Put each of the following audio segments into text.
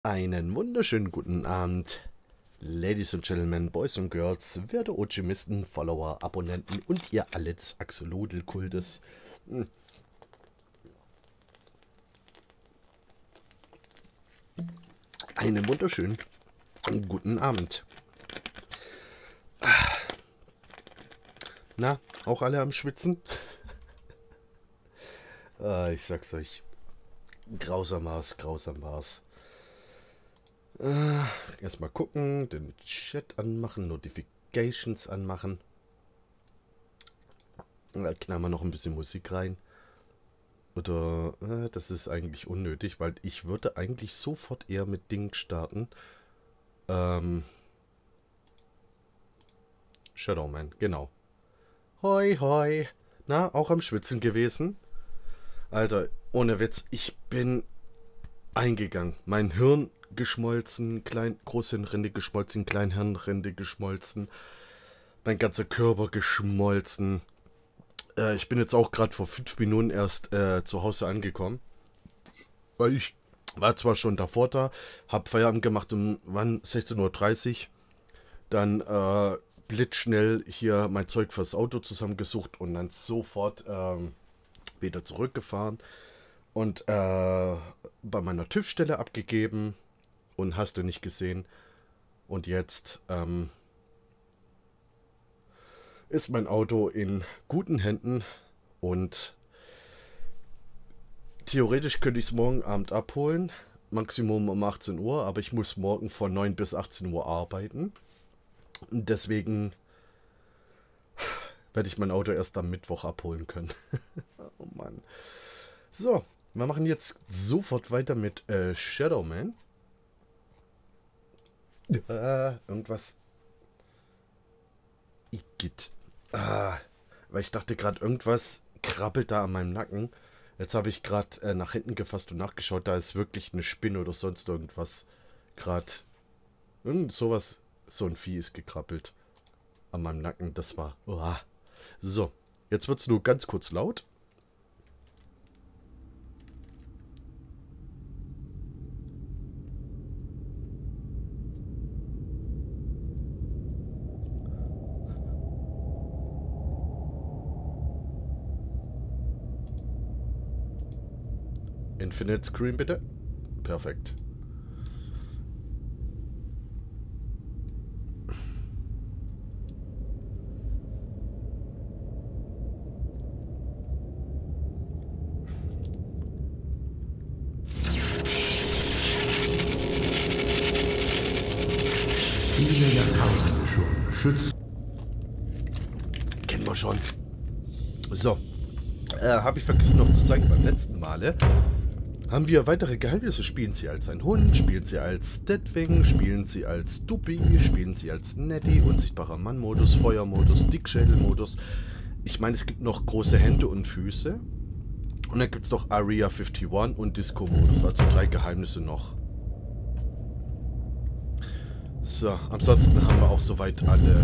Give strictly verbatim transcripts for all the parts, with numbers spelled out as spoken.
Einen wunderschönen guten Abend, Ladies und Gentlemen, Boys und Girls, werte Ojimisten, Follower, Abonnenten und ihr alle des Axolotl-Kultes. Hm. Einen wunderschönen guten Abend. Na, auch alle am Schwitzen? äh, ich sag's euch, grausam war's, grausam war's. Äh, erstmal gucken, den Chat anmachen, Notifications anmachen. Da knallen wir noch ein bisschen Musik rein. Oder, äh, das ist eigentlich unnötig, weil ich würde eigentlich sofort eher mit Ding starten. Ähm, Shadowman, genau. Hoi, hoi. Na, auch am Schwitzen gewesen? Alter, ohne Witz, ich bin eingegangen. Mein Hirn geschmolzen, klein, Großhirnrinde geschmolzen, Kleinhirnrinde geschmolzen, mein ganzer Körper geschmolzen. Äh, ich bin jetzt auch gerade vor fünf Minuten erst äh, zu Hause angekommen. Weil ich war zwar schon davor da, hab Feierabend gemacht um wann? sechzehn Uhr dreißig. Dann äh, blitzschnell hier mein Zeug fürs Auto zusammengesucht und dann sofort ähm, wieder zurückgefahren. Und äh, bei meiner TÜV-Stelle abgegeben. Und hast du nicht gesehen. Und jetzt ähm, ist mein Auto in guten Händen. Und theoretisch könnte ich es morgen Abend abholen. Maximum um achtzehn Uhr. Aber ich muss morgen von neun bis achtzehn Uhr arbeiten. Und deswegen werde ich mein Auto erst am Mittwoch abholen können. Oh Mann. So, wir machen jetzt sofort weiter mit äh, Shadowman. Äh, irgendwas. Igitt. Ah, weil ich dachte gerade, irgendwas krabbelt da an meinem Nacken. Jetzt habe ich gerade äh, nach hinten gefasst und nachgeschaut, da ist wirklich eine Spinne oder sonst irgendwas gerade. Irgend sowas, so ein Vieh ist gekrabbelt an meinem Nacken. Das war. Oh. So, jetzt wird es nur ganz kurz laut. Infinite Screen bitte. Perfekt. Viele Jahrtausende schon schützt. Kennen wir schon. So. Äh, habe ich vergessen noch zu zeigen beim letzten Male. Haben wir weitere Geheimnisse? Spielen sie als ein Hund? Spielen sie als Deadwing? Spielen sie als Duppy? Spielen sie als Nettie? Unsichtbarer Mann-Modus, Feuermodus, Dickschädel-Modus. Ich meine, es gibt noch große Hände und Füße. Und dann gibt es noch Area einundfünfzig und Disco-Modus. Also drei Geheimnisse noch. So, ansonsten haben wir auch soweit alle.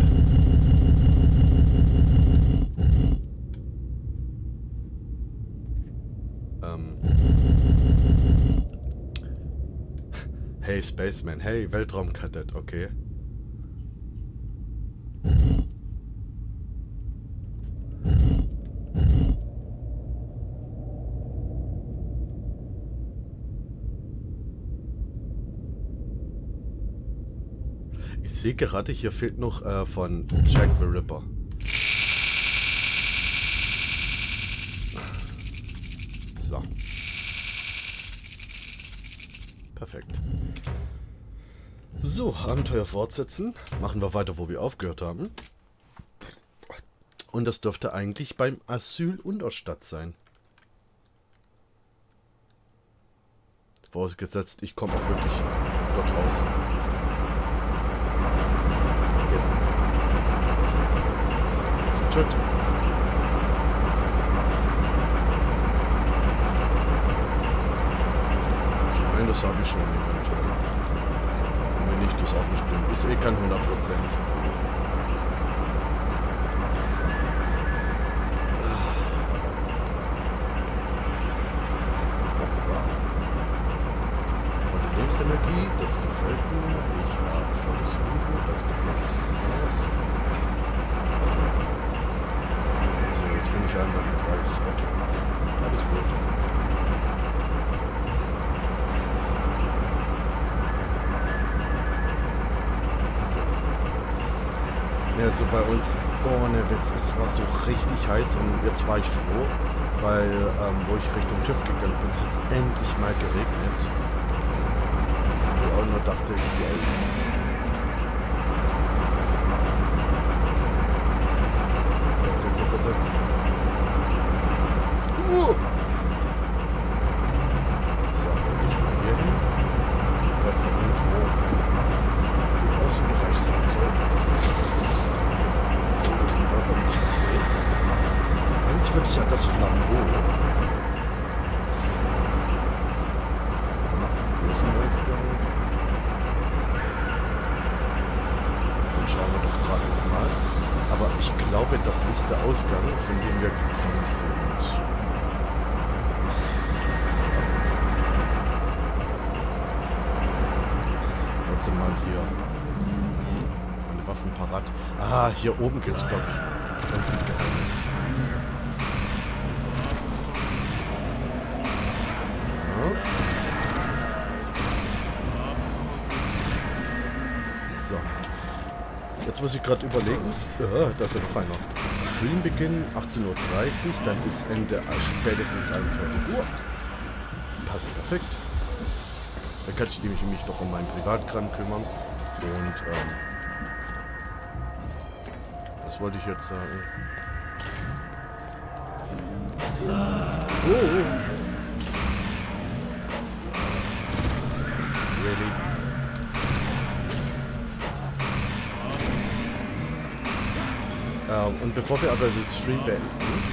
Ähm. Hey Spaceman, hey Weltraumkadett, okay. Ich sehe gerade, hier fehlt noch äh, von Jack the Ripper. So. Perfekt. So, Abenteuer fortsetzen. Machen wir weiter, wo wir aufgehört haben. Und das dürfte eigentlich beim Asyl Unterstadt sein. Vorausgesetzt, ich komme auch wirklich dort raus. So, zum Chat. Ich meine, das habe ich schon eventuell. Und wenn nicht, das auch nicht stimmt. Ist eh kein hundert Prozent. Von den Lebensenergie, das gefällt mir. Ich habe volles Leben, das gefällt mir auch. So, jetzt bin ich einmal im Kreis. Alles gut. Ja, also bei uns, ohne Witz, es war so richtig heiß und jetzt war ich froh, weil, ähm, wo ich Richtung TÜV gegangen bin, hat es endlich mal geregnet. Ich auch nur dachte, ja, jetzt, jetzt, jetzt, jetzt, jetzt. Uh. So, dann gehe ich mal hier hin. Was da irgendwo im Außenbereich sein soll. So, da kann ich nicht sehen. Eigentlich würde ich ja das Flambeau. Hier ist ein Ausgang. Dann schauen wir doch gerade nochmal. Aber ich glaube, das ist der Ausgang, von dem wir gekommen sind. Trotzdem mal hier meine Waffen parat. Ah, hier oben geht's, glaube ich. Irgendwie Geheimnis. So. Jetzt muss ich gerade überlegen. Ja, da ist ja noch einer. Streambeginn achtzehn Uhr dreißig, dann ist Ende spätestens einundzwanzig Uhr. Passt perfekt. Dann kann ich nämlich mich noch um meinen Privatkram kümmern. Und, ähm... was wollte ich jetzt sagen? Oh! Really? Ähm, und bevor wir aber den Stream beenden,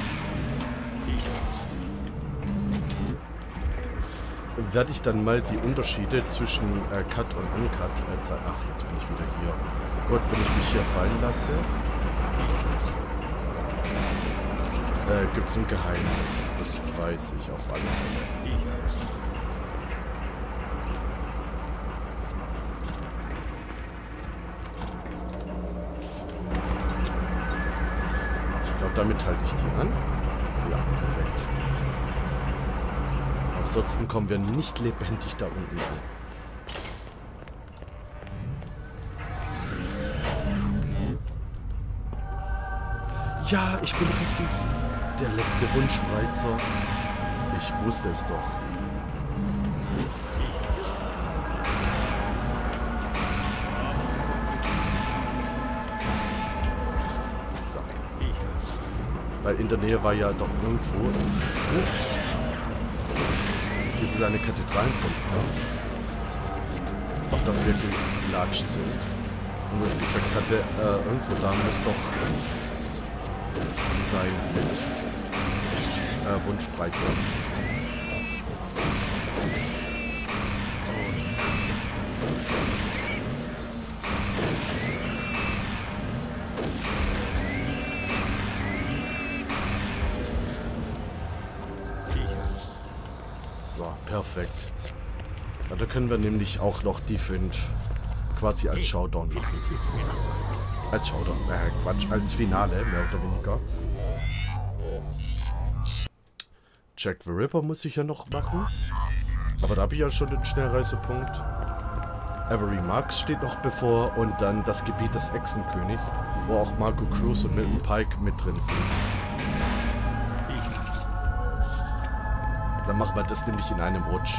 werde ich dann mal die Unterschiede zwischen äh, Cut und Uncut äh, zeigen. Ach, jetzt bin ich wieder hier. Gut, wenn ich mich hier fallen lasse, äh, gibt es ein Geheimnis. Das weiß ich auf alle Fälle. Ich glaube, damit halte ich die an. Ja, perfekt. Ansonsten kommen wir nicht lebendig da unten an. Ja, ich bin richtig. Der letzte Wunschspreizer. Ich wusste es doch. So. Weil in der Nähe war ja doch irgendwo... Oh. Das ist eine Kathedralenfenster, auf das wir gelatscht sind. Und wo ich gesagt hatte, äh, irgendwo da muss doch sein mit äh, Wunschspreizer. So, perfekt. Ja, da können wir nämlich auch noch die fünf quasi als Showdown machen. Als Showdown, äh, Quatsch, als Finale, mehr oder weniger. Jack the Ripper muss ich ja noch machen. Aber da habe ich ja schon den Schnellreisepunkt. Avery Marks steht noch bevor und dann das Gebiet des Echsenkönigs, wo auch Marco Cruz und Milton Pike mit drin sind. Dann machen wir das nämlich in einem Rutsch.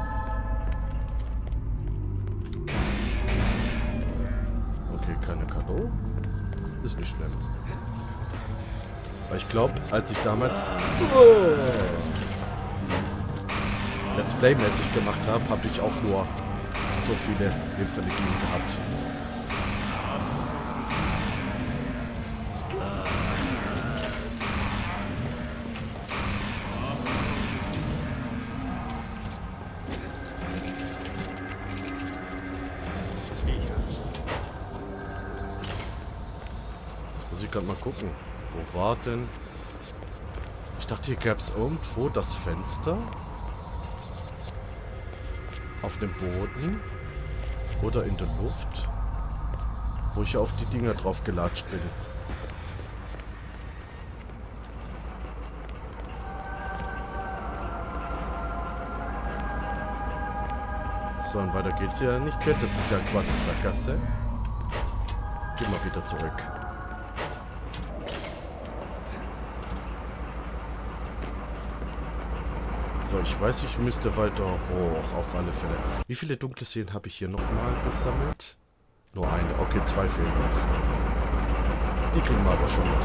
Okay, keine Kado. Ist nicht schlimm. Weil ich glaube, als ich damals oh, Let's Play-mäßig gemacht habe, habe ich auch nur so viele Lebensenergien gehabt. Muss ich gerade mal gucken. Wo war denn? Ich dachte, hier gäbe es irgendwo das Fenster. auf dem Boden oder in der Luft, wo ich auf die Dinger drauf gelatscht bin. So, und weiter geht's ja nicht mehr. Das ist ja quasi Sackgasse. Geh mal wieder zurück. So, ich weiß, ich müsste weiter hoch, auf alle Fälle. Wie viele dunkle Seelen habe ich hier nochmal gesammelt? Nur eine. Okay, zwei fehlen noch. Die kriegen wir aber schon noch.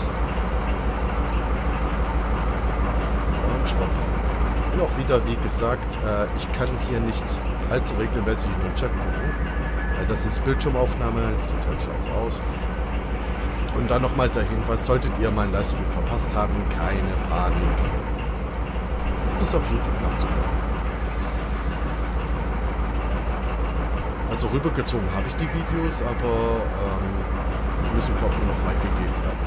Und schwupp. Und auch wieder, wie gesagt, äh, ich kann hier nicht allzu regelmäßig in den Chat gucken. Weil das ist Bildschirmaufnahme, es sieht halt scheiße aus. Und dann nochmal der Hinweis, solltet ihr meinen Livestream verpasst haben, keine Panik. Bis auf YouTube nachzugucken. Also rübergezogen habe ich die Videos, aber ähm, die müssen, glaube ich, noch freigegeben werden.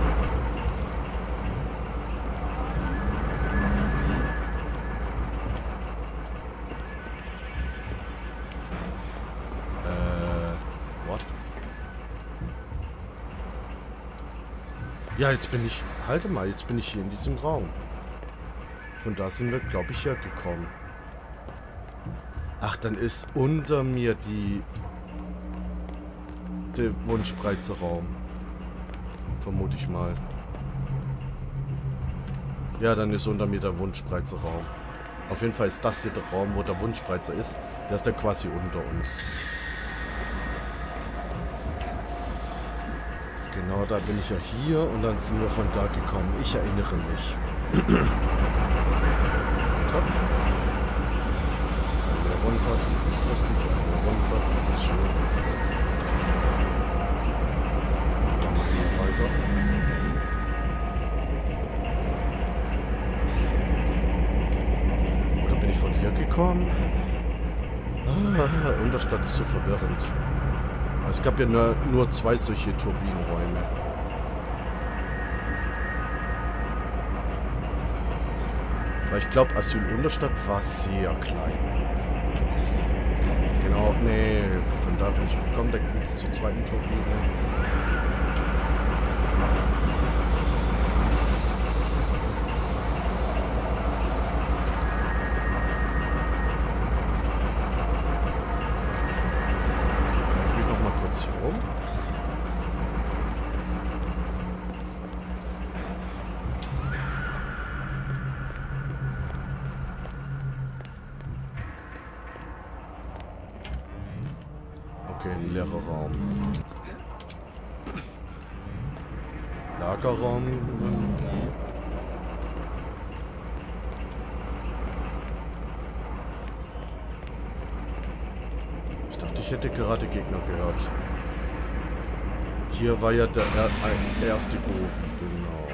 Äh, what? Ja, jetzt bin ich, halte mal, jetzt bin ich hier in diesem Raum. Von da sind wir, glaube ich, ja gekommen. Ach, dann ist unter mir die... der Wunschspreizerraum. Vermute ich mal. Ja, dann ist unter mir der Wunschspreizerraum. Auf jeden Fall ist das hier der Raum, wo der Wunschspreizer ist. Der ist dann quasi unter uns. Genau, da bin ich ja hier und dann sind wir von da gekommen. Ich erinnere mich. Top. Eine Rundfahrt, die ist lustig. Eine Rundfahrt, die ist schön. Dann machen wir weiter. Oder bin ich von hier gekommen? Ah, Unterstadt ist so verwirrend. Es gab ja nur, nur zwei solche Turbinenräume. Weil ich glaube, Asyl Unterstadt war sehr klein. Genau, nee, von da bin ich gekommen, da geht es zur zweiten Turbine. Ich spiele noch mal kurz hier rum. Okay, ein leerer Raum. Lagerraum. Ich dachte, ich hätte gerade Gegner gehört. Hier war ja der er erste Ofen, genau.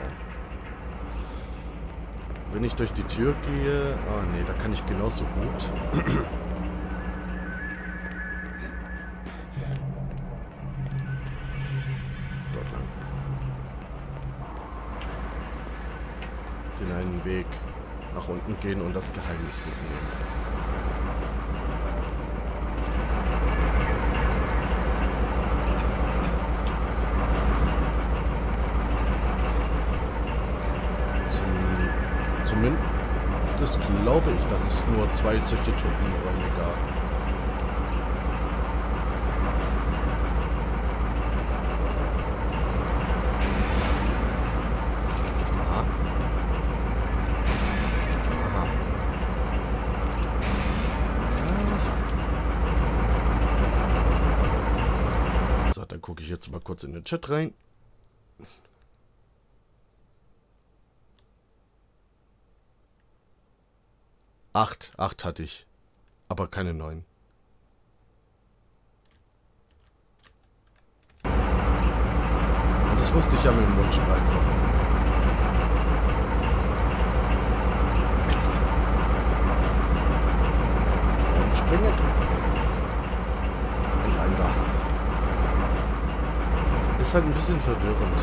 Wenn ich durch die Tür gehe... Ah, nee, da kann ich genauso gut. Den einen Weg nach unten gehen und das Geheimnis mitnehmen. Zum, zumindest glaube ich, dass es nur zwei solche Turbinenräume gab. Gucke ich jetzt mal kurz in den Chat rein. Acht. Acht hatte ich. Aber keine neun. Und das wusste ich ja mit dem Wunschspreizer. Jetzt. Und springen. Und rein da. Ist halt ein bisschen verwirrend.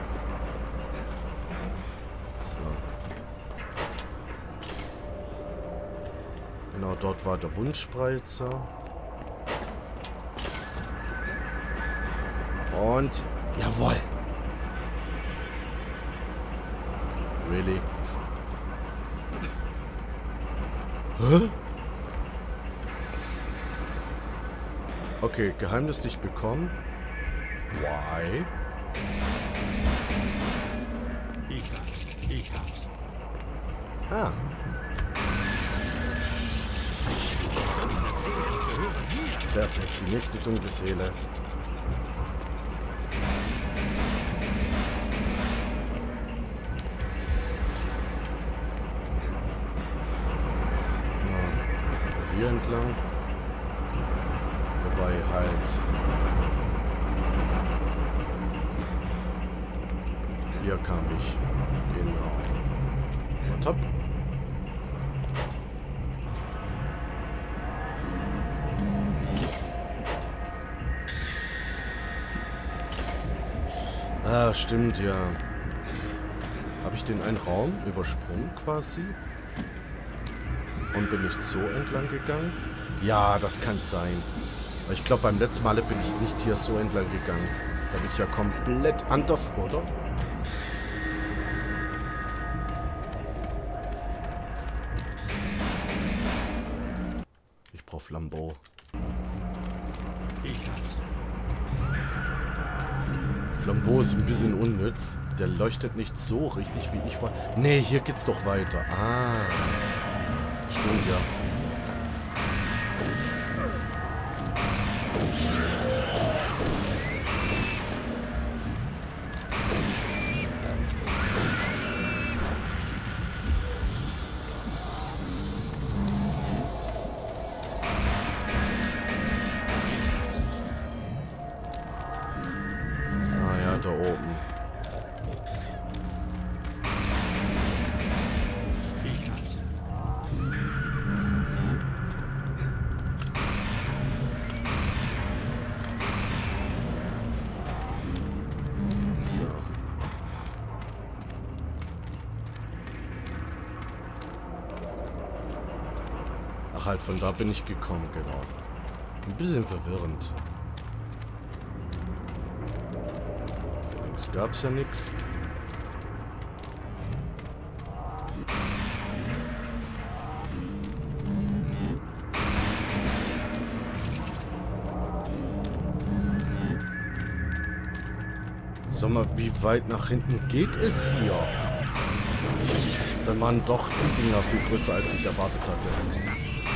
So. dort war der Wunschspreizer. Und... Jawohl! Really? Hä? Okay, Geheimnis nicht bekommen. Why? Ich hab's. Ich hab's. Ah. Perfekt, die nächste dunkle Seele. Hier entlang. Wobei halt... Hier kam ich. Genau. Und hopp. Ah, stimmt, ja. Habe ich den einen Raum übersprungen quasi? Und bin nicht so entlang gegangen? Ja, das kann sein. Aber ich glaube, beim letzten Mal bin ich nicht hier so entlang gegangen. Da bin ich ja komplett anders, oder? Ich brauche Flambeau. Flambeau ist ein bisschen unnütz. Der leuchtet nicht so richtig, wie ich war. Nee, hier geht's doch weiter. Ah. Stimmt, ja. Ah ja, da oben. Ach halt, von da bin ich gekommen, genau. Ein bisschen verwirrend. Links gab's ja nichts. Sag mal, wie weit nach hinten geht es hier? Dann waren doch die Dinger viel größer, als ich erwartet hatte.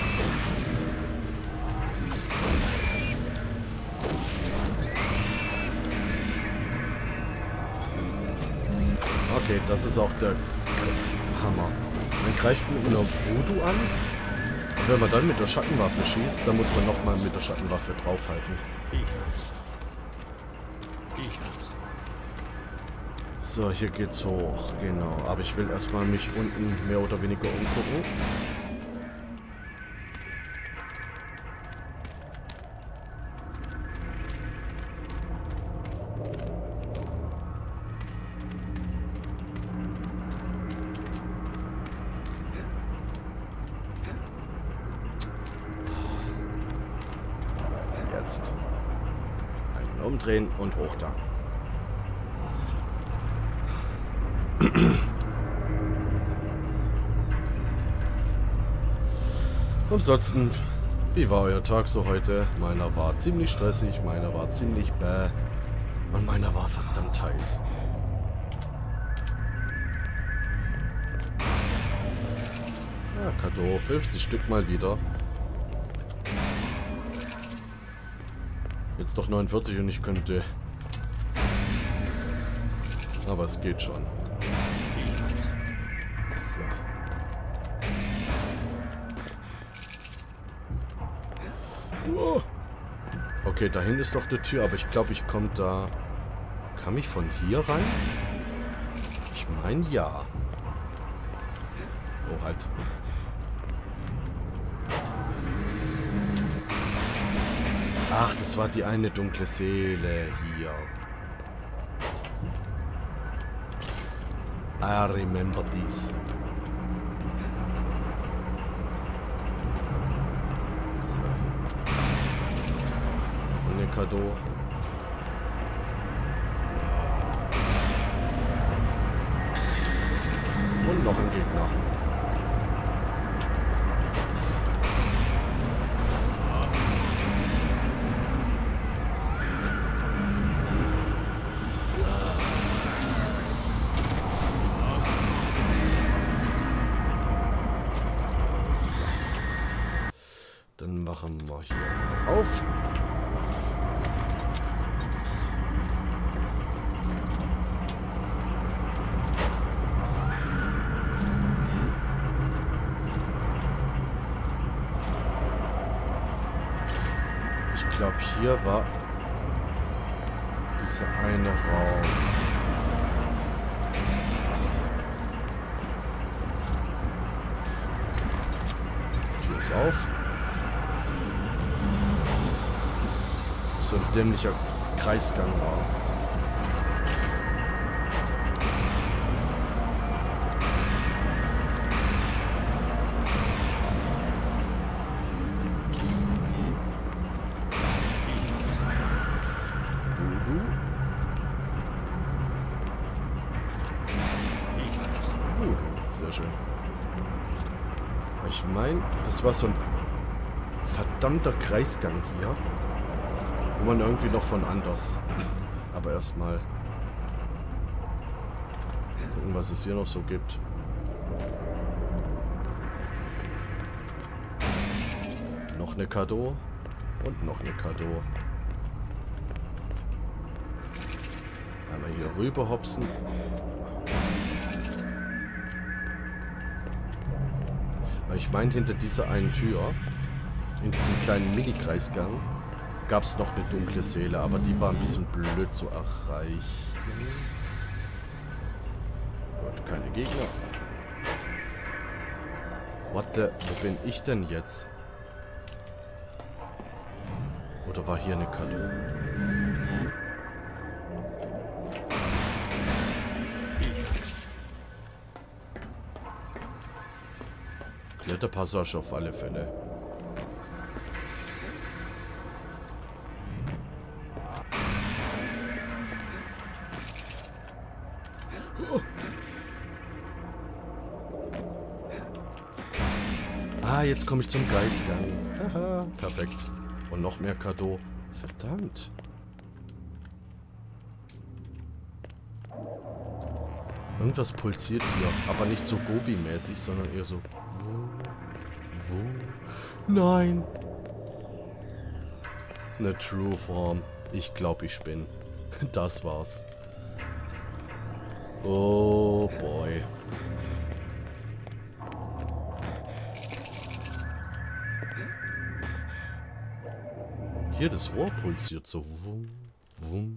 Okay, das ist auch der Hammer. Man greift mit einer Voodoo an. Und wenn man dann mit der Schattenwaffe schießt, dann muss man nochmal mit der Schattenwaffe draufhalten. So, hier geht's hoch. Genau. Aber ich will erstmal mich unten mehr oder weniger umgucken. Jetzt. Einmal umdrehen und hoch da. Ansonsten, wie war euer Tag so heute? Meiner war ziemlich stressig, meiner war ziemlich bäh und meiner war verdammt heiß. Ja, Kado, fünfzig Stück mal wieder. Jetzt doch neunundvierzig und ich könnte... Aber es geht schon. So. Oh. Okay, dahin ist doch die Tür, aber ich glaube, ich komme da... Kam ich von hier rein? Ich meine, ja. Oh, halt. Ach, das war die eine dunkle Seele hier. I remember this. Scheiße. Und ein Kado. Und noch ein Gegner. Dann machen wir hier auf. Ich glaube, hier war dieser eine Raum. Tür ist auf. So ein dämlicher Kreisgang war. Voodoo. Voodoo, sehr schön. Ich meine, das war so ein verdammter Kreisgang hier. Wo man irgendwie noch von anders. Aber erstmal gucken, was es hier noch so gibt. Noch eine Kado. Und noch eine Kado. Einmal hier rüber hopsen. Weil ich meine, hinter dieser einen Tür, in diesem kleinen Mini-Kreisgang, gab es noch eine dunkle Seele, aber die war ein bisschen blöd zu erreichen. Gut, keine Gegner. What the... Wo bin ich denn jetzt? Oder war hier eine Kado? Kletterpassage auf alle Fälle. Ah, jetzt komme ich zum Geistgang. Haha, perfekt. Und noch mehr Kado. Verdammt. Irgendwas pulsiert hier. Aber nicht so Govi-mäßig, sondern eher so... Wo? Wo? Nein! Eine True Form. Ich glaube, ich bin. Das war's. Oh boy. Hier, das Rohr pulsiert so. Wum, wum.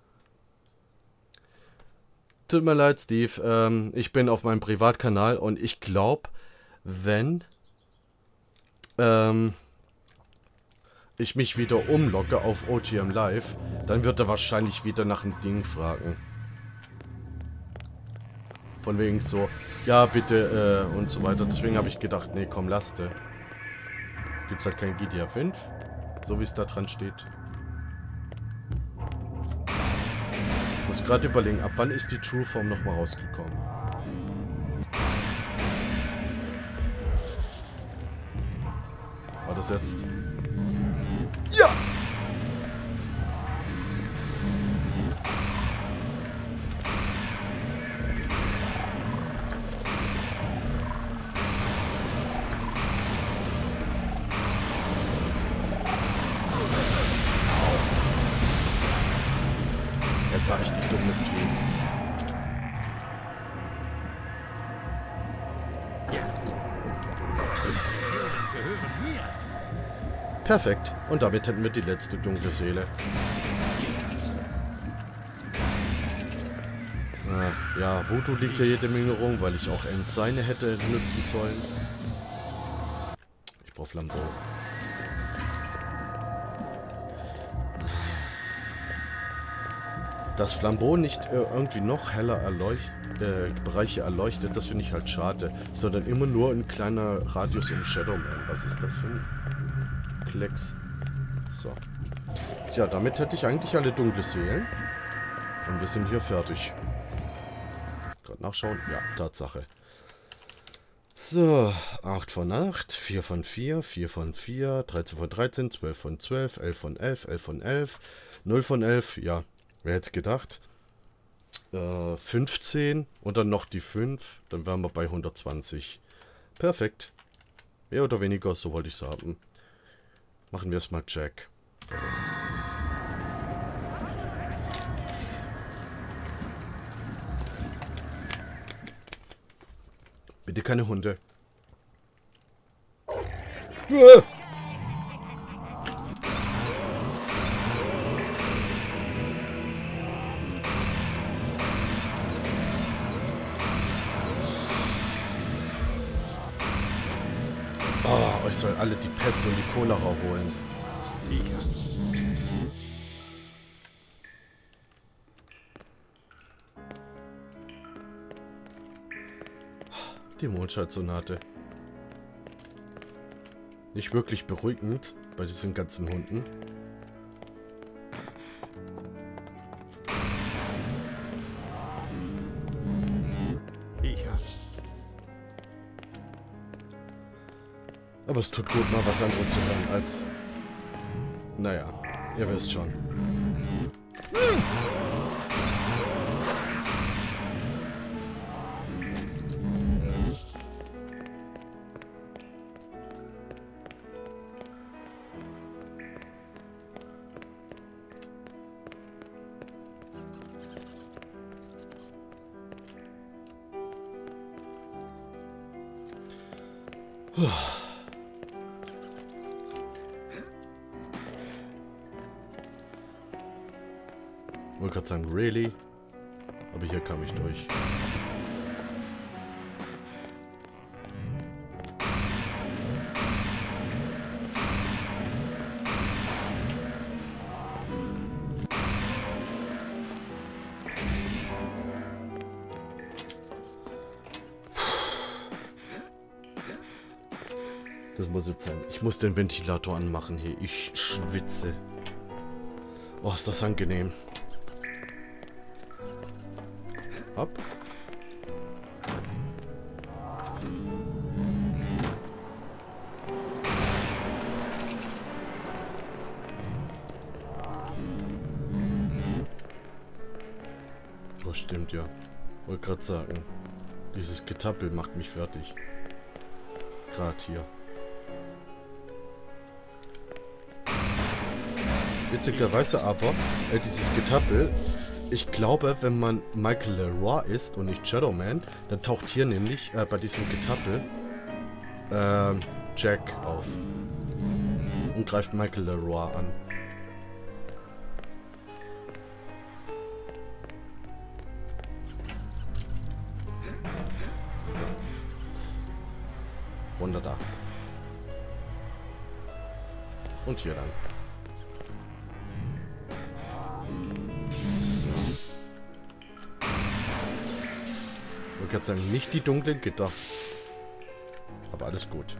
Tut mir leid, Steve. Ähm, ich bin auf meinem Privatkanal und ich glaube, wenn ähm, ich mich wieder umlogge auf O G M Live, dann wird er wahrscheinlich wieder nach einem Ding fragen. Von wegen so, ja bitte äh, und so weiter. Deswegen habe ich gedacht, nee, komm, lasste. Gibt's halt kein G T A fünf. So wie es da dran steht. Ich muss gerade überlegen, ab wann ist die True Form nochmal rausgekommen? War das jetzt? Ja! Jetzt habe ich dich, dummes Vieh. Perfekt. Und damit hätten wir die letzte dunkle Seele. Ah, ja, Voodoo liegt hier jede Menge rum, weil ich auch Endseine hätte nutzen sollen. Ich brauche Flambeau. Dass Flambeau nicht äh, irgendwie noch heller erleuchtet, äh, Bereiche erleuchtet, das finde ich halt schade. Sondern immer nur ein kleiner Radius um Shadowman. Was ist das für ein Klecks. So. Tja, damit hätte ich eigentlich alle dunkle Seelen. Und wir sind hier fertig. Gerade nachschauen. Ja, Tatsache. So, acht von acht, vier von vier, vier von vier, dreizehn von dreizehn, zwölf von zwölf, elf von elf, elf von elf, null von elf, ja, wer hätte es gedacht? Äh, fünfzehn und dann noch die fünf, dann wären wir bei hundertzwanzig. Perfekt. Mehr oder weniger, so wollte ich es haben. Machen wir es mal Jack. Bitte keine Hunde. Uah! Oh, euch soll alle die Pest und die Cholera holen. Ich hab's. Die Mondschaltsonate. Nicht wirklich beruhigend bei diesen ganzen Hunden. Ich hab's. Aber es tut gut, mal was anderes zu hören als... Naja, ihr wisst schon. Ich wollte gerade sagen, really? Aber hier kam ich durch. Das muss jetzt sein. Ich muss den Ventilator anmachen hier. Ich schwitze. Oh, ist das angenehm. Hopp. Oh, stimmt ja. Wollte gerade sagen. Dieses Getappel macht mich fertig. Gerade hier. Witzigerweise aber, äh, dieses Getappel, ich glaube, wenn man Michael Leroy ist und nicht Shadowman, dann taucht hier nämlich äh, bei diesem Getappel äh, Jack auf und greift Michael Leroy an. So. Runter da. Und hier lang. Ich wollte gerade sagen, nicht die dunklen Gitter. Aber alles gut.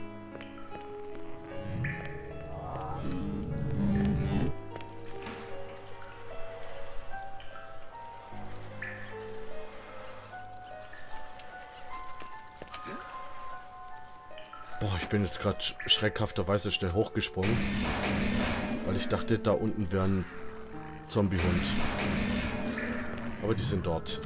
Boah, ich bin jetzt gerade sch schreckhafterweise schnell hochgesprungen. Weil ich dachte, da unten wäre ein Zombiehund. Aber die sind dort.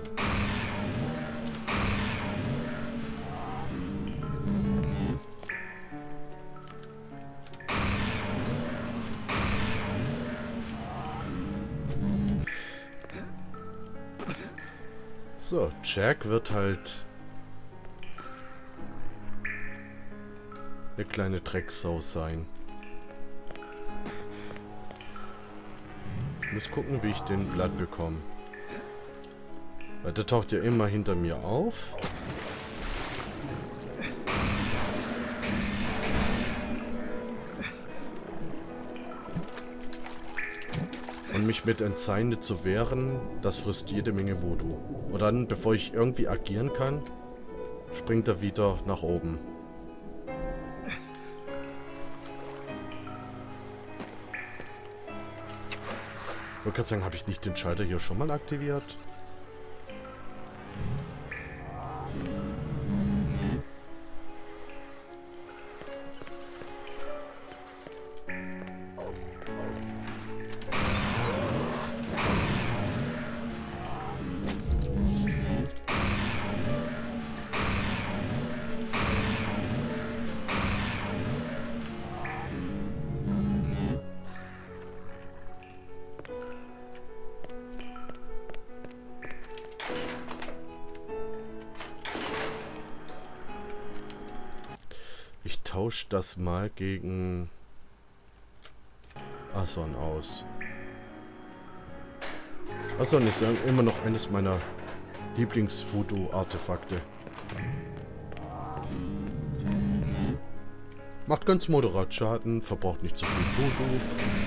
So, Jack wird halt eine kleine Drecksau sein. Ich muss gucken, wie ich den Blatt bekomme. Weil der taucht ja immer hinter mir auf. Und mich mit Entzeihende zu wehren, das frisst jede Menge Voodoo. Und dann, bevor ich irgendwie agieren kann, springt er wieder nach oben. Ich wollte gerade sagen, habe ich nicht den Schalter hier schon mal aktiviert? Ich tausche das mal gegen Ason aus. Ason ist ja immer noch eines meiner Lieblings-Voodoo-Artefakte. Macht ganz moderat Schaden, verbraucht nicht so viel Voodoo.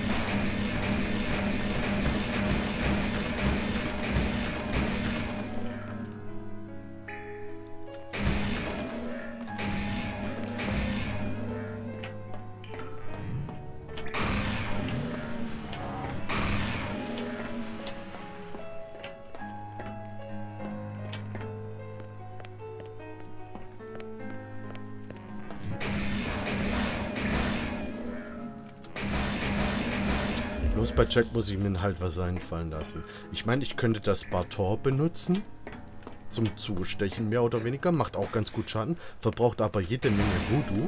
Bloß bei Jack muss ich mir halt was einfallen lassen. Ich meine, ich könnte das Baton benutzen. Zum Zustechen mehr oder weniger. Macht auch ganz gut Schaden. Verbraucht aber jede Menge Voodoo.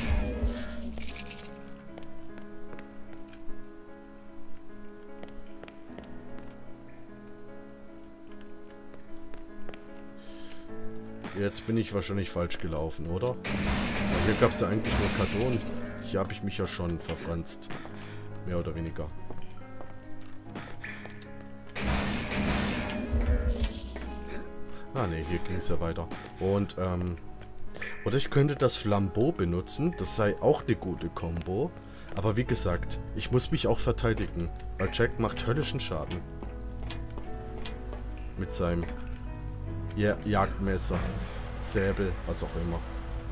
Jetzt bin ich wahrscheinlich falsch gelaufen, oder? Weil hier gab es ja eigentlich nur Karton. Hier habe ich mich ja schon verfranst. Mehr oder weniger. Ah ne, hier ging es ja weiter. Und, ähm... oder ich könnte das Flambeau benutzen. Das sei auch eine gute Combo. Aber wie gesagt, ich muss mich auch verteidigen. Weil Jack macht höllischen Schaden. Mit seinem ja, Jagdmesser, Säbel, was auch immer.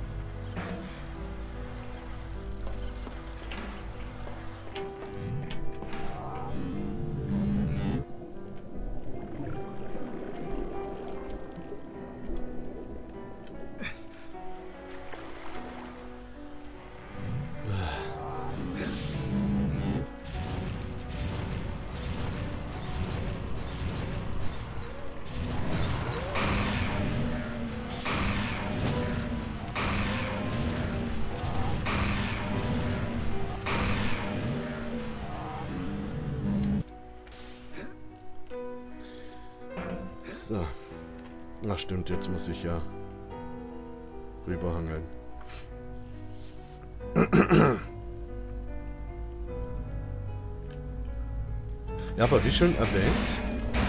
So. Ach stimmt, jetzt muss ich ja rüberhangeln. Ja, aber wie schon erwähnt,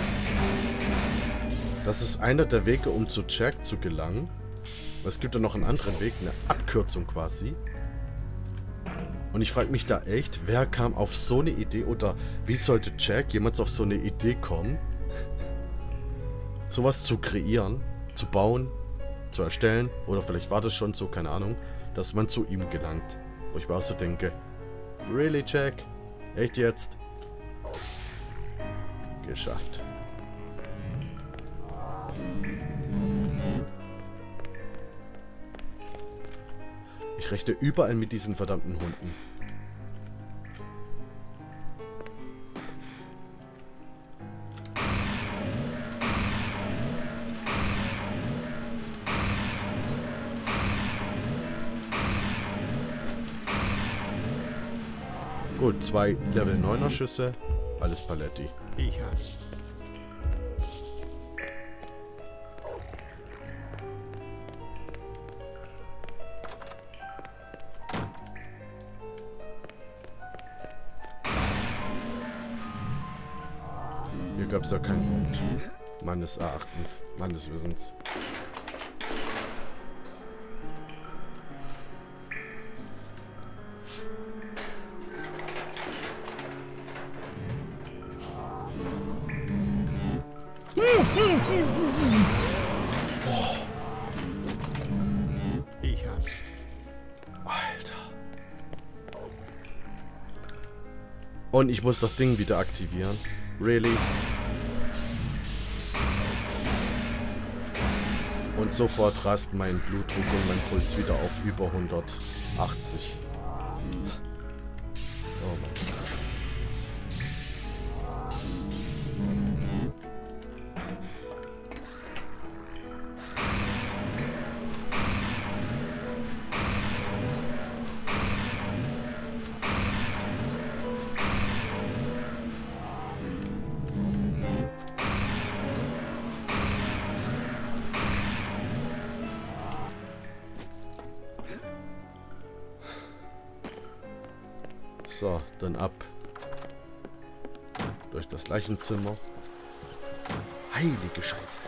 das ist einer der Wege, um zu Jack zu gelangen. Es gibt ja noch einen anderen Weg, eine Abkürzung quasi. Und ich frage mich da echt, wer kam auf so eine Idee oder wie sollte Jack jemals auf so eine Idee kommen, sowas zu kreieren, zu bauen, zu erstellen, oder vielleicht war das schon so, keine Ahnung, dass man zu ihm gelangt. Wo ich mir auch so denke, really Jack? Echt jetzt? Geschafft. Ich rechne überall mit diesen verdammten Hunden. Gut, zwei Level neuner Schüsse, alles Paletti. Ich hab's. Hier gab es ja keinen Hund. Meines Erachtens, meines Wissens. Ich hab's. Alter. Und ich muss das Ding wieder aktivieren. Really? Und sofort rast mein Blutdruck und mein Puls wieder auf über hundertachtzig. Oh Mann. So, dann ab. Durch das Leichenzimmer. Heilige Scheiße.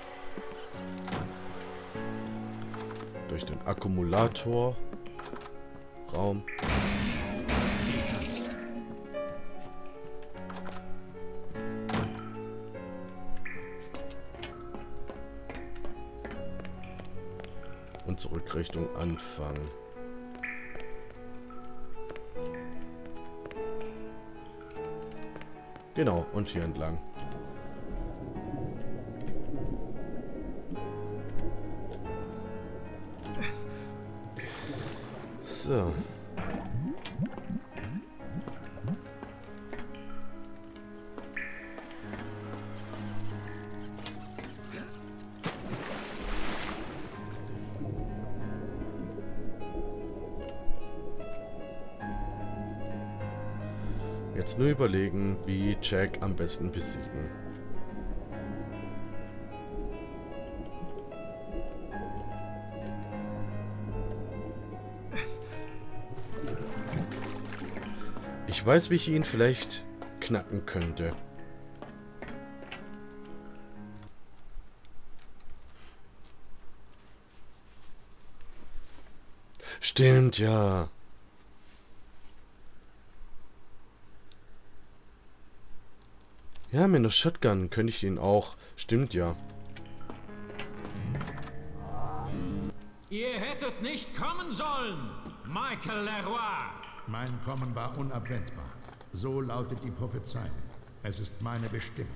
Durch den Akkumulator. Raum. Und zurück Richtung Anfang. Genau, und hier entlang. So. Jetzt nur überlegen, wie Jack am besten besiegen. Ich weiß, wie ich ihn vielleicht knacken könnte. Stimmt, ja. Ja, mit einer Shotgun könnte ich ihn auch. Stimmt, ja. Ihr hättet nicht kommen sollen, Michael Leroy. Mein Kommen war unabwendbar. So lautet die Prophezeiung. Es ist meine Bestimmung.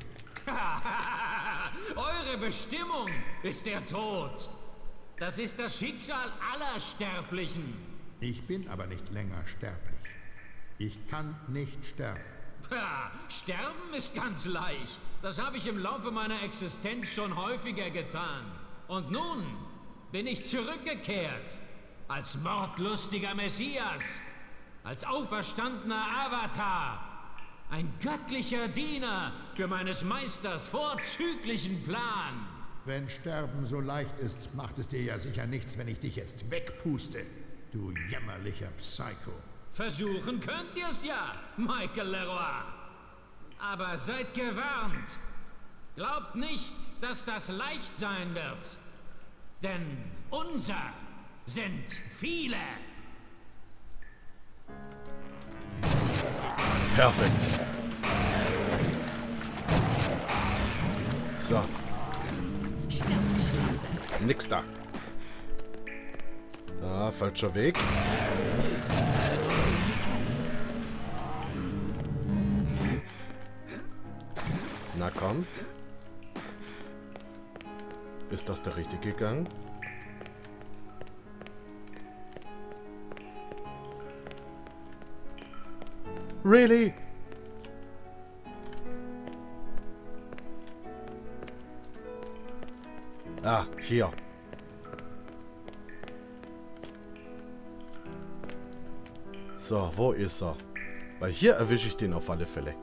Eure Bestimmung ist der Tod. Das ist das Schicksal aller Sterblichen. Ich bin aber nicht länger sterblich. Ich kann nicht sterben. Ha, sterben ist ganz leicht. Das habe ich im Laufe meiner Existenz schon häufiger getan. Und nun bin ich zurückgekehrt. Als mordlustiger Messias. Als auferstandener Avatar. Ein göttlicher Diener für meines Meisters vorzüglichen Plan. Wenn Sterben so leicht ist, macht es dir ja sicher nichts, wenn ich dich jetzt wegpuste. Du jämmerlicher Psycho. Versuchen könnt ihr es ja, Michael Leroy. Aber seid gewarnt. Glaubt nicht, dass das leicht sein wird. Denn unser sind viele. Perfekt. So. Nix da. Ah, falscher Weg. Na komm. Ist das der richtige Gang? Really? Ah, hier. So, wo ist er? Weil hier erwische ich den auf alle Fälle.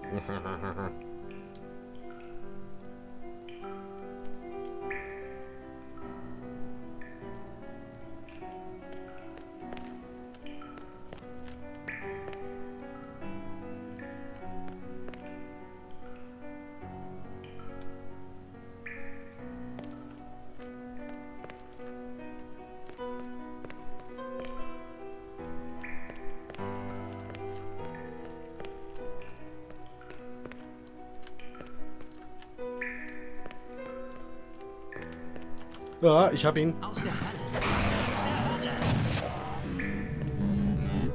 Ja, ich hab ihn. Aus der Halle. Aus der Halle.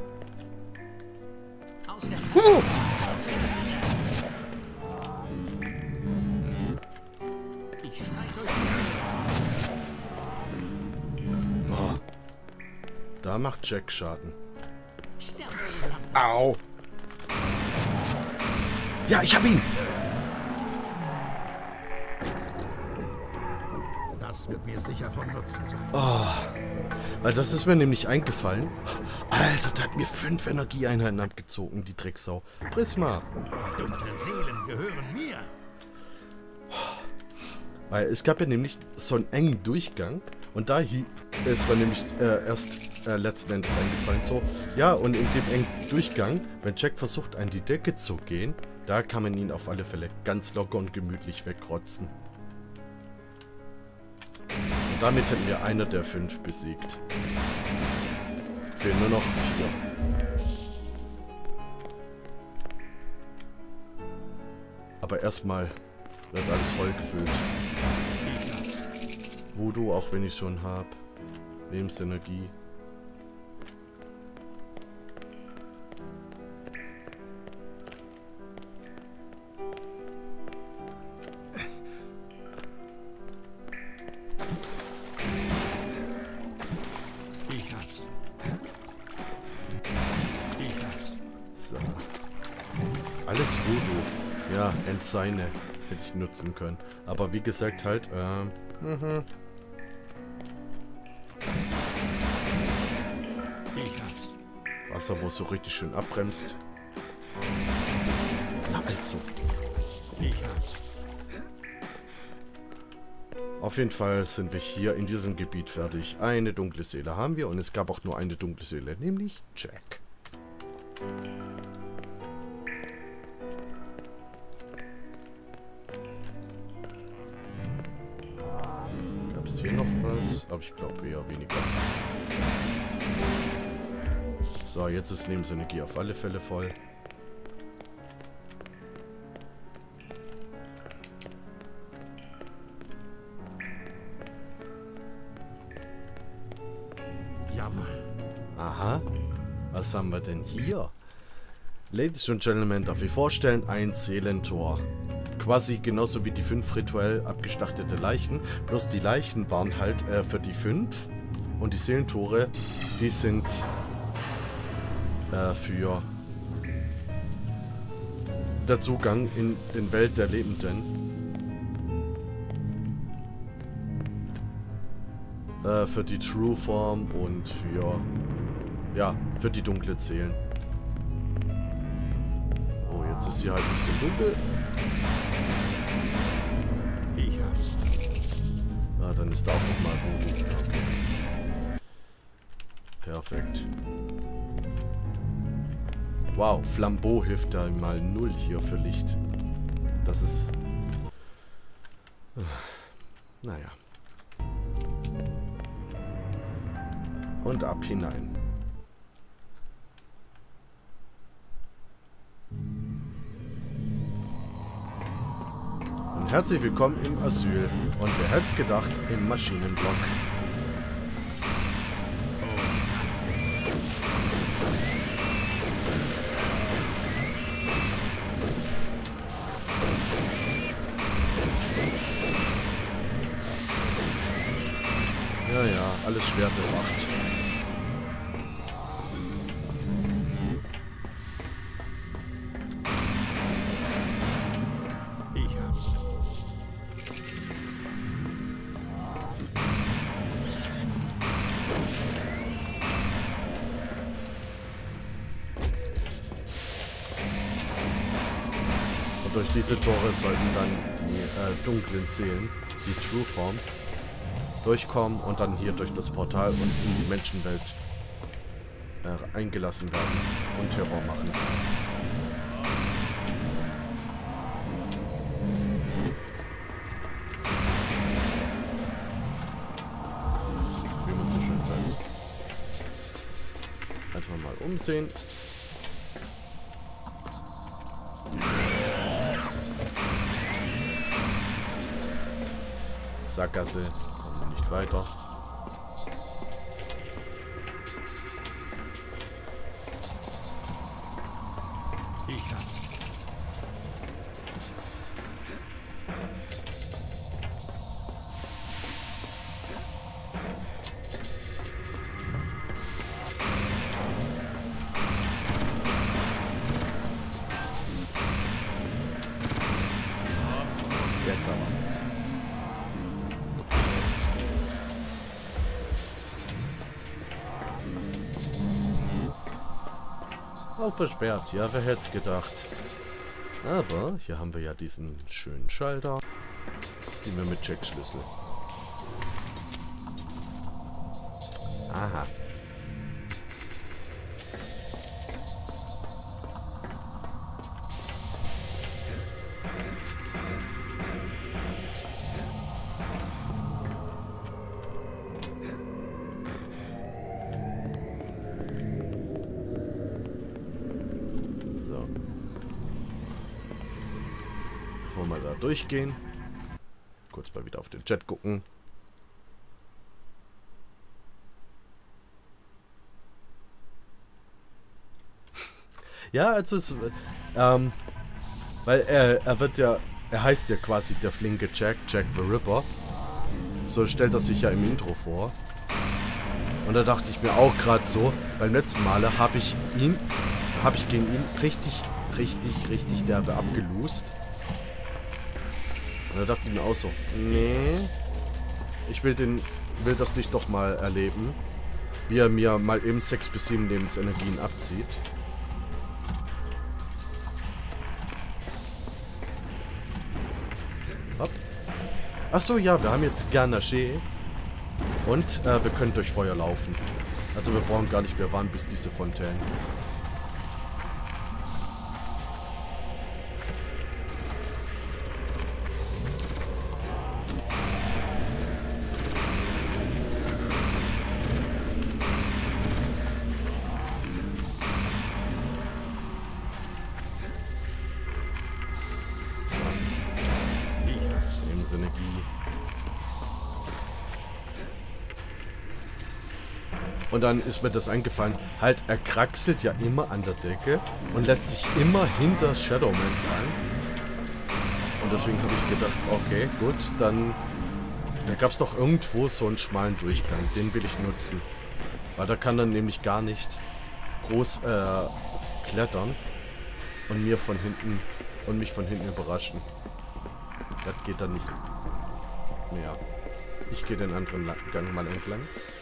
Aus der Halle. Uh! Aus der Halle. Da macht Jack Schaden. Au! Ja, ich hab ihn! Das wird mir sicher von Nutzen sein. Oh, weil das ist mir nämlich eingefallen. Alter, der hat mir fünf Energieeinheiten abgezogen, die Drecksau. Prisma! Dunkle Seelen gehören mir. Weil es gab ja nämlich so einen engen Durchgang. Und da hier ist mir nämlich äh, erst äh, letzten Endes eingefallen. So, ja, und in dem engen Durchgang, wenn Jack versucht, an die Decke zu gehen, da kann man ihn auf alle Fälle ganz locker und gemütlich wegrotzen. Und damit hätten wir einer der fünf besiegt. Fehlen nur noch vier. Aber erstmal wird alles voll gefüllt. Voodoo, auch wenn ich schon habe. Lebensenergie. Ich hab's. Ich hab's. So. Alles Voodoo. Ja, Entseine hätte ich nutzen können. Aber wie gesagt halt, ähm, mhm. Ich hab's. Wasser, wo es so richtig schön abbremst. Na also. Ich hab's. Auf jeden Fall sind wir hier in diesem Gebiet fertig. Eine dunkle Seele haben wir und es gab auch nur eine dunkle Seele, nämlich Jack. Gab es hier noch was? Aber ich glaube eher weniger. So, jetzt ist Lebensenergie auf alle Fälle voll. Jawohl. Aha. Was haben wir denn hier? Ladies and Gentlemen, darf ich vorstellen, ein Seelentor. Quasi genauso wie die fünf rituell abgestachtete Leichen. Bloß die Leichen waren halt äh, für die fünf. Und die Seelentore, die sind äh, für der Zugang in den Welt der Lebenden. Äh, für die True Form und für, ja, für die dunkle Seelen. Oh, jetzt ist sie halt ein bisschen dunkel. Ich hab's. Ah, dann ist da auch nochmal Voodoo. Okay. Perfekt. Wow, Flambeau hilft da mal null hier für Licht. Das ist... Naja. Und ab hinein. Und herzlich willkommen im Asyl. Und wer hätte gedacht, im Maschinenblock. Ja, ja, alles schwer bewacht. Ich hab's. Und durch diese Tore sollten dann die äh, dunklen Seelen, die True Forms, durchkommen und dann hier durch das Portal und in die Menschenwelt äh, eingelassen werden und Terror machen. Wie man so schön sagt. Einfach mal umsehen. Sackgasse. Nicht weiter. Ich hab's. Auch versperrt. Ja, wer hätte es gedacht. Aber hier haben wir ja diesen schönen Schalter. Den wir mit Checkschlüssel. Aha. So. Bevor wir da durchgehen, kurz mal wieder auf den Chat gucken. Ja, also es, ähm, weil er, er wird ja, er heißt ja quasi der flinke Jack, Jack the Ripper. So stellt er sich ja im Intro vor. Und da dachte ich mir auch gerade so, beim letzten Male habe ich ihn, habe ich gegen ihn richtig, richtig, richtig derbe abgelust. Und da dachte ich mir auch so, nee, ich will den, will das nicht doch mal erleben, wie er mir mal eben sechs bis sieben Lebensenergien abzieht. Hopp. Achso, ja, wir haben jetzt Ganache. Und äh, wir können durch Feuer laufen. Also wir brauchen gar nicht mehr warten bis diese Fontänen. Lebensenergie. Und dann ist mir das eingefallen, halt, er kraxelt ja immer an der Decke und lässt sich immer hinter Shadowman fallen. Und deswegen habe ich gedacht, okay, gut, dann... Da gab es doch irgendwo so einen schmalen Durchgang, den will ich nutzen. Weil da kann dann nämlich gar nicht groß äh, klettern und mir von hinten und mich von hinten überraschen. Das geht dann nicht mehr. Ich gehe den anderen Gang mal entlang.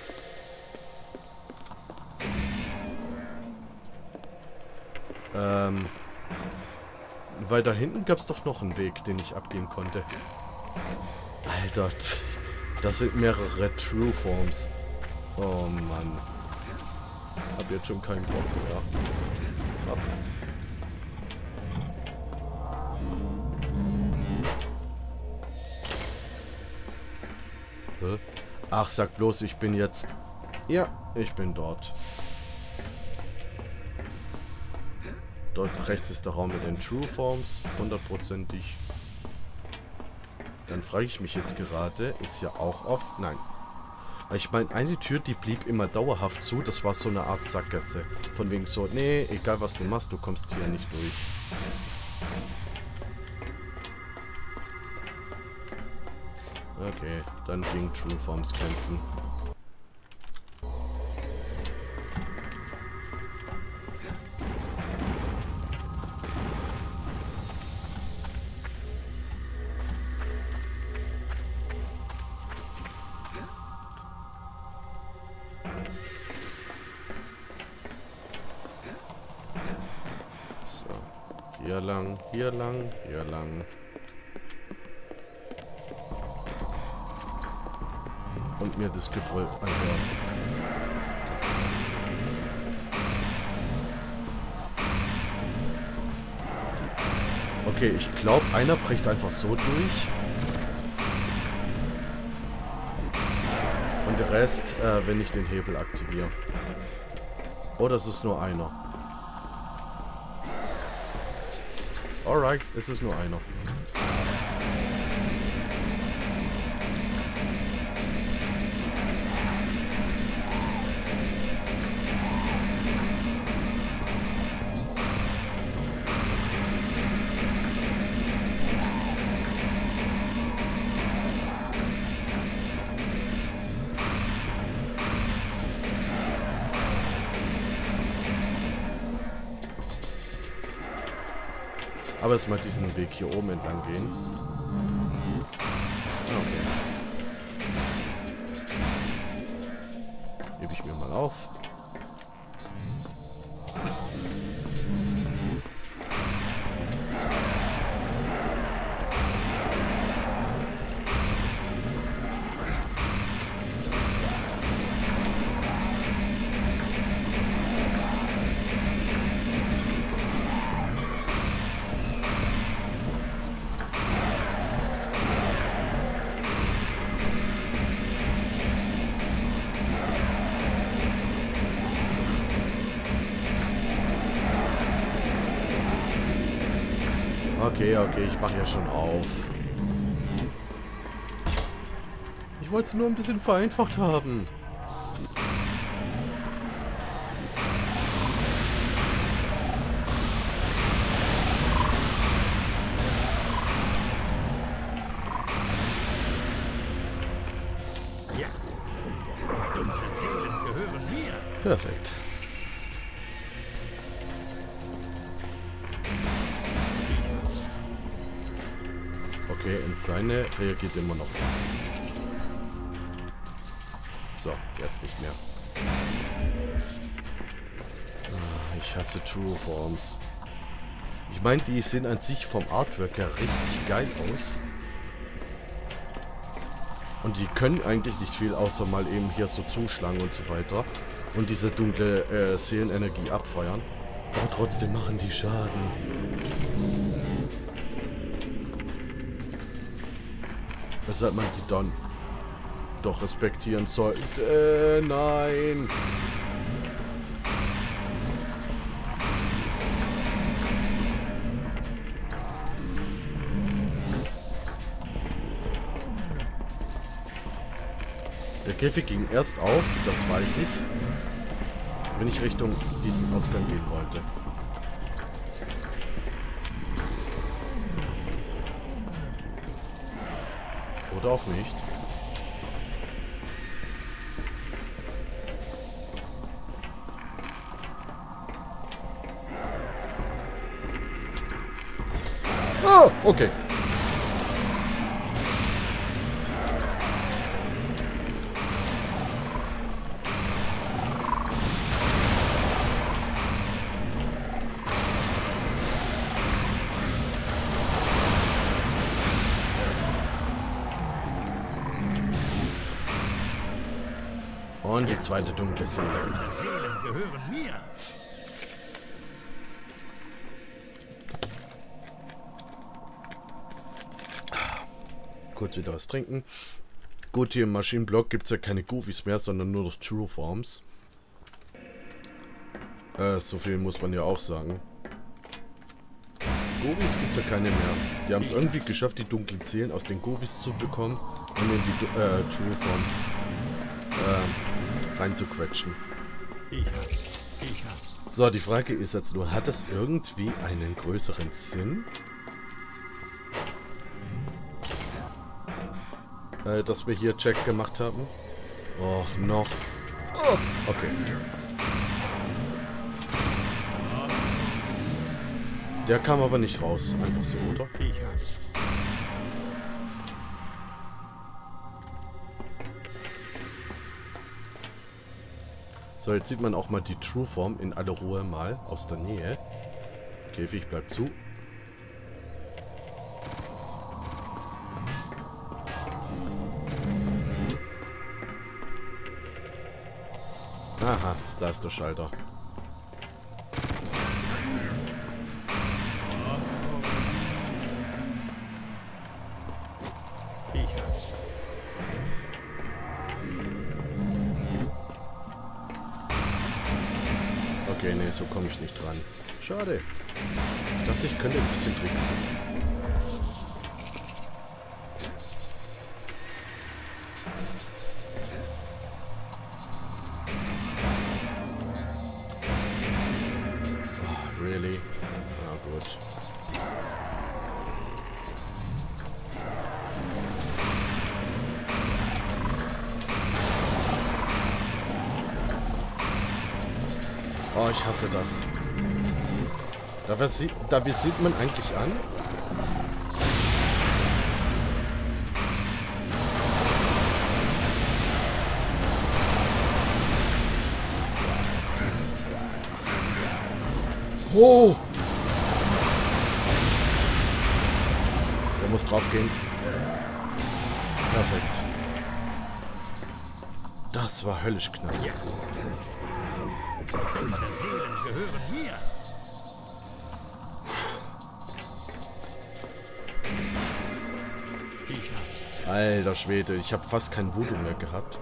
Ähm, weil da hinten gab es doch noch einen Weg, den ich abgehen konnte. Alter, das sind mehrere True Forms. Oh Mann. Hab jetzt schon keinen Bock mehr. Ab. Hä? Ach, sag bloß, ich bin jetzt... Ja, ich bin dort. Dort rechts ist der Raum mit den True Forms, hundertprozentig. Dann frage ich mich jetzt gerade, ist ja auch oft... Nein. Ich meine, eine Tür, die blieb immer dauerhaft zu, das war so eine Art Sackgasse. Von wegen so, nee, egal was du machst, du kommst hier nicht durch. Okay, dann gegen True Forms kämpfen. Hier lang, hier lang, hier lang. Und mir das Gebrüll anhören. Okay, ich glaube, einer bricht einfach so durch. Und der Rest, äh, wenn ich den Hebel aktiviere. Oh, das ist nur einer. Alright, es ist nur einer. Aber jetzt mal diesen Weg hier oben entlang gehen. Okay. Hebe ich mir mal auf. Okay, okay, ich mache ja schon auf. Ich wollte es nur ein bisschen vereinfacht haben. Ja. Dunkle Seelen gehören mir. Perfekt. Okay, und seine reagiert immer noch. So, jetzt nicht mehr. Ah, ich hasse True Forms. Ich meine, die sehen an sich vom Artwork her richtig geil aus. Und die können eigentlich nicht viel, außer mal eben hier so zuschlagen und so weiter. Und diese dunkle äh, Seelenenergie abfeuern. Aber trotzdem machen die Schaden. Weshalb man die dann doch respektieren sollte. Äh, nein. Der Käfig ging erst auf, das weiß ich, wenn ich Richtung diesen Ausgang gehen wollte. Oder auch nicht. Oh, okay. Und die zweite dunkle Seele. Dunkle Seelen gehören mir. Kurz wieder was trinken. Gut, hier im Maschinenblock gibt es ja keine Goofies mehr, sondern nur noch True Forms. Äh, so viel muss man ja auch sagen. Goofies gibt es ja keine mehr. Die haben es irgendwie geschafft, die dunklen Seelen aus den Goofies zu bekommen und in die äh, True Forms äh, reinzuquetschen. Ich hab's. Ich hab's. So, die Frage ist jetzt nur, hat das irgendwie einen größeren Sinn? Äh, dass wir hier Check gemacht haben. Och, noch. Oh, okay. Der kam aber nicht raus. Einfach so, oder? Ich hab's. So, jetzt sieht man auch mal die True Form in aller Ruhe mal aus der Nähe. Käfig bleibt zu. Aha, da ist der Schalter. Ich hab's. Okay, nee, so komme ich nicht dran. Schade. Ich dachte, ich könnte ein bisschen tricksen. Really? Na gut. Oh, ich hasse das. Da, sieht, da wie sieht man eigentlich an? Oh! Der muss drauf gehen. Perfekt. Das war höllisch knapp. Ja. Dunkle Seelen gehören mir. Ich hab's. Alter Schwede, ich habe fast kein Voodoo mehr gehabt.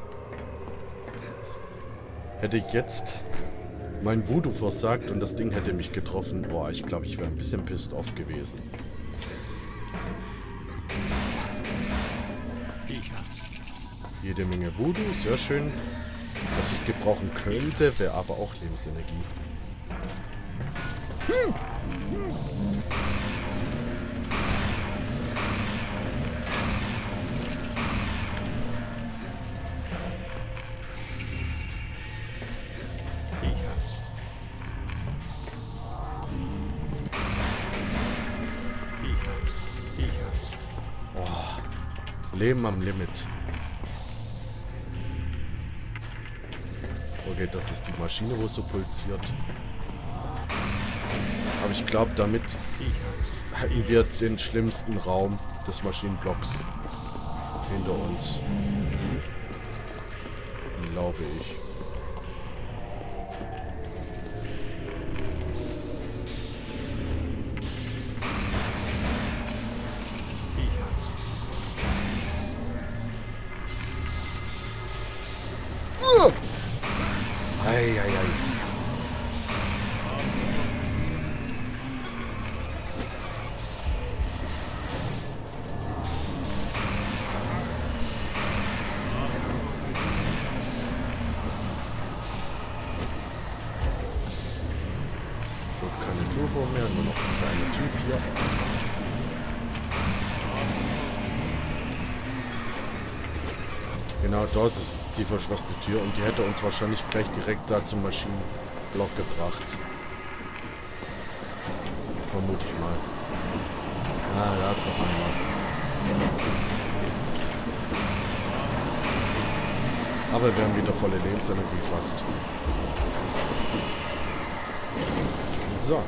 Hätte ich jetzt mein Voodoo versagt und das Ding hätte mich getroffen, boah, ich glaube, ich wäre ein bisschen pissed off gewesen. Jede Menge Voodoo, sehr schön. Was ich gebrauchen könnte, wäre aber auch Lebensenergie. Hm. Hm. Oh, Leben am Limit. Okay, das ist die Maschine, wo es so pulsiert. Aber ich glaube, damit hätten wir den schlimmsten Raum des Maschinenblocks hinter uns. Glaube ich. Ei, ei, ei. Gut, keine Tour vor mehr, nur noch dieser eine Typ hier. Genau, dort ist die verschlossene Tür und die hätte uns wahrscheinlich gleich direkt da zum Maschinenblock gebracht. Vermute ich mal. Ah, da ist noch einmal. Aber wir haben wieder volle Lebensenergie fast. So.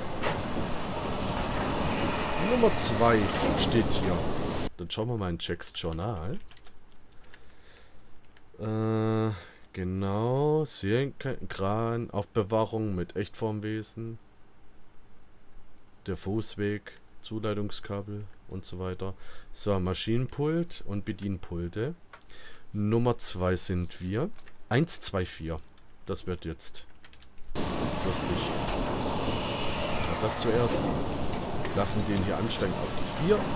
Nummer zwei steht hier. Dann schauen wir mal in Jacks Journal. Äh, genau. Serienkran, Aufbewahrung mit Echtformwesen. Der Fußweg, Zuleitungskabel und so weiter. So, Maschinenpult und Bedienpulte. Nummer zwei sind wir. eins, zwei, vier. Das wird jetzt lustig. Ja, das zuerst. Lassen den hier ansteigen auf die vier.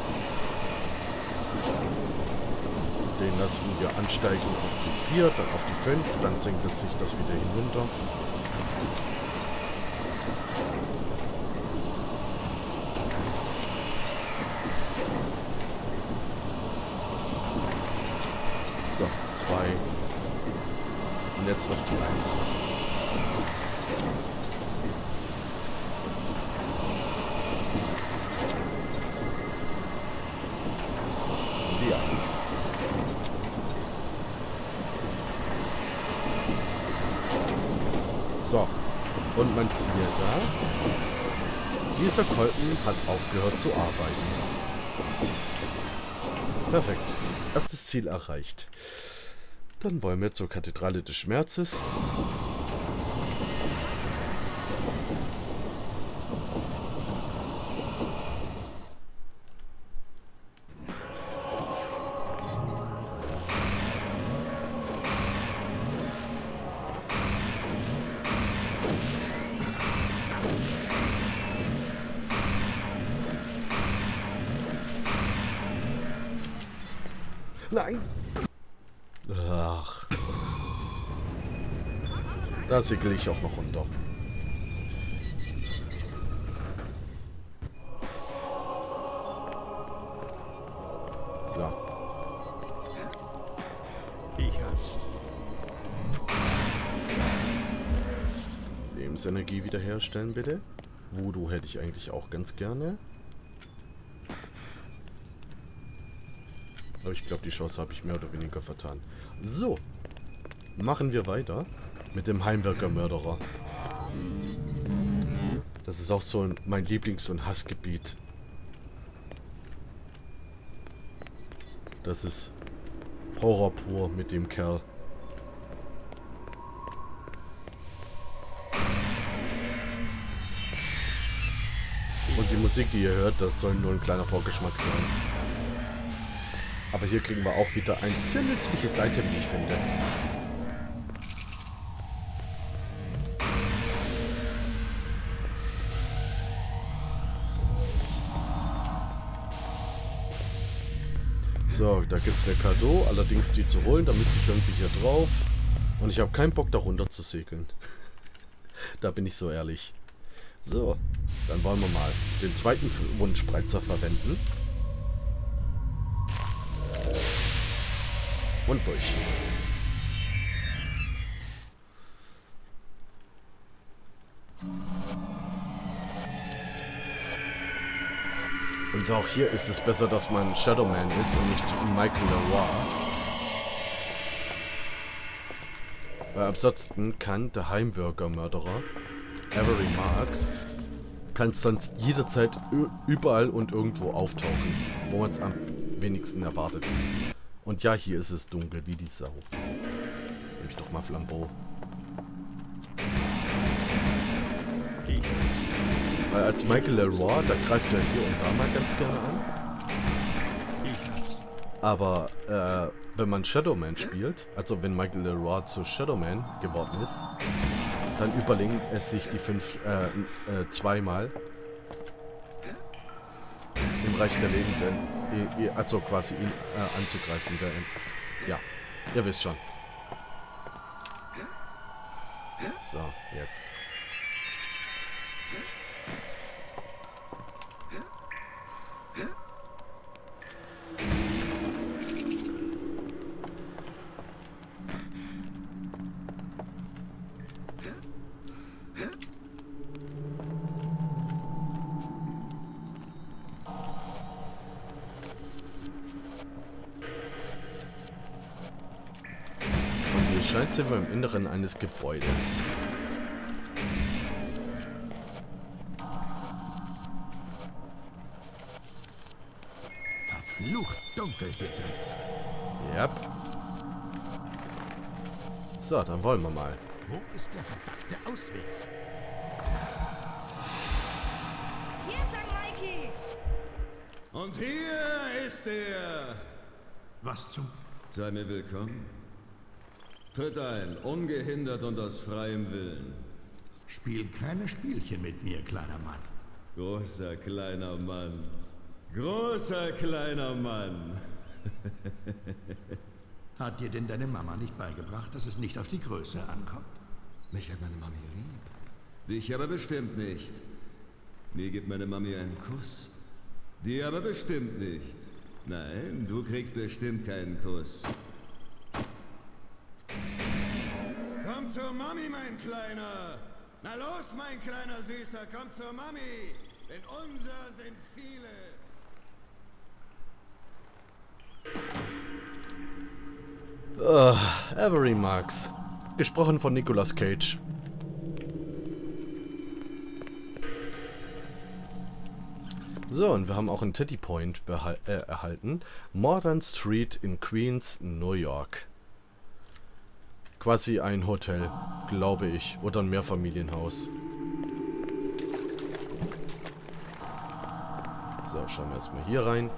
Den lassen wir ansteigen auf die vier, dann auf die fünf, dann senkt es sich das wieder hinunter. So, zwei. Und jetzt noch die eins. Die eins. So, und man sieht da, dieser Kolben hat aufgehört zu arbeiten. Perfekt. Erstes Ziel erreicht. Dann wollen wir zur Kathedrale des Schmerzes. Nein! Ach. Da segel ich auch noch runter. So. Ich hab's. Lebensenergie wiederherstellen, bitte. Voodoo hätte ich eigentlich auch ganz gerne. Aber ich glaube, die Chance habe ich mehr oder weniger vertan. So. Machen wir weiter mit dem Heimwerker-Mörderer. Das ist auch so ein, mein Lieblings- und Hassgebiet. Das ist Horror pur mit dem Kerl. Und die Musik, die ihr hört, das soll nur ein kleiner Vorgeschmack sein. Aber hier kriegen wir auch wieder ein sehr nützliches Item, wie ich finde. So, da gibt es eine Cadeau, allerdings die zu holen, da müsste ich irgendwie hier drauf. Und ich habe keinen Bock, da runter zu segeln. Da bin ich so ehrlich. So, dann wollen wir mal den zweiten Wunschspreizer verwenden. Und durch. Und auch hier ist es besser, dass man Shadowman ist und nicht Michael Leroy. Weil ansonsten kann der Heimworker-Mörderer Avery Marks kann sonst jederzeit überall und irgendwo auftauchen, wo man es am wenigsten erwartet. Und ja, hier ist es dunkel wie die Sau. Nehme ich doch mal Flambeau. Weil als Michael Leroy, da greift er hier und da mal ganz gerne an. Aber äh, wenn man Shadowman spielt, also wenn Michael Leroy zu Shadowman geworden ist, dann überlegen es sich die fünf äh, äh, zweimal im Reich der Lebenden, also quasi ihn äh, anzugreifen. Der, ja, ihr wisst schon. So, jetzt. Scheint sind wir im Inneren eines Gebäudes. Verflucht dunkel hier drin. Yep. So, dann wollen wir mal. Wo ist der verdammte Ausweg? Hier, Tag Mikey! Und hier ist er! Was zum... Sei mir willkommen. Tritt ein, ungehindert und aus freiem Willen. Spiel keine Spielchen mit mir, kleiner Mann. Großer kleiner Mann. Großer kleiner Mann. Hat dir denn deine Mama nicht beigebracht, dass es nicht auf die Größe ankommt? Mich hat meine Mami lieb. Dich aber bestimmt nicht. Mir gibt meine Mami einen Kuss. Die aber bestimmt nicht. Nein, du kriegst bestimmt keinen Kuss. Komm zur Mami, mein Kleiner! Na los, mein kleiner Süßer, komm zur Mami! Denn unser sind viele! Uh, Avery Marks. Gesprochen von Nicolas Cage. So, und wir haben auch einen Teddy Point äh, erhalten. Modern Street in Queens, New York. Quasi ein Hotel, glaube ich. Oder ein Mehrfamilienhaus. So, schauen wir erstmal hier rein.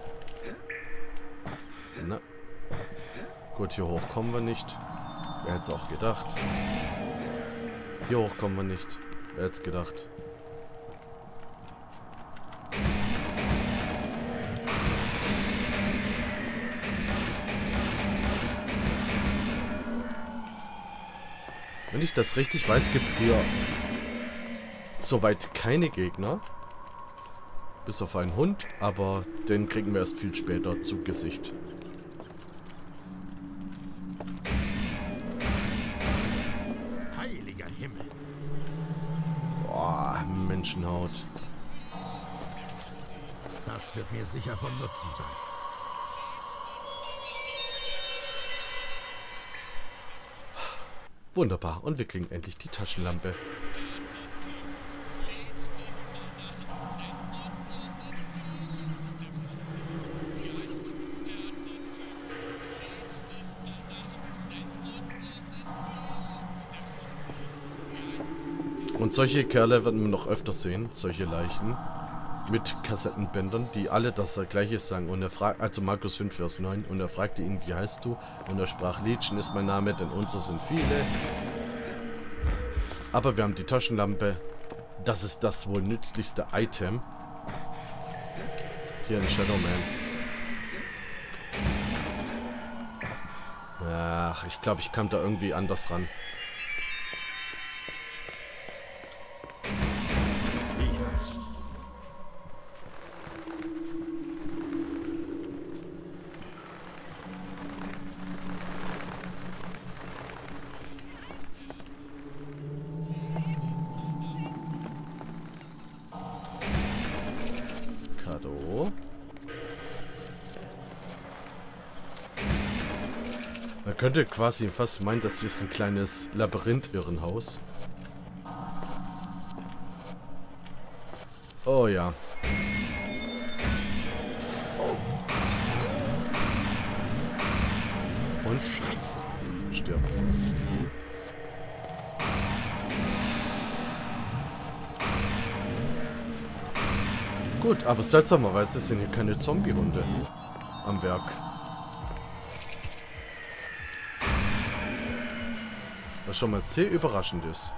Na. Gut, hier hoch kommen wir nicht. Wer hätte es auch gedacht. Hier hoch kommen wir nicht. Wer hätte es gedacht. Wenn ich das richtig weiß, gibt es hier soweit keine Gegner. Bis auf einen Hund, aber den kriegen wir erst viel später zu Gesicht. Heiliger Himmel. Boah, Menschenhaut. Das wird mir sicher von Nutzen sein. Wunderbar, und wir kriegen endlich die Taschenlampe. Und solche Kerle werden wir noch öfter sehen, solche Leichen. Mit Kassettenbändern, die alle das gleiche sagen. Und er fragt, also Markus fünf, Vers neun, und er fragte ihn, wie heißt du? Und er sprach, Legion ist mein Name, denn unser sind viele. Aber wir haben die Taschenlampe. Das ist das wohl nützlichste Item. Hier in Shadowman. Ach, ich glaube, ich kam da irgendwie anders ran. Kado. Man könnte quasi fast meinen, das hier ist ein kleines Labyrinth-Irrenhaus. Oh ja. Und? Stirb. Gut, aber seltsamerweise sind hier keine Zombie-Hunde am Werk. Was schon mal sehr überraschend ist.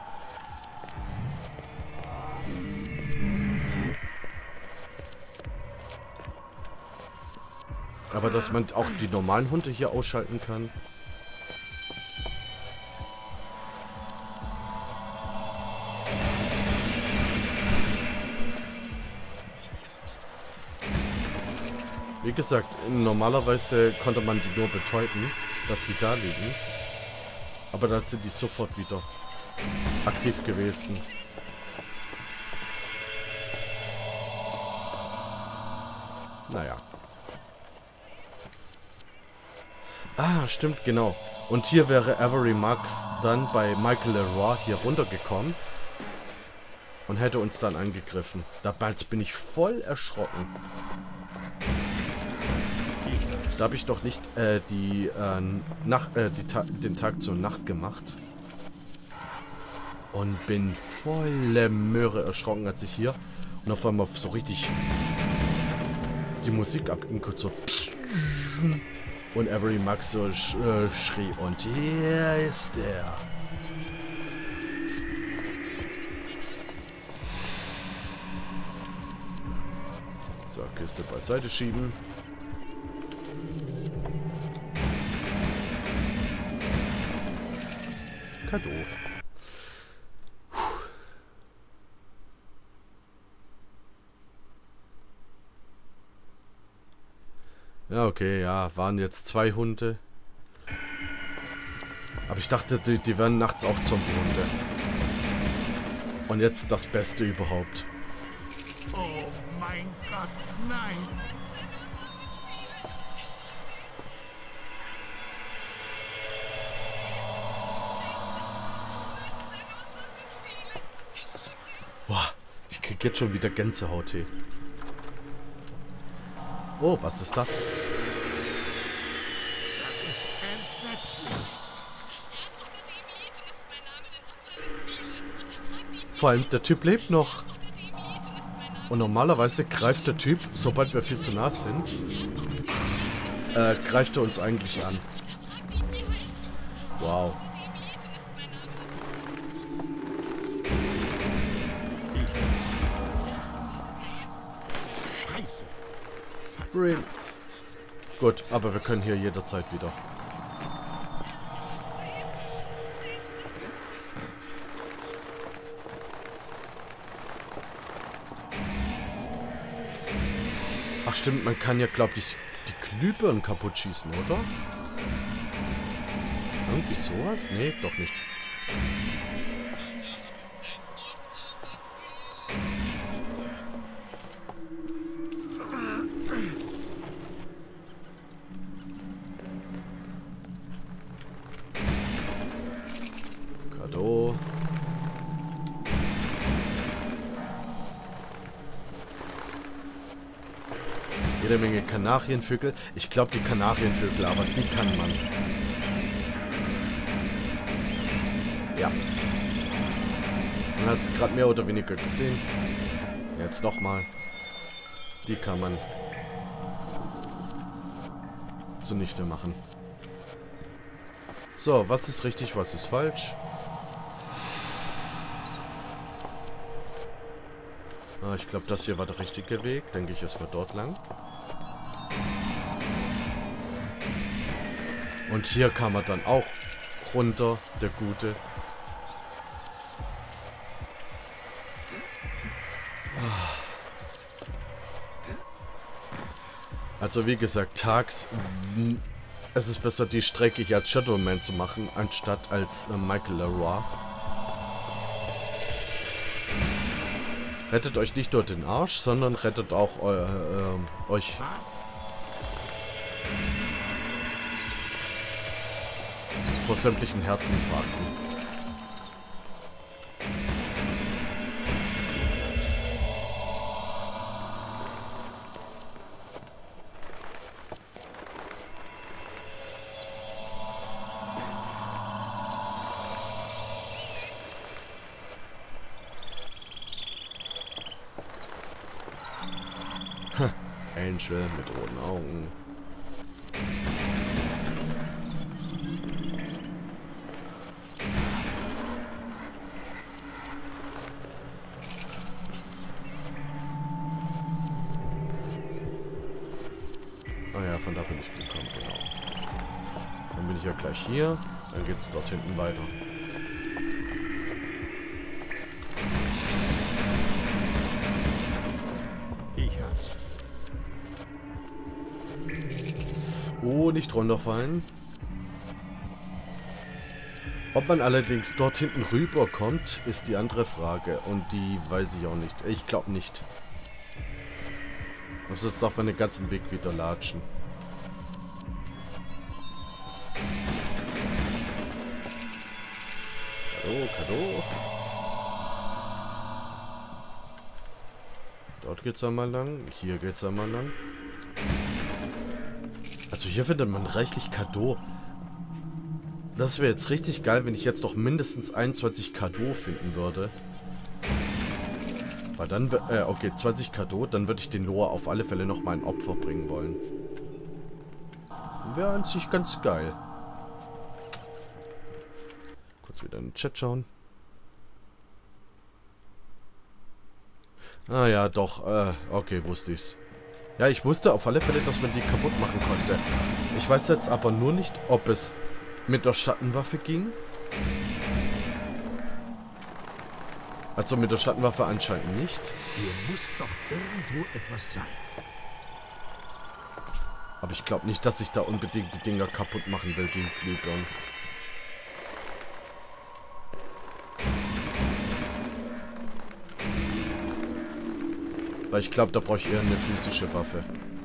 Aber dass man auch die normalen Hunde hier ausschalten kann. Wie gesagt, normalerweise konnte man die nur betäuben, dass die da liegen. Aber dann sind die sofort wieder aktiv gewesen. Naja. Ah, stimmt, genau. Und hier wäre Avery Marks dann bei Michael Leroy hier runtergekommen und hätte uns dann angegriffen. Dabei bin ich voll erschrocken. Da habe ich doch nicht äh, die, äh, Nacht, äh, die Ta den Tag zur Nacht gemacht. Und bin volle Möhre erschrocken, als ich hier und auf einmal so richtig die Musik abging, kurz so und Avery Max so sch äh, schrie und hier ist er. So, Kiste beiseite schieben. Kado. Ja, okay, ja, waren jetzt zwei Hunde. Aber ich dachte, die, die werden nachts auch Zombie-Hunde. Und jetzt das Beste überhaupt. Oh mein Gott, nein! Boah, ich krieg jetzt schon wieder Gänsehaut hier. Oh, was ist das? Das ist entsetzlich. Vor allem, der Typ lebt noch. Und normalerweise greift der Typ, sobald wir viel zu nah sind, äh, greift er uns eigentlich an. Wow. Scheiße. Green. Gut, aber wir können hier jederzeit wieder. Ach stimmt, man kann ja, glaube ich, die Glühbirnen kaputt schießen, oder? Irgendwie sowas? Nee, doch nicht. Kado. Jede Menge Kanarienvögel. Ich glaube, die Kanarienvögel, aber die kann man. Ja. Man hat es gerade mehr oder weniger gesehen. Jetzt nochmal. Die kann man zunichte machen. So, was ist richtig, was ist falsch? Ah, ich glaube, das hier war der richtige Weg. Denke ich erstmal dort lang. Und hier kam er dann auch runter, der Gute. Also wie gesagt, tags, es ist besser die Strecke hier als Shadowman zu machen, anstatt als äh, Michael Leroy. Rettet euch nicht nur den Arsch, sondern rettet auch eu äh, euch. Vor sämtlichen Herzinfarkten. Angel mit roten Augen. Ah ja, von da bin ich gekommen, genau. Dann bin ich ja gleich hier. Dann geht's dort hinten weiter. Oh, nicht runterfallen. Ob man allerdings dort hinten rüber kommt, ist die andere Frage. Und die weiß ich auch nicht. Ich glaube nicht. Und sonst darf man den ganzen Weg wieder latschen. Kado, Kado. Dort geht's einmal lang. Hier geht's einmal lang. Also hier findet man reichlich Kado. Das wäre jetzt richtig geil, wenn ich jetzt doch mindestens einundzwanzig Kado finden würde. Weil dann, äh, okay, zwanzig Kado, dann würde ich den Loa auf alle Fälle noch mal ein Opfer bringen wollen. Wäre an sich ganz geil. Kurz wieder in den Chat schauen. Ah ja, doch, äh, okay, wusste ich's. Ja, ich wusste auf alle Fälle, dass man die kaputt machen konnte. Ich weiß jetzt aber nur nicht, ob es mit der Schattenwaffe ging. Also mit der Schattenwaffe anscheinend nicht. Hier muss doch irgendwo etwas sein. Aber ich glaube nicht, dass ich da unbedingt die Dinger kaputt machen will, die Glühbirnen. Weil ich glaube, da brauche ich eher eine physische Waffe.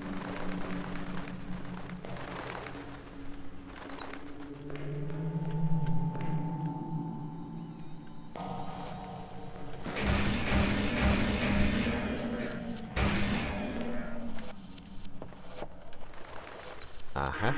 Aha.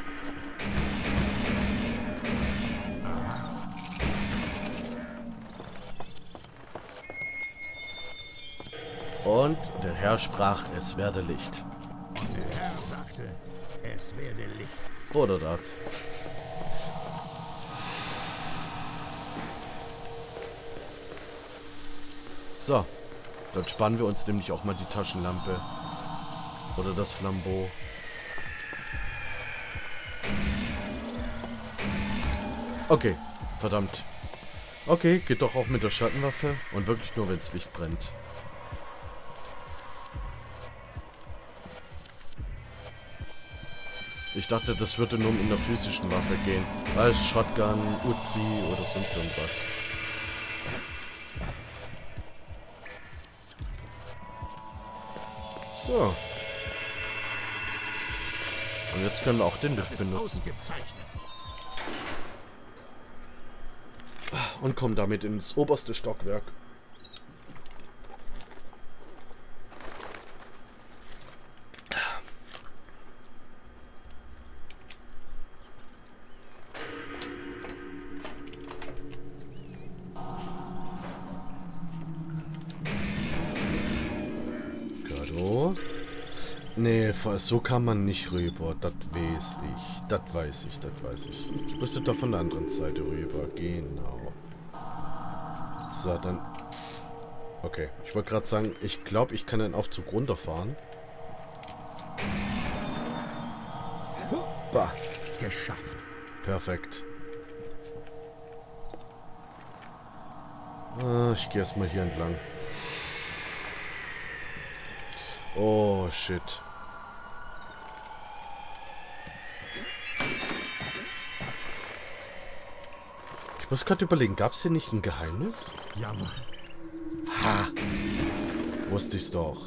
Und der Herr sprach, es werde Licht. Und der Herr sagte, es werde Licht. Oder das. So. Dann spannen wir uns nämlich auch mal die Taschenlampe. Oder das Flambeau. Okay. Verdammt. Okay, geht doch auch mit der Schattenwaffe. Und wirklich nur, wenn es Licht brennt. Ich dachte, das würde nur mit einer physischen Waffe gehen. Als Shotgun, Uzi oder sonst irgendwas. So. Und jetzt können wir auch den Lift benutzen. Und kommen damit ins oberste Stockwerk. Nee, so kann man nicht rüber. Das weiß ich. Das weiß ich, das weiß ich. Ich müsste da von der anderen Seite rüber. Genau. So, dann... Okay, ich wollte gerade sagen, ich glaube, ich kann den Aufzug runterfahren. Bah. Geschafft. Perfekt. Ah, ich gehe erstmal hier entlang. Oh, shit. Ich muss gerade überlegen, gab es hier nicht ein Geheimnis? Jammer. Ha! Wusste ich's doch.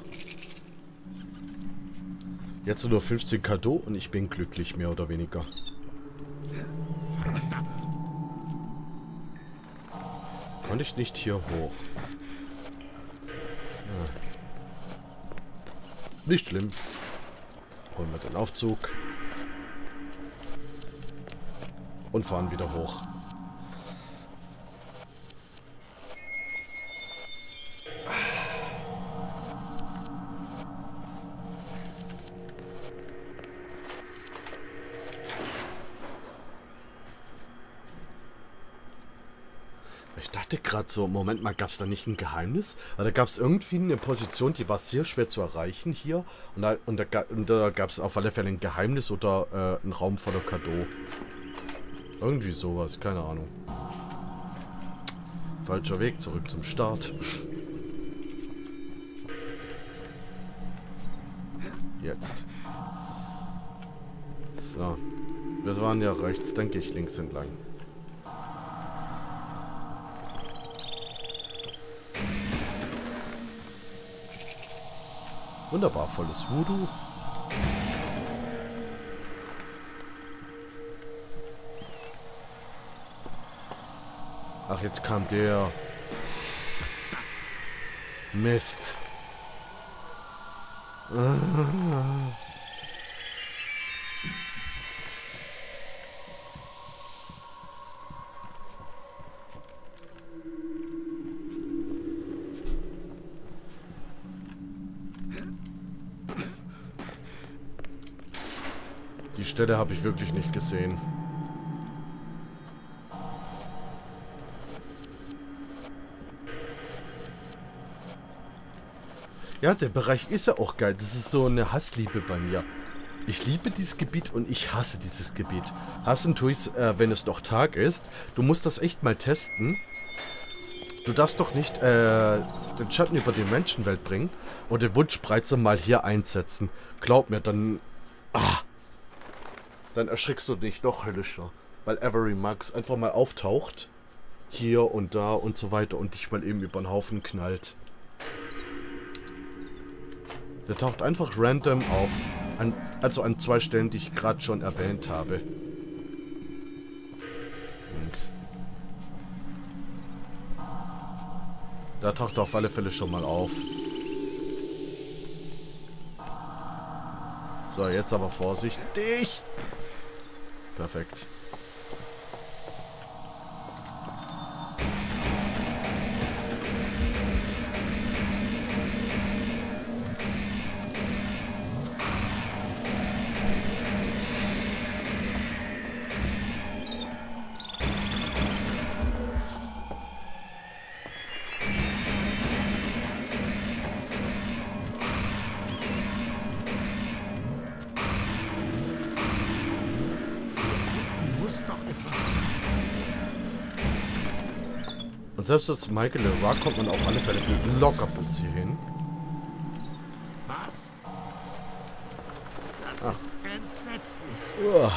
Jetzt nur fünfzehn Cadeau und ich bin glücklich, mehr oder weniger. Verdammt. Konnte ich nicht hier hoch? Ja. Nicht schlimm. Holen wir den Aufzug. Und fahren wieder hoch. Ich dachte gerade so, Moment mal, gab es da nicht ein Geheimnis? Aber da gab es irgendwie eine Position, die war sehr schwer zu erreichen hier. Und da, und da, und da gab es auf alle Fälle ein Geheimnis oder äh, einen Raum voller Cadeau. Irgendwie sowas, keine Ahnung. Falscher Weg, zurück zum Start. Jetzt. So. Wir waren ja rechts, dann gehe ich links entlang. Wunderbar, volles Voodoo. Ach, jetzt kam der... Mist. Die Stelle habe ich wirklich nicht gesehen. Ja, der Bereich ist ja auch geil. Das ist so eine Hassliebe bei mir. Ich liebe dieses Gebiet und ich hasse dieses Gebiet. Hassen tue ich es, äh, wenn es noch Tag ist. Du musst das echt mal testen. Du darfst doch nicht äh, den Schatten über die Menschenwelt bringen und den Wunschspreizer mal hier einsetzen. Glaub mir, dann... Ah, dann erschrickst du dich noch höllischer. Weil Avery Max einfach mal auftaucht. Hier und da und so weiter und dich mal eben über den Haufen knallt. Der taucht einfach random auf. An, also an zwei Stellen, die ich gerade schon erwähnt habe. Links. Da taucht er auf alle Fälle schon mal auf. So, jetzt aber vorsichtig. Perfekt. Und selbst als Michael LeRoy kommt man auf alle Fälle locker bis hierhin. Was? Das Ah. ist entsetzlich. Uah.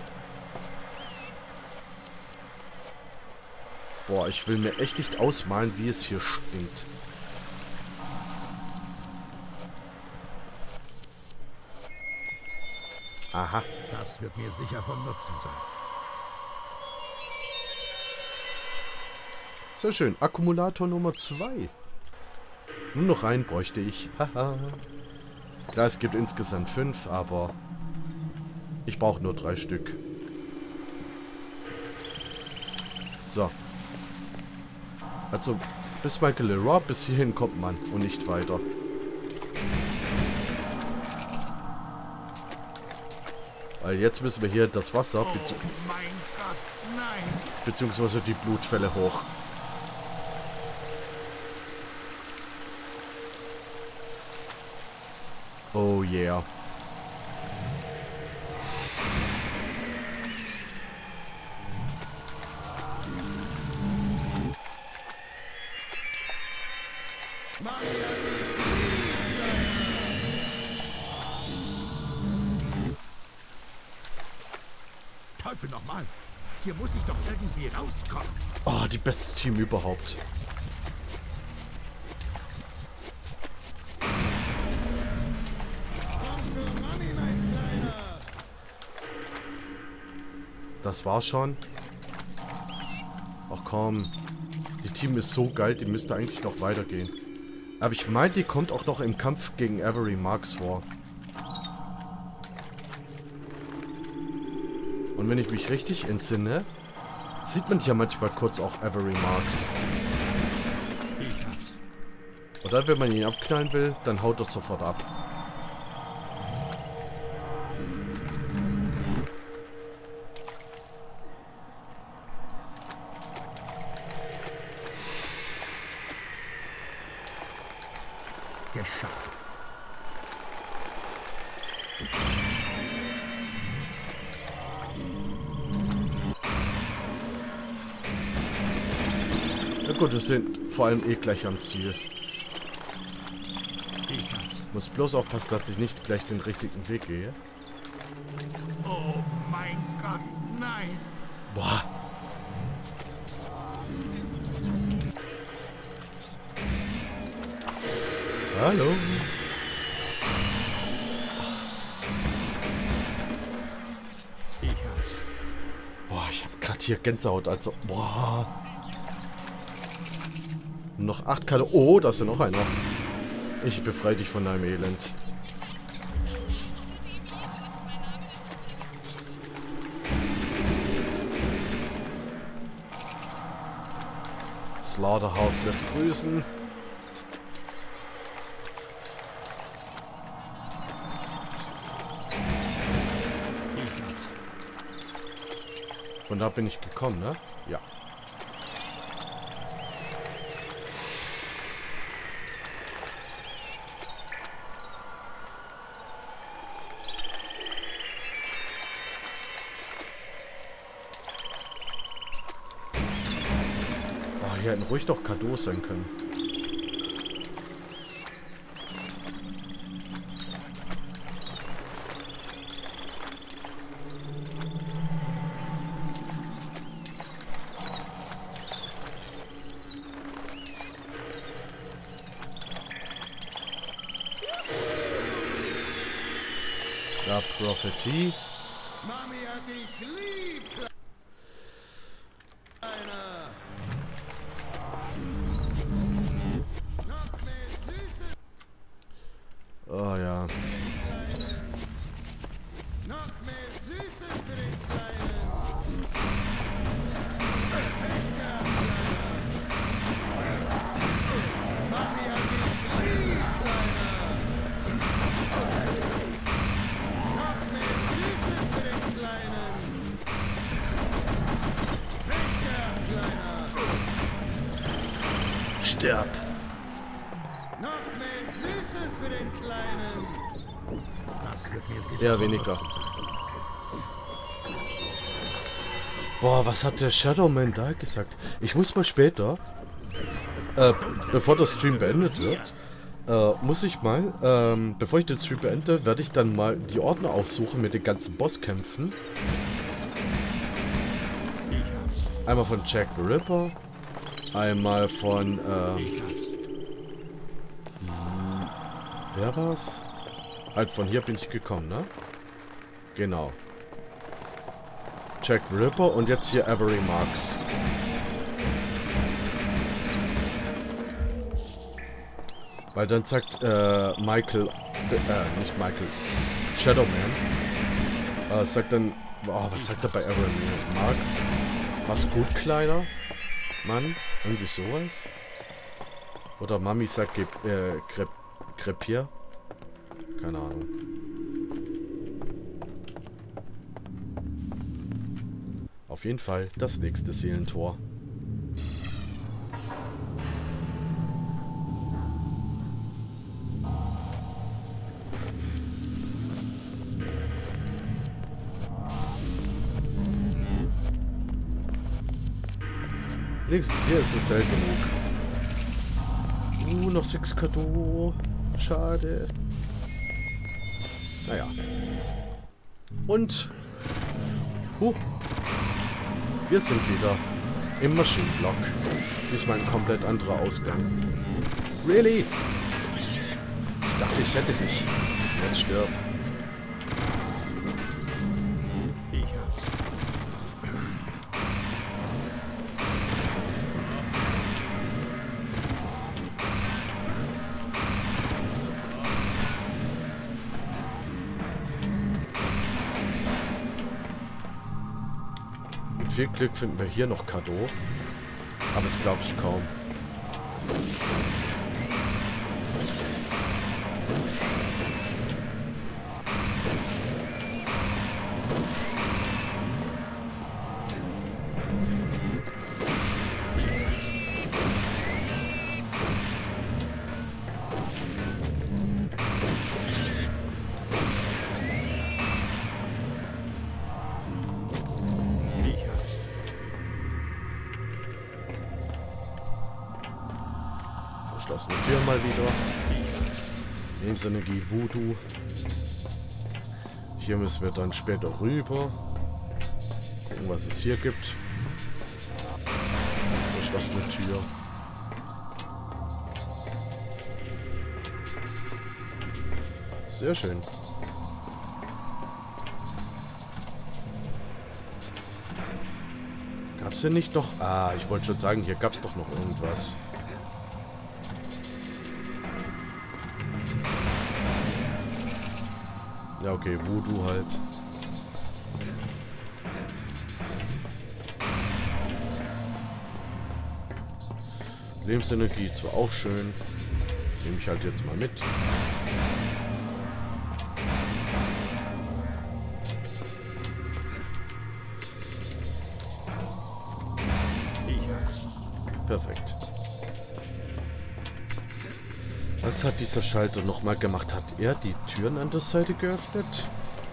Boah, ich will mir echt nicht ausmalen, wie es hier stinkt. Aha. Das wird mir sicher von Nutzen sein. Sehr schön. Akkumulator Nummer zwei. Nur noch einen bräuchte ich. Haha. Klar, es gibt insgesamt fünf, aber ich brauche nur drei Stück. So. Also, bis Michael LeRoy, bis hierhin kommt man und nicht weiter. Weil jetzt müssen wir hier das Wasser, bezieh Oh mein Gott, nein! beziehungsweise die Blutfälle hoch. Oh yeah. Teufel nochmal! Hier muss ich doch irgendwie rauskommen. Oh, die beste Team überhaupt. Das war's schon. Ach komm. Die Team ist so geil, die müsste eigentlich noch weitergehen. Aber ich meine, die kommt auch noch im Kampf gegen Avery Marks vor. Und wenn ich mich richtig entsinne, sieht man hier manchmal kurz auch Avery Marks. Und dann, wenn man ihn abknallen will, dann haut er sofort ab. Geschafft. Na gut, wir sind vor allem eh gleich am Ziel. Muss bloß aufpassen, dass ich nicht gleich den richtigen Weg gehe. Oh mein Gott, nein! Boah. Hallo. Boah, ich habe gerade hier Gänsehaut, also. Boah. Noch acht Kalle. Oh, da ist ja noch einer. Ich befreie dich von deinem Elend. Slaughterhouse lässt grüßen. Von da bin ich gekommen, ne? Ja. Oh, hier hätten ruhig doch Cadeaus sein können. Ja, Prophetie. Mami hat dich lieb, Kleiner. Noch mehr Süßes, Oh ja. noch mehr Süßes für den Kleinen. Mami hat dich lieb, Kleiner. Noch mehr Süßes für den Kleinen. Becher, Kleiner. Sterb. Noch mehr Süßes für den Kleinen. Das wird mir sicher Eher weniger. Boah, was hat der Shadowman da gesagt? Ich muss mal später, äh, bevor der Stream beendet wird, äh, muss ich mal, ähm, bevor ich den Stream beende, werde ich dann mal die Ordner aufsuchen mit den ganzen Bosskämpfen. Einmal von Jack the Ripper, einmal von, äh, wer war's? Halt, von hier bin ich gekommen, ne? Genau. Jack the Ripper und jetzt hier Avery Marks. Weil dann sagt äh, Michael, äh, nicht Michael, Shadowman, äh, sagt dann, oh, was sagt er bei Avery Marks? Mach's gut, Kleiner. Mann, irgendwie sowas. Oder Mami sagt, geb, äh, krep, krepier. Keine Ahnung. Auf jeden Fall das nächste Seelentor. Wenigstens hier ist es hell genug. Uh, noch sechs Kado. Schade. Naja. Und... Huh. Wir sind wieder im Maschinenblock. Diesmal ein komplett anderer Ausgang. Really? Ich dachte, ich hätte dich. Jetzt stirb. Ich hab's. Mit viel Glück finden wir hier noch Kado. Aber das glaube ich kaum. Verschlossene Tür mal wieder. Lebensenergie Voodoo. Hier müssen wir dann später rüber. Gucken, was es hier gibt. Verschlossene Tür. Sehr schön. Gab es hier nicht noch... Ah, ich wollte schon sagen, hier gab es doch noch irgendwas. Ja, okay, Voodoo halt. Lebensenergie zwar auch schön. Nehme ich halt jetzt mal mit. Perfekt. Was hat dieser Schalter nochmal gemacht? Hat er die Türen an der Seite geöffnet?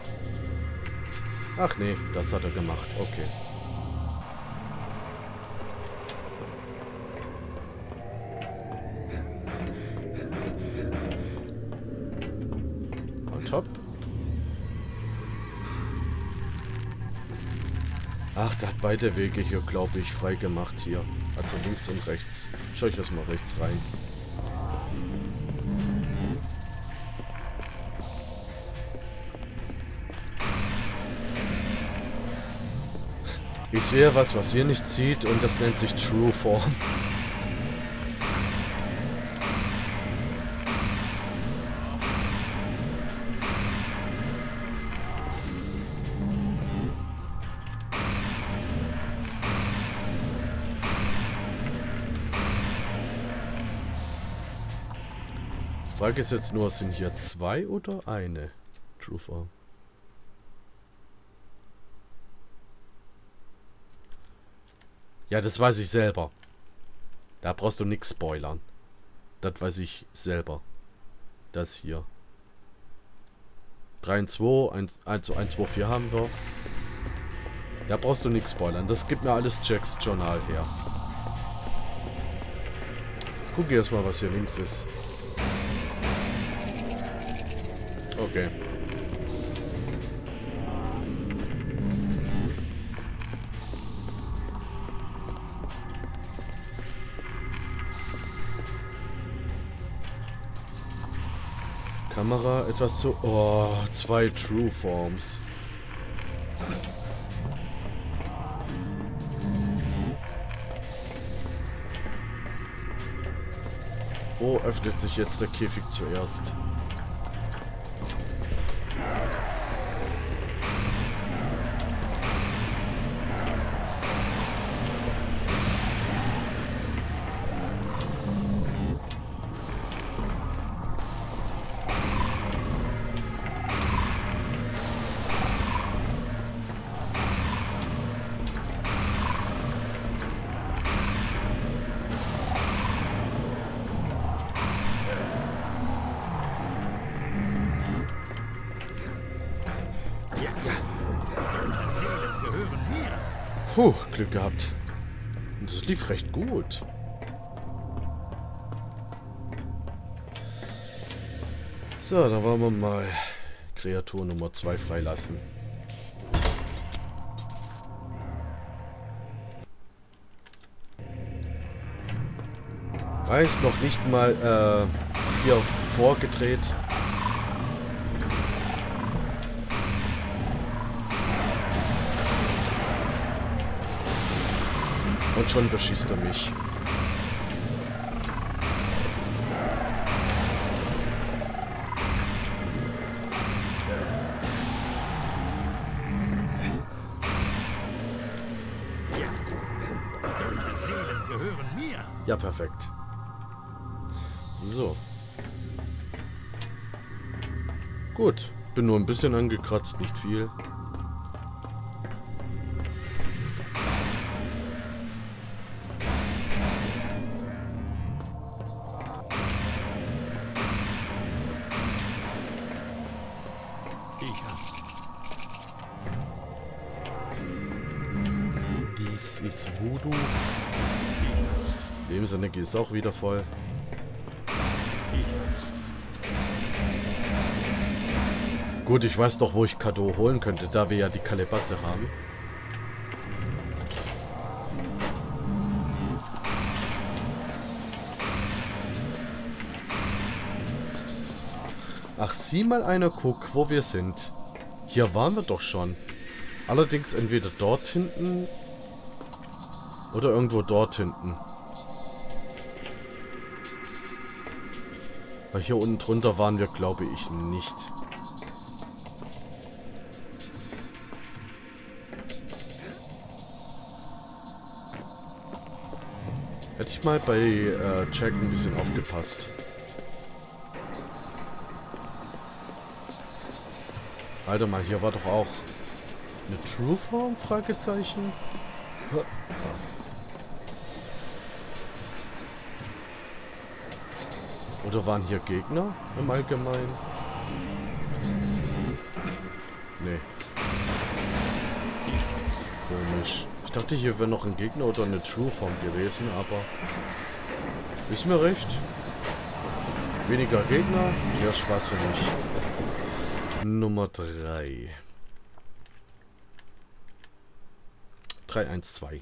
Ach nee, das hat er gemacht. Okay. Und top. Ach, der hat beide Wege hier, glaube ich, frei gemacht hier. Also links und rechts. Schau ich erstmal rechts rein. Ich sehe was, was ihr nicht seht, und das nennt sich True Form. Die Frage ist jetzt nur, sind hier zwei oder eine True Form? Ja, das weiß ich selber. Da brauchst du nichts spoilern. Das weiß ich selber. Das hier. drei und zwei, eins, eins, eins, zwei, vier haben wir. Da brauchst du nichts spoilern. Das gibt mir alles Jacks Journal her. Guck erst mal, was hier links ist. Okay. Kamera etwas so... Oh, zwei True Forms. Wo öffnet sich jetzt der Käfig zuerst? Puh, Glück gehabt. Und das lief recht gut. So, da wollen wir mal Kreatur Nummer zwei freilassen. Weiß noch nicht mal äh, hier vorgedreht. Und schon beschießt er mich. Seelen gehören mir. Ja, perfekt. So. Gut. Bin nur ein bisschen angekratzt, nicht viel. Dies ist Voodoo. Lebensenergie ist auch wieder voll. Gut, ich weiß doch, wo ich Cadeau holen könnte, da wir ja die Kalebasse haben. Ach, sieh mal einer, guck, wo wir sind. Hier waren wir doch schon. Allerdings entweder dort hinten oder irgendwo dort hinten. Weil hier unten drunter waren wir, glaube ich, nicht. Hätte ich mal bei äh, Jack ein bisschen aufgepasst. Alter mal, hier war doch auch eine True Form? Fragezeichen. Oder waren hier Gegner im Allgemeinen? Nee. Komisch. Ich dachte, hier wäre noch ein Gegner oder eine True Form gewesen, aber ist mir recht. Weniger Gegner, mehr Spaß für mich. Nummer drei. drei eins zwei.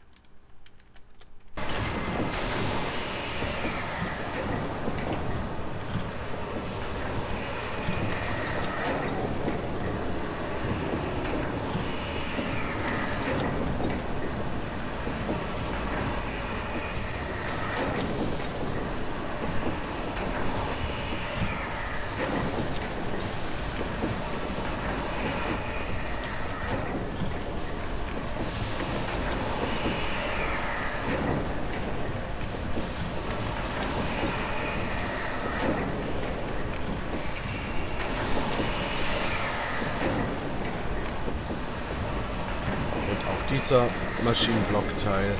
Dieser Maschinenblockteil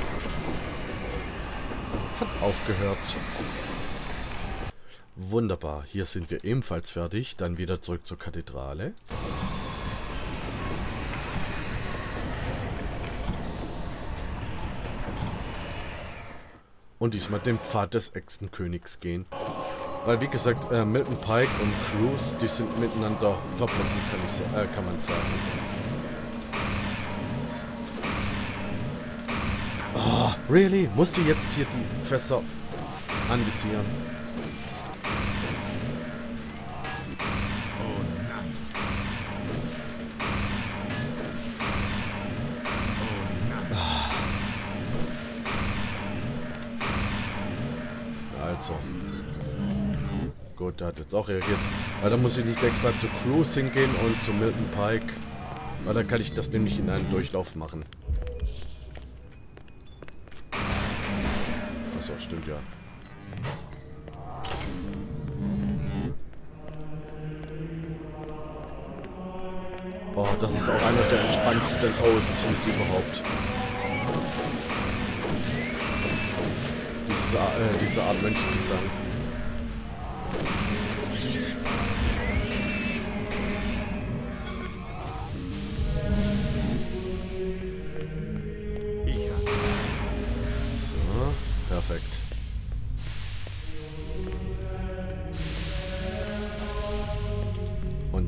hat aufgehört. Wunderbar, hier sind wir ebenfalls fertig. Dann wieder zurück zur Kathedrale. Und diesmal den Pfad des Echsenkönigs gehen. Weil wie gesagt, äh, Milton Pike und Cruz, die sind miteinander verbunden, kann, ich, äh, kann man sagen. Oh, really? Musst du jetzt hier die Fässer anvisieren? Oh nein. Oh nein. Also. Gut, der hat jetzt auch reagiert. Weil da muss ich nicht extra zu Cruz hingehen und zu Milton Pike. Weil dann kann ich das nämlich in einem Durchlauf machen. Achso, stimmt ja. Oh, das ist auch einer der entspannendsten O S Ts überhaupt. Diese, äh, diese Art Mönchsgesang. Perfekt.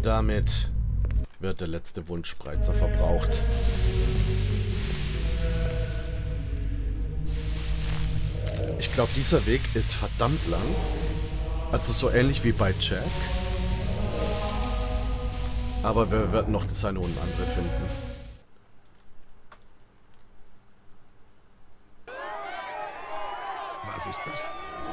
damit wird der letzte Wunschspreizer verbraucht. Ich glaube, dieser Weg ist verdammt lang. Also so ähnlich wie bei Jack. Aber wir werden noch das eine und andere finden. Was ist das?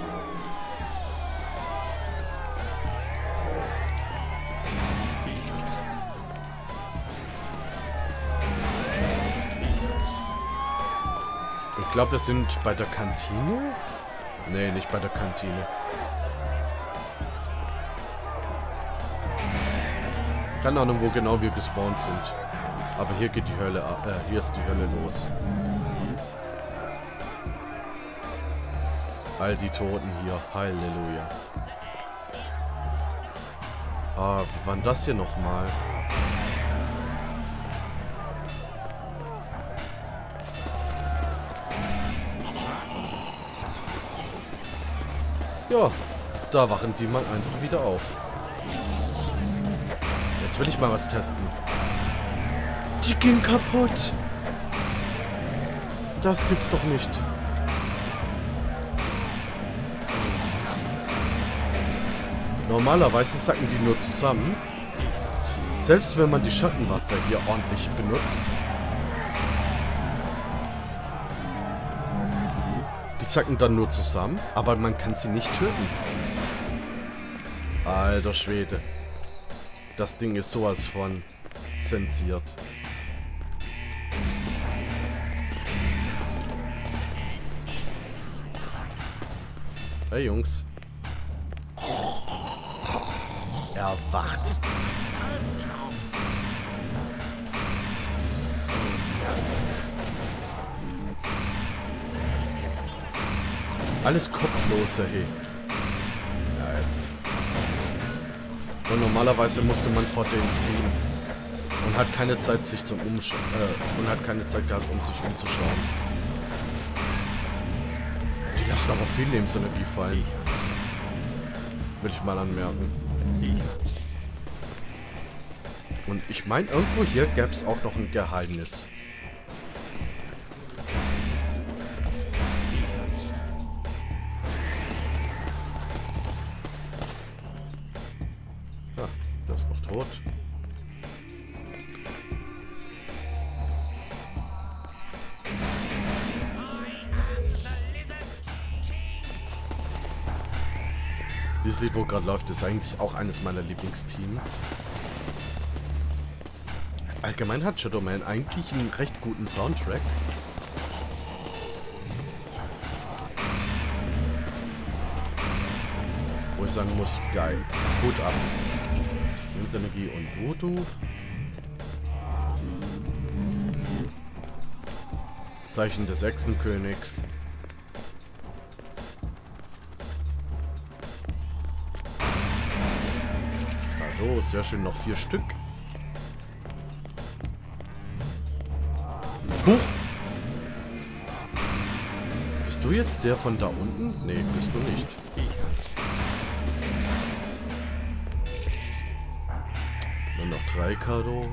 Ich glaube, wir sind bei der Kantine? Nee, nicht bei der Kantine. Keine Ahnung, wo genau wir gespawnt sind. Aber hier geht die Hölle, äh, hier ist die Hölle los. All die Toten hier. Halleluja. Ah, wie war denn das hier nochmal? Ja, da wachen die mal einfach wieder auf. Jetzt will ich mal was testen. Die ging kaputt. Das gibt's doch nicht. Normalerweise sacken die nur zusammen. Selbst wenn man die Schattenwaffe hier ordentlich benutzt. Die sacken dann nur zusammen, aber man kann sie nicht töten. Alter Schwede. Das Ding ist sowas von zensiert. Hey Jungs. Erwacht. Alles Kopflose, hey. Ja, jetzt. Und normalerweise musste man vor denen fliehen. Und hat keine Zeit, sich zum Umschauen. Äh, und hat keine Zeit gehabt, um sich umzuschauen. Die lassen aber viel Lebensenergie fallen. Würde ich mal anmerken. Und ich meine, irgendwo hier gäbe es auch noch ein Geheimnis. Ah, der ist noch tot. Dieses Lied, wo gerade läuft, ist eigentlich auch eines meiner Lieblingsteams. Allgemein hat Shadow Man eigentlich einen recht guten Soundtrack. Wo ich sagen muss, geil. Hut ab. Lebensenergie und Voodoo. Zeichen des Echsenkönigs. Oh, sehr schön, noch vier Stück. Huch! Bist du jetzt der von da unten? Nee, bist du nicht. Nur noch drei Kado.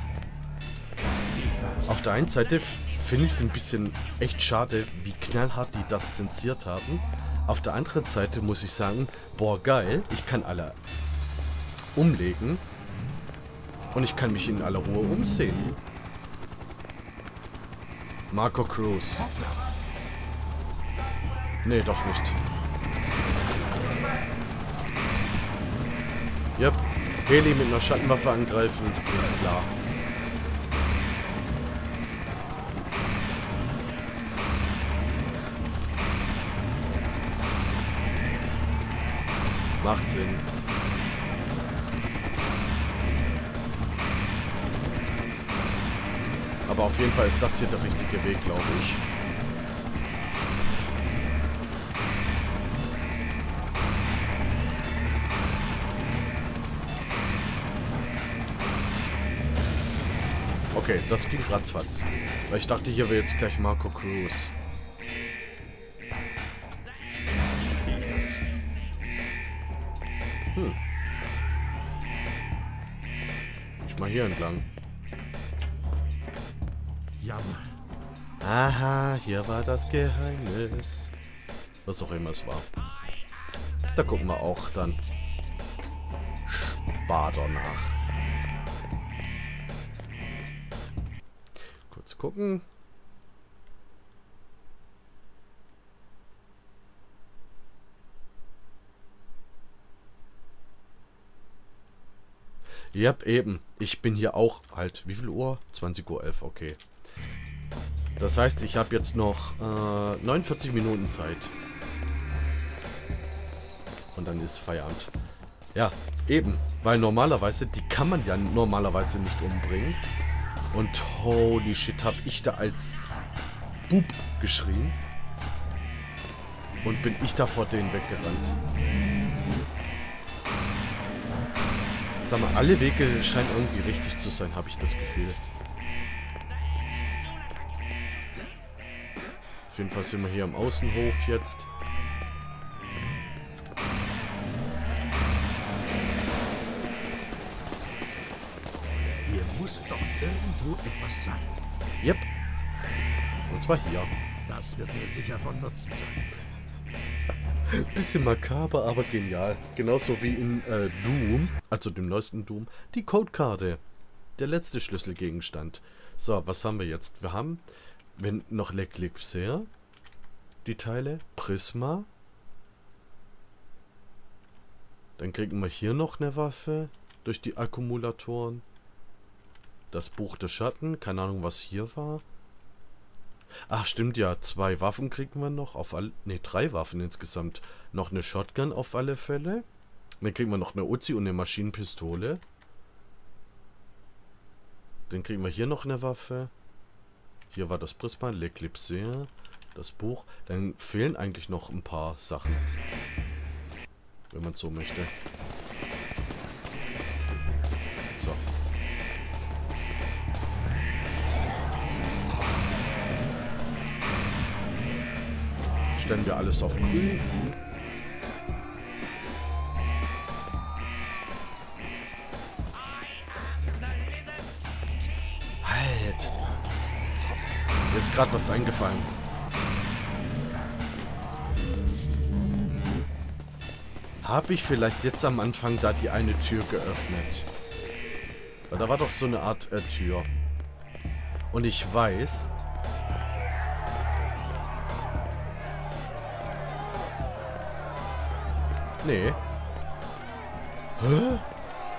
Auf der einen Seite finde ich es ein bisschen echt schade, wie knallhart die das zensiert haben. Auf der anderen Seite muss ich sagen, boah geil, ich kann alle umlegen und ich kann mich in aller Ruhe umsehen. Marco Cruz. Nee, doch nicht. Yep. Heli mit einer Schattenwaffe angreifen, ist klar. Macht Sinn. Aber auf jeden Fall ist das hier der richtige Weg, glaube ich. Okay, das ging ratzfatz. Weil ich dachte, hier wäre jetzt gleich Marco Cruz. Hm. ich mal hier entlang. Jawohl. Aha, hier war das Geheimnis. Was auch immer es war. Da gucken wir auch dann später nach. Kurz gucken. Ja, eben. Ich bin hier auch halt. Wie viel Uhr? zwanzig Uhr elf, okay. Das heißt, ich habe jetzt noch äh, neunundvierzig Minuten Zeit. Und dann ist Feierabend. Ja, eben. Weil normalerweise, die kann man ja normalerweise nicht umbringen. Und holy shit, habe ich da als Bub geschrien. Und bin ich da vor denen weggerannt. Sag mal, alle Wege scheinen irgendwie richtig zu sein, habe ich das Gefühl. Auf jeden Fall sind wir hier am Außenhof jetzt. Hier muss doch irgendwo etwas sein. Yep. Und zwar hier. Das wird mir sicher von Nutzen sein. Bisschen makaber, aber genial. Genauso wie in äh, Doom, also dem neuesten Doom, die Codekarte. Der letzte Schlüsselgegenstand. So, was haben wir jetzt? Wir haben, wenn noch L'Eclipse, die Teile, Prisma. Dann kriegen wir hier noch eine Waffe durch die Akkumulatoren. Das Buch des Schatten, keine Ahnung, was hier war. Ach, stimmt ja. Zwei Waffen kriegen wir noch. Auf alle. Ne, drei Waffen insgesamt. Noch eine Shotgun auf alle Fälle. Dann kriegen wir noch eine Uzi und eine Maschinenpistole. Dann kriegen wir hier noch eine Waffe. Hier war das Prisma, L'Eclipse, das Buch. Dann fehlen eigentlich noch ein paar Sachen. Wenn man so möchte. So. Stellen wir alles auf grün. Halt! Mir ist gerade was eingefallen. Habe ich vielleicht jetzt am Anfang da die eine Tür geöffnet? Weil da war doch so eine Art äh, Tür. Und ich weiß... Nee. Hä?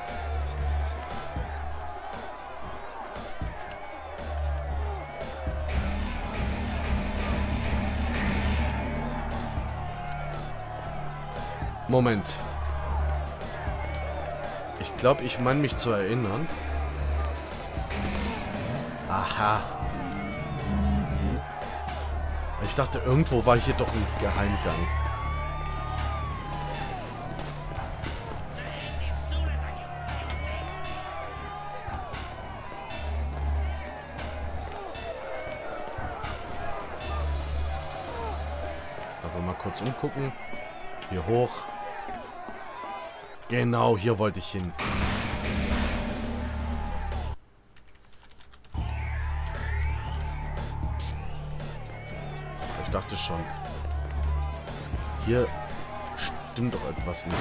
Moment. Ich glaube, ich meine mich zu erinnern. Aha. Ich dachte, irgendwo war hier doch ein Geheimgang. Aber mal kurz umgucken. Hier hoch. Genau, hier wollte ich hin. Ich dachte schon. Hier stimmt doch etwas nicht.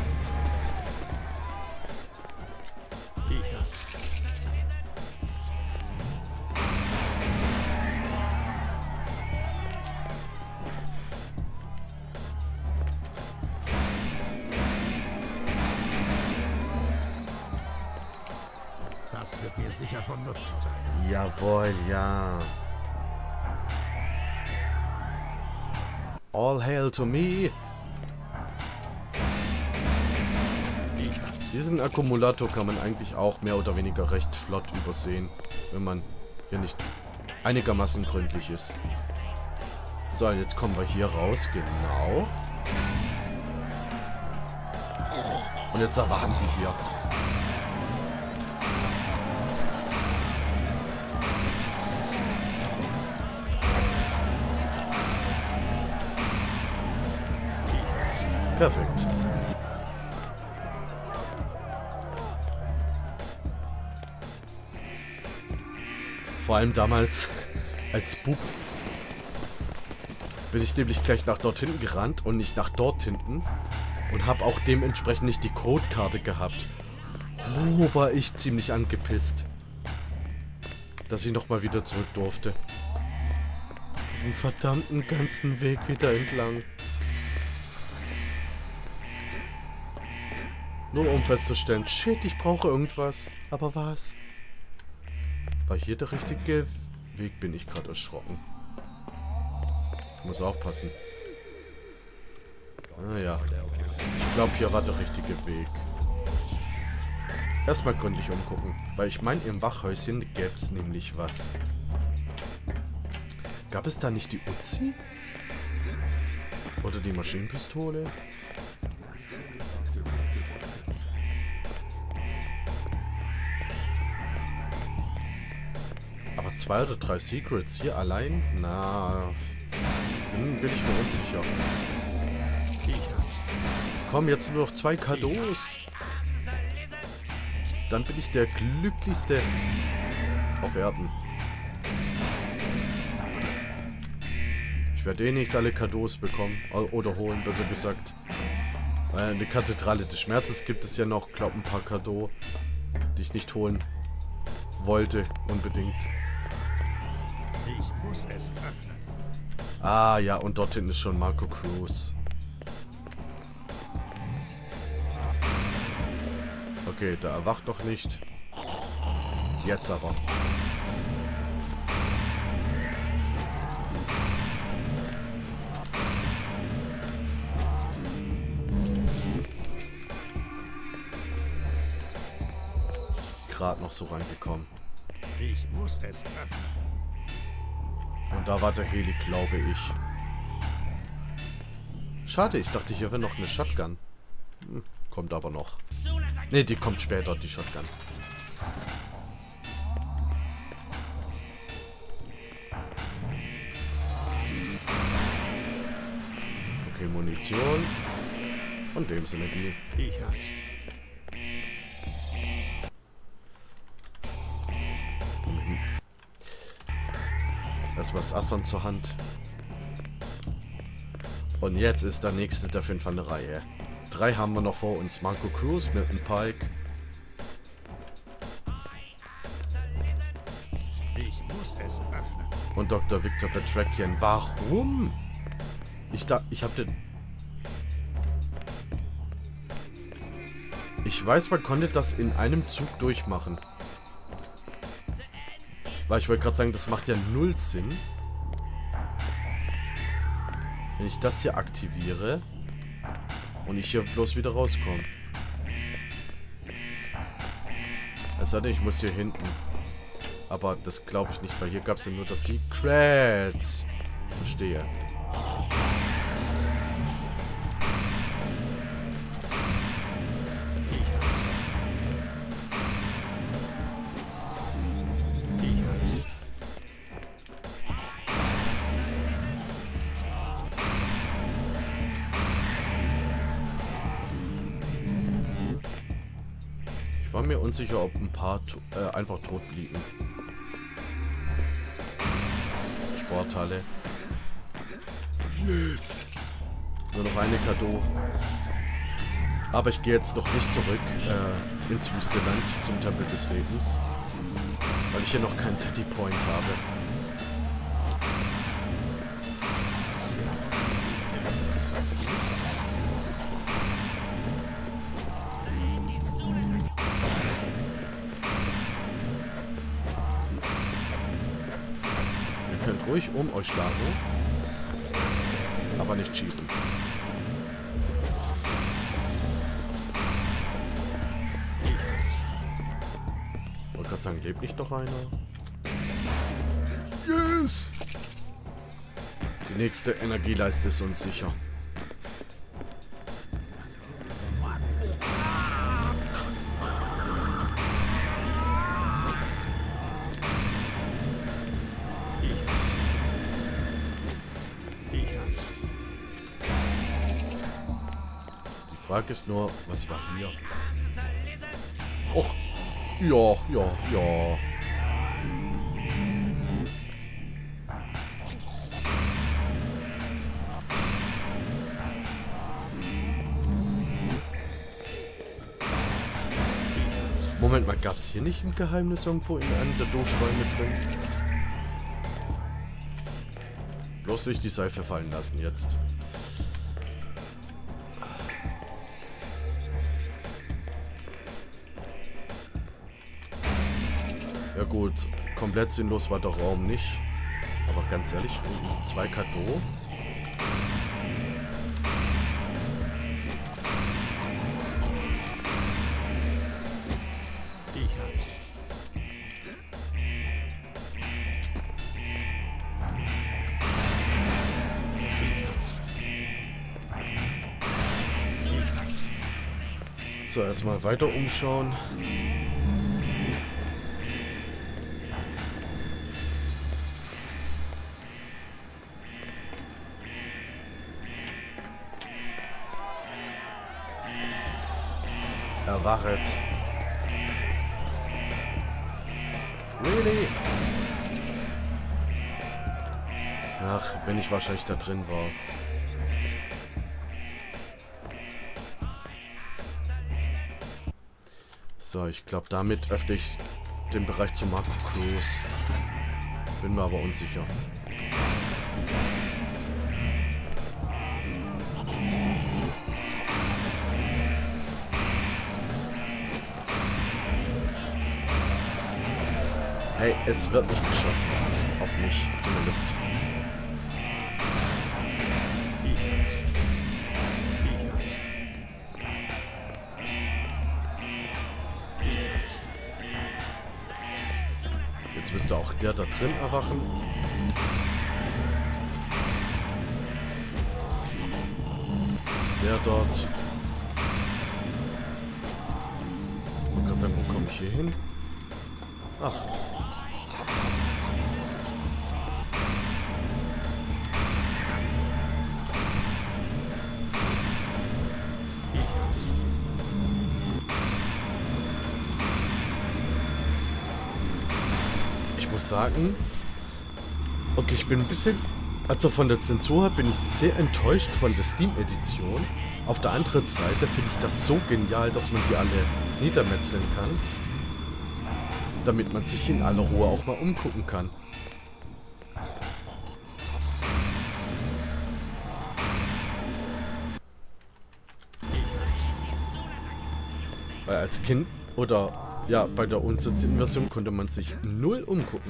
Das wird mir sicher von Nutzen sein. Jawohl, ja. All hail to me. Diesen Akkumulator kann man eigentlich auch mehr oder weniger recht flott übersehen, wenn man hier nicht einigermaßen gründlich ist. So, jetzt kommen wir hier raus, genau. Und jetzt erwarten die hier. Perfekt. Vor allem damals als Bub bin ich nämlich gleich nach dort hinten gerannt und nicht nach dort hinten. Und habe auch dementsprechend nicht die Codekarte gehabt. Oh, war ich ziemlich angepisst. Dass ich nochmal wieder zurück durfte. Diesen verdammten ganzen Weg wieder entlang. Nur um festzustellen, shit, ich brauche irgendwas. Aber was? War hier der richtige Weg? Bin ich gerade erschrocken. Ich muss aufpassen. Ah ja. Ich glaube, hier war der richtige Weg. Erstmal gründlich umgucken. Weil ich meine, im Wachhäuschen gäbe es nämlich was. Gab es da nicht die Uzi? Oder die Maschinenpistole? Aber zwei oder drei Secrets hier allein? Na, bin, bin ich mir unsicher. Komm, jetzt nur noch zwei Cadeaus. Dann bin ich der glücklichste auf Erden. Ich werde eh nicht alle Cadeaus bekommen. Oder holen, besser gesagt. Weil in der Kathedrale des Schmerzes gibt es ja noch, glaube ich, ein paar Cadeaux, die ich nicht holen wollte, unbedingt. Ich muss es öffnen. Ah ja, und dort hinten ist schon Marco Cruz. Okay, der erwacht noch nicht. Jetzt aber. Gerade noch so rangekommen. Ich muss es öffnen. Und da war der Heli, glaube ich. Schade, ich dachte, hier wäre noch eine Shotgun. Hm, kommt aber noch. Ne, die kommt später, die Shotgun. Okay, Munition. Und Lebensenergie. Ich hab's. Mhm. Erstmal das Asson zur Hand. Und jetzt ist der nächste der fünf an der Reihe. Drei haben wir noch vor uns. Marco Cruz mit dem Pike. Ich muss es öffnen. Und Doktor Victor Petrakian. Warum? Ich da, ich hab den... Ich weiß, man konnte das in einem Zug durchmachen. Weil ich wollte gerade sagen, das macht ja null Sinn. Wenn ich das hier aktiviere und ich hier bloß wieder rauskomme. Es sei denn, ich muss hier hinten. Aber das glaube ich nicht, weil hier gab es ja nur das Secret. Verstehe. Ich war mir unsicher, ob ein paar to äh, einfach tot blieben. Sporthalle. Yes. Nur noch eine Cadeau. Aber ich gehe jetzt noch nicht zurück äh, ins Wüstenland zum Tempel des Lebens. Weil ich hier noch keinen Teddy Point habe. Ihr könnt ruhig um euch schlagen. Aber nicht schießen. Ich wollte gerade sagen, lebt nicht noch einer? Yes! Die nächste Energieleiste ist uns sicher. Die Frage ist nur, was war hier? Och, ja, ja, ja. Moment mal, gab es hier nicht ein Geheimnis irgendwo in einem der Durchräume drin? Bloß nicht die Seife fallen lassen jetzt. Ja gut, komplett sinnlos war der Raum nicht. Aber ganz ehrlich, zwei Cadeau. So, erstmal weiter umschauen. Erwachet. Really? Ach, wenn ich wahrscheinlich da drin war. So, ich glaube, damit öffne ich den Bereich zu Marco Cruz. Bin mir aber unsicher. Hey, es wird nicht geschossen. Auf mich zumindest. Jetzt müsste auch der da drin erwachen. Der dort. Man kann sagen, wo komme ich hier hin? Ach. Ich muss sagen, okay, ich bin ein bisschen, also von der Zensur her bin ich sehr enttäuscht von der Steam-Edition. Auf der anderen Seite finde ich das so genial, dass man die alle niedermetzeln kann, damit man sich in aller Ruhe auch mal umgucken kann. Weil als Kind oder ja, bei der unzensierten Version konnte man sich null umgucken.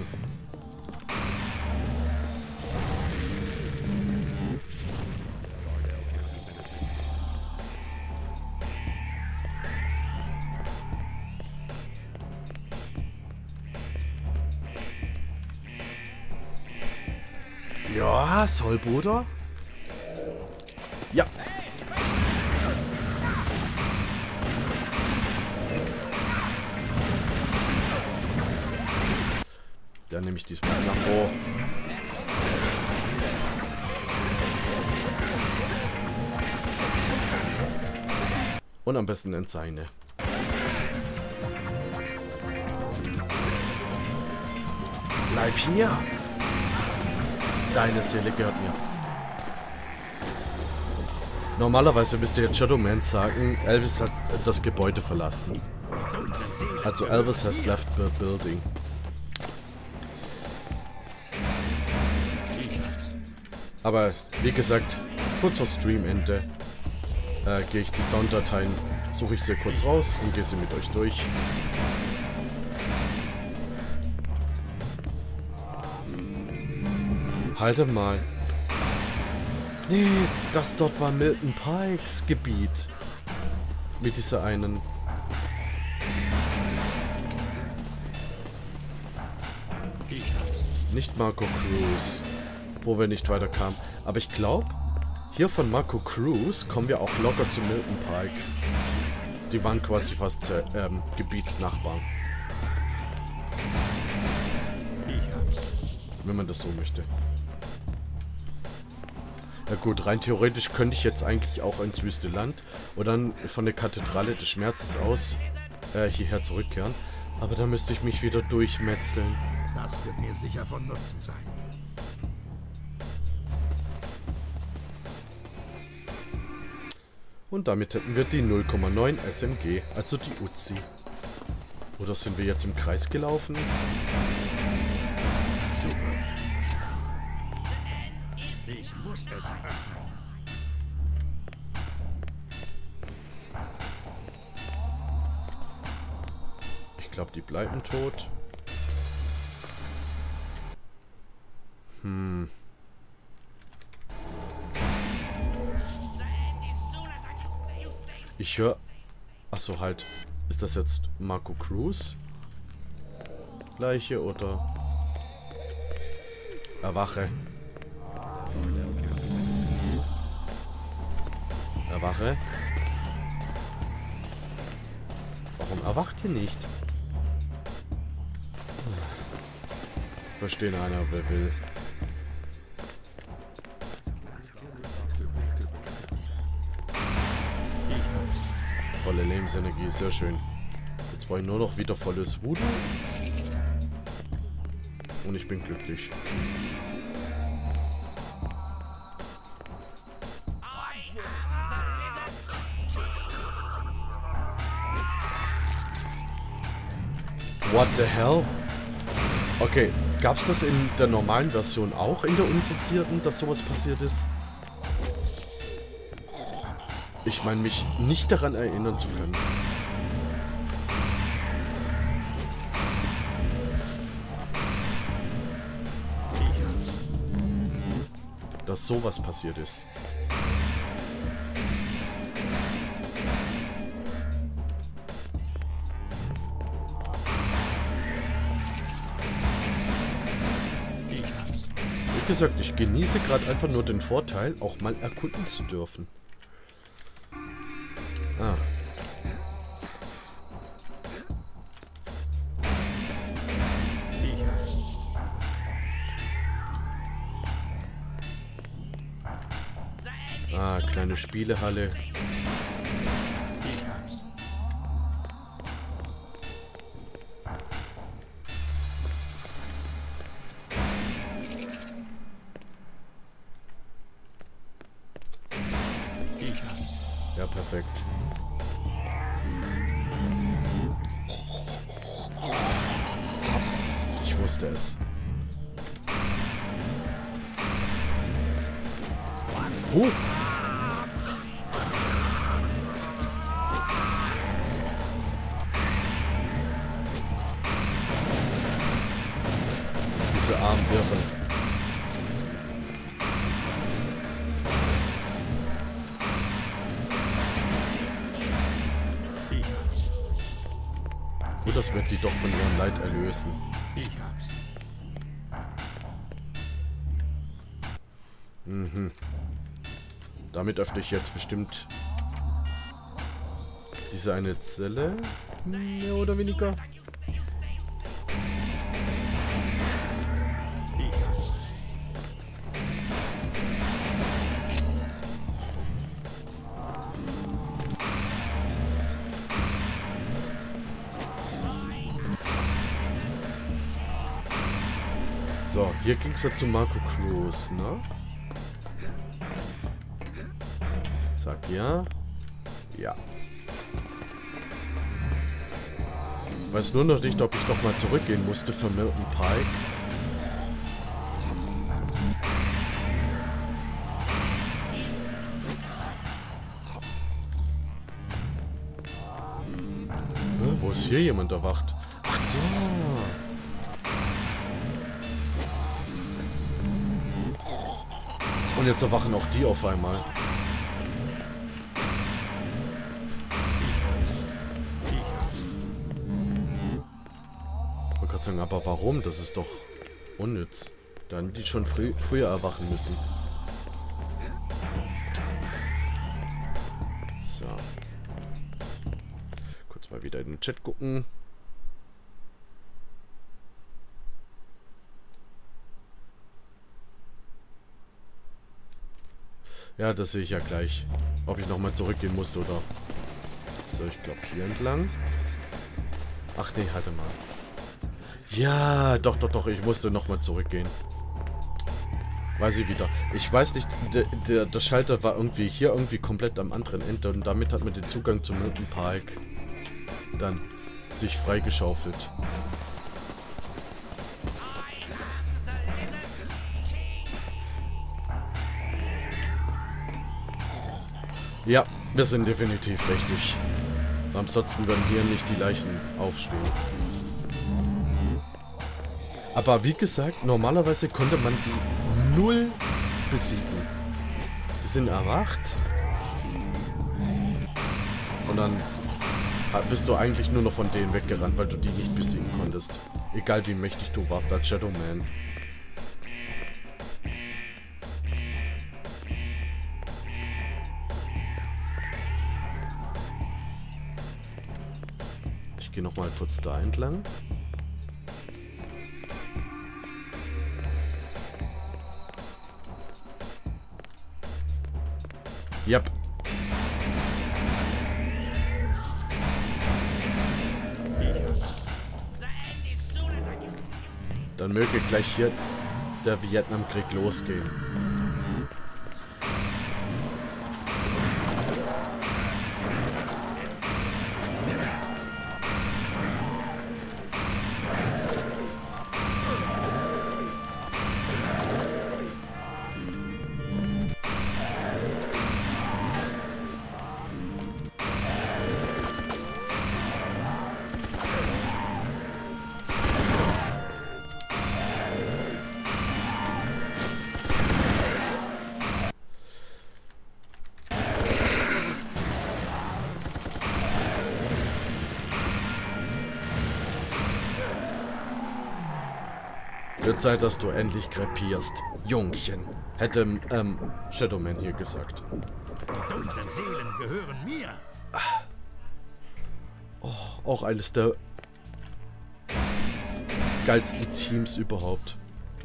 Ja, soll, Bruder? Ja. Dann nehme ich diesmal Flambo. Und am besten in seine. Bleib hier! Deine Seele gehört mir. Normalerweise müsste jetzt Shadowman sagen, Elvis hat das Gebäude verlassen. Also Elvis has left the building. Aber wie gesagt, kurz vor Streamende äh, gehe ich die Sounddateien, suche ich sie kurz raus und gehe sie mit euch durch. Halte mal. Nee, das dort war Milton Pikes Gebiet. Mit dieser einen. Nicht Marco Cruz, wo wir nicht weiterkamen. Aber ich glaube, hier von Marco Cruz kommen wir auch locker zu Milton Pike. Die waren quasi fast äh, ähm, Gebietsnachbarn. Wenn man das so möchte. Ja gut, rein theoretisch könnte ich jetzt eigentlich auch ins wüste Land oder dann von der Kathedrale des Schmerzes aus äh, hierher zurückkehren. Aber da müsste ich mich wieder durchmetzeln. Das wird mir sicher von Nutzen sein. Und damit hätten wir die null Komma neun S M G, also die Uzi. Oder sind wir jetzt im Kreis gelaufen? Super. Ich muss es öffnen. Ich glaube, die bleiben tot. Hm. Ich höre... Achso, halt. Ist das jetzt Marco Cruz? Leiche oder... Erwache. Erwache. Warum erwacht ihr nicht? Verstehen einer, wer will. Volle Lebensenergie, sehr schön. Jetzt brauche ich nur noch wieder volles Voodoo. Und ich bin glücklich. What the hell? Okay, gab's das in der normalen Version auch, in der unsezierten, dass sowas passiert ist? Ich meine, mich nicht daran erinnern zu können. Dass sowas passiert ist. Wie gesagt, ich genieße gerade einfach nur den Vorteil, auch mal erkunden zu dürfen. Ah. Ah, kleine Spielehalle. Ja, perfekt. Ich wusste es. Oh! Diese armen Irren. Gut, das wird die doch von ihrem Leid erlösen. Mhm. Damit öffne ich jetzt bestimmt diese eine Zelle. Mehr oder weniger. So, hier ging es ja zu Marco Cruz, ne? Sag ja. Ja. Weiß nur noch nicht, ob ich noch mal zurückgehen musste für Milton Pike. Hm, wo ist hier jemand erwacht? Ach ja. Und jetzt erwachen auch die auf einmal. Ich wollte gerade sagen, aber warum? Das ist doch unnütz. Da haben die schon früh, früher erwachen müssen. So. Kurz mal wieder in den Chat gucken. Ja, das sehe ich ja gleich. Ob ich nochmal zurückgehen musste oder... So, ich glaube hier entlang. Ach nee, halt mal. Ja, doch, doch, doch. Ich musste nochmal zurückgehen. Weiß ich wieder. Ich weiß nicht, der, der, der Schalter war irgendwie hier irgendwie komplett am anderen Ende. Und damit hat man den Zugang zum Milton Pike dann sich freigeschaufelt. Ja, wir sind definitiv richtig. Ansonsten würden hier nicht die Leichen aufstehen. Aber wie gesagt, normalerweise konnte man die null besiegen. Die sind erwacht. Und dann bist du eigentlich nur noch von denen weggerannt, weil du die nicht besiegen konntest. Egal wie mächtig du warst als Shadow Man. Ich gehe nochmal kurz da entlang. Yep. Dann möge gleich hier der Vietnamkrieg losgehen. Wird Zeit, dass du endlich krepierst, Jungchen, hätte ähm, Shadow Man hier gesagt. Die dunklen Seelen gehören mir. Oh, auch eines der geilsten Teams überhaupt.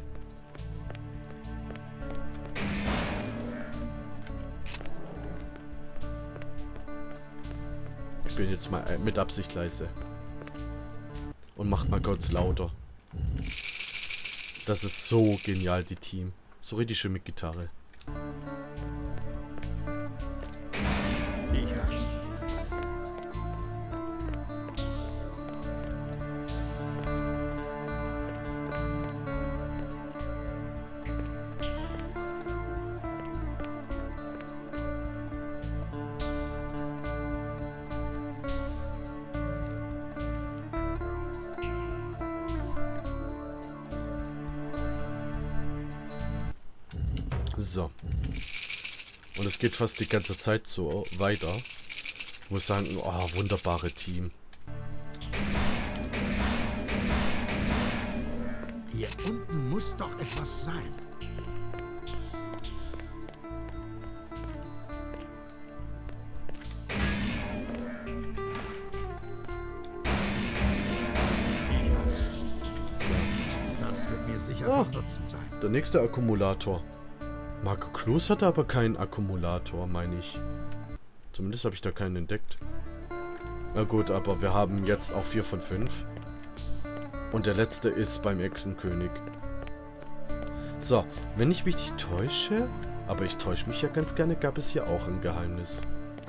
Ich bin jetzt mal mit Absicht leise. Und mach mal kurz lauter. Das ist so genial, die Team. So richtig schön mit Gitarre. Ich hab's. So. Und es geht fast die ganze Zeit so weiter. Ich muss sagen, oh, wunderbare Team. Hier unten muss doch etwas sein. Das wird mir sicher Oh. von Nutzen sein. Der nächste Akkumulator. Marco Kloß hatte aber keinen Akkumulator, meine ich. Zumindest habe ich da keinen entdeckt. Na gut, aber wir haben jetzt auch vier von fünf. Und der letzte ist beim Echsenkönig. So, wenn ich mich nicht täusche, aber ich täusche mich ja ganz gerne, gab es hier auch ein Geheimnis.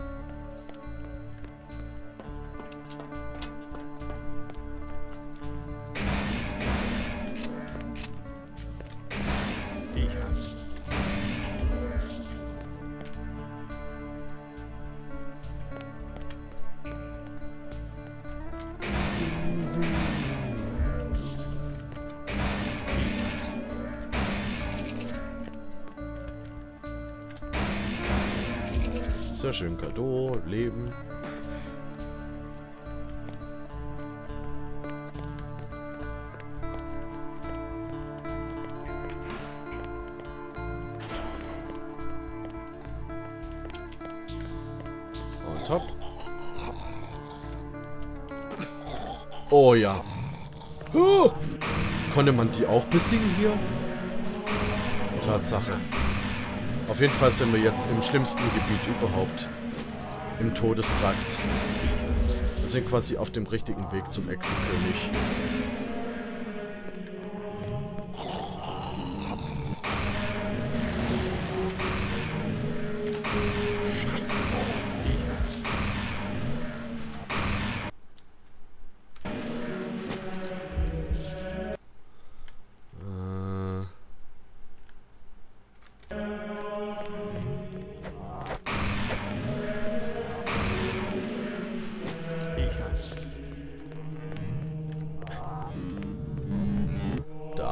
Ich hab's. Sehr schön, Kado, Leben. Und top. Oh ja. Oh. Konnte man die auch besiegen hier? Tatsache. Auf jeden Fall sind wir jetzt im schlimmsten Gebiet überhaupt. Im Todestrakt. Wir sind quasi auf dem richtigen Weg zum Echsenkönig.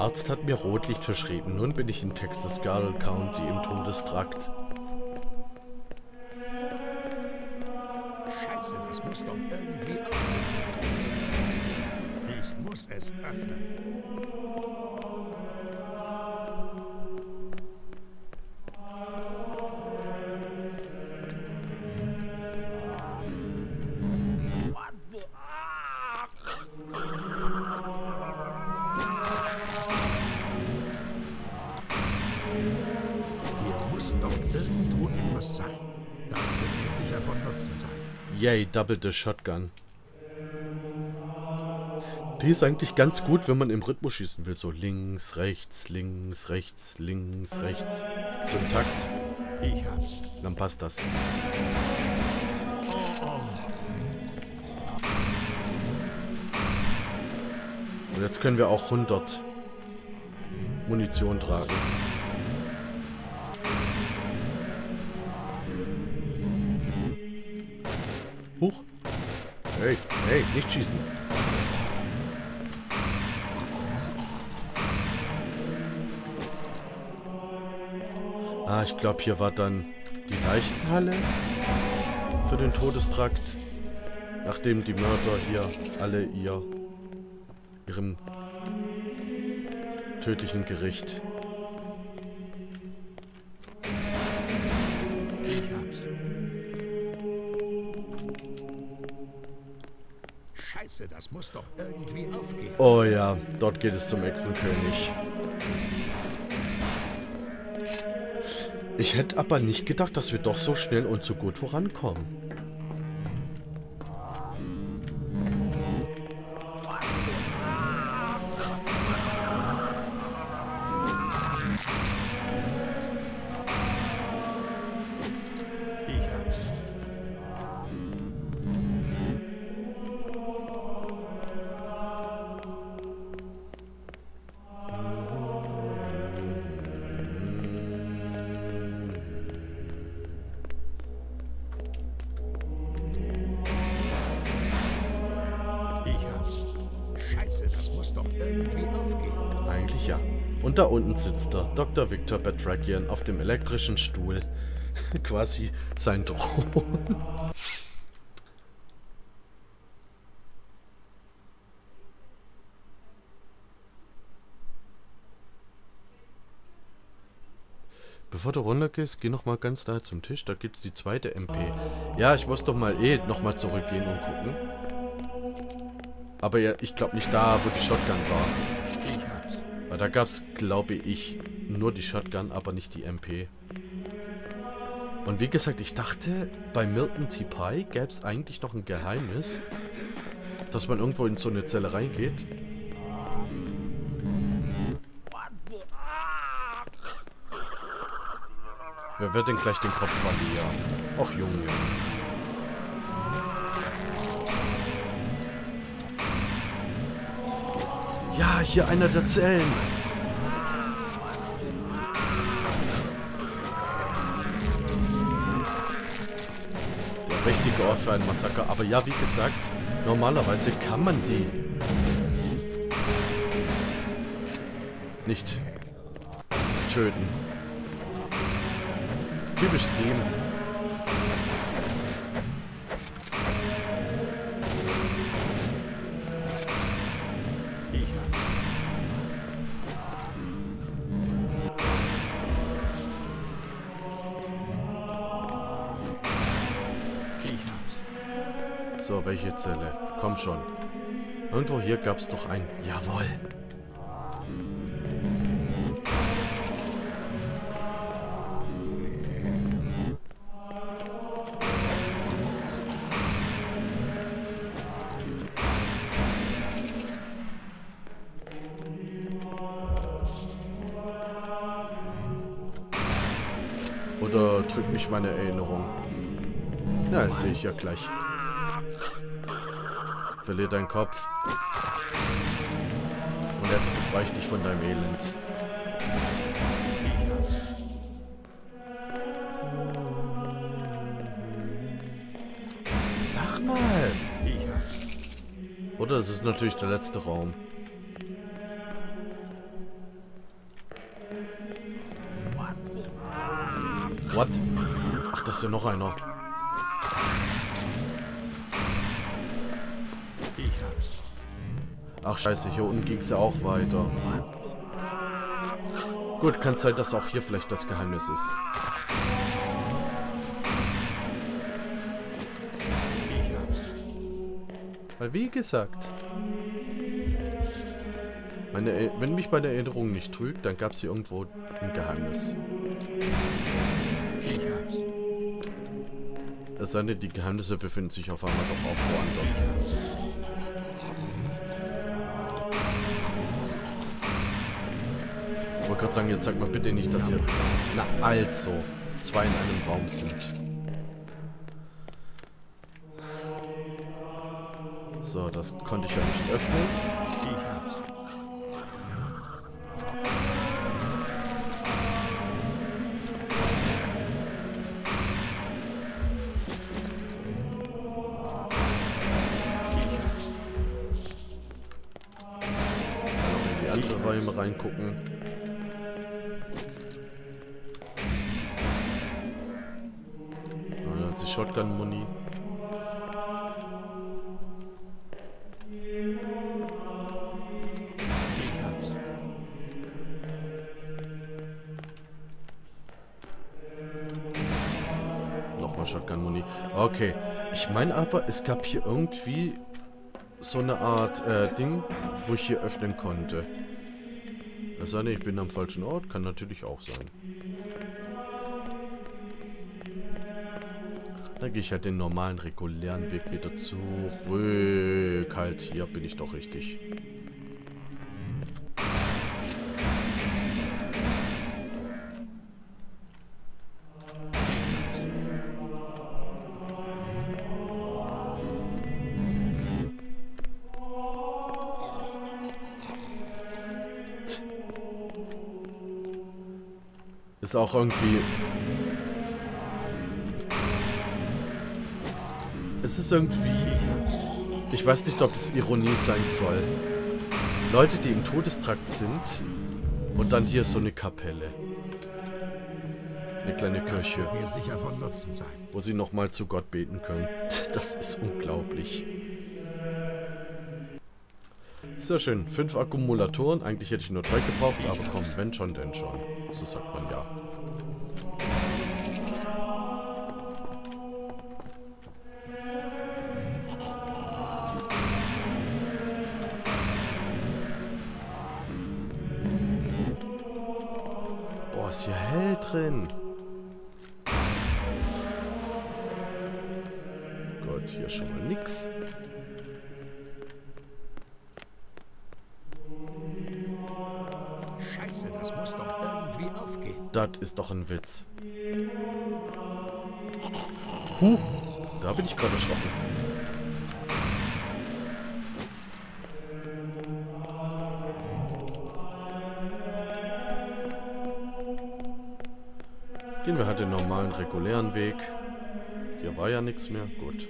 Arzt hat mir Rotlicht verschrieben. Nun bin ich in Texas Skull County im Todestrakt. Scheiße, das muss doch irgendwie öffnen. Ich muss es öffnen. Yay, Double the Shotgun. Die ist eigentlich ganz gut, wenn man im Rhythmus schießen will. So links, rechts, links, rechts, links, rechts. So im Takt. Ich hab's. Dann passt das. Und jetzt können wir auch hundert Munition tragen. Huch. Hey, hey, nicht schießen. Ah, ich glaube, hier war dann die Leichenhalle für den Todestrakt. Nachdem die Mörder hier alle ihr ihrem tödlichen Gericht. Ich hab's. Scheiße, das muss doch irgendwie aufgehen. Oh ja, dort geht es zum Echsenkönig. Ich hätte aber nicht gedacht, dass wir doch so schnell und so gut vorankommen. Ich hab's. Eigentlich ja. Und da unten sitzt der Doktor Victor Batrakian auf dem elektrischen Stuhl. Quasi sein Thron. Bevor du runtergehst, geh noch mal ganz nahe zum Tisch. Da gibt es die zweite M P. Ja, ich muss doch mal eh noch mal zurückgehen und gucken. Aber ja, ich glaube nicht da, wo die Shotgun war. Weil da gab es, glaube ich, nur die Shotgun, aber nicht die M P. Und wie gesagt, ich dachte, bei Milton T. Pye gäbe es eigentlich noch ein Geheimnis, dass man irgendwo in so eine Zelle reingeht. Wer wird denn gleich den Kopf verlieren? Och, Junge. Ja, hier einer der Zellen. Der richtige Ort für ein Massaker. Aber ja, wie gesagt, normalerweise kann man die nicht töten. Typisch Steam. So, welche Zelle? Komm schon. Irgendwo hier gab es doch ein... Jawohl. Oder drückt mich meine Erinnerung? Ja, das sehe ich ja gleich. Verlier deinen Kopf. Und jetzt befreie ich dich von deinem Elend. Sag mal. Oder es ist natürlich der letzte Raum. What? Ach, das ist ja noch einer. Ich hab's. Ach scheiße, hier unten ging es ja auch weiter. Gut, kann sein, dass auch hier vielleicht das Geheimnis ist. Ich hab's. Weil wie gesagt, meine, wenn mich meine Erinnerung nicht trügt, dann gab es hier irgendwo ein Geheimnis. Ich hab's. Es sei denn, die Geheimnisse befinden sich auf einmal doch auch woanders. Ich wollte gerade sagen, jetzt sag mal bitte nicht, dass hier... Na also, zwei in einem Raum sind. So, das konnte ich ja nicht öffnen. Ich hab's. Andere Räume reingucken. Da hat sie Shotgun-Muni. Ich hab's. Nochmal Shotgun-Muni. Okay. Ich meine aber, es gab hier irgendwie so eine Art äh, Ding, wo ich hier öffnen konnte. Es sei denn, ich bin am falschen Ort, kann natürlich auch sein. Dann gehe ich halt den normalen, regulären Weg wieder zurück. Halt, hier bin ich doch richtig. Ist auch irgendwie... Es ist irgendwie... Ich weiß nicht, ob es Ironie sein soll. Leute, die im Todestrakt sind und dann hier so eine Kapelle. Eine kleine Kirche, Mir sicher von Nutzen sein. wo sie nochmal zu Gott beten können. Das ist unglaublich. Sehr schön. Fünf Akkumulatoren. Eigentlich hätte ich nur drei gebraucht, aber komm, wenn schon, denn schon. So sagt man ja. Boah, ist hier hell drin. Gott, hier schon mal nix. Scheiße, das muss doch irgendwie aufgehen. Das ist doch ein Witz. Huh, da bin ich gerade erschrocken. Gehen wir halt den normalen, regulären Weg. Hier war ja nichts mehr. Gut.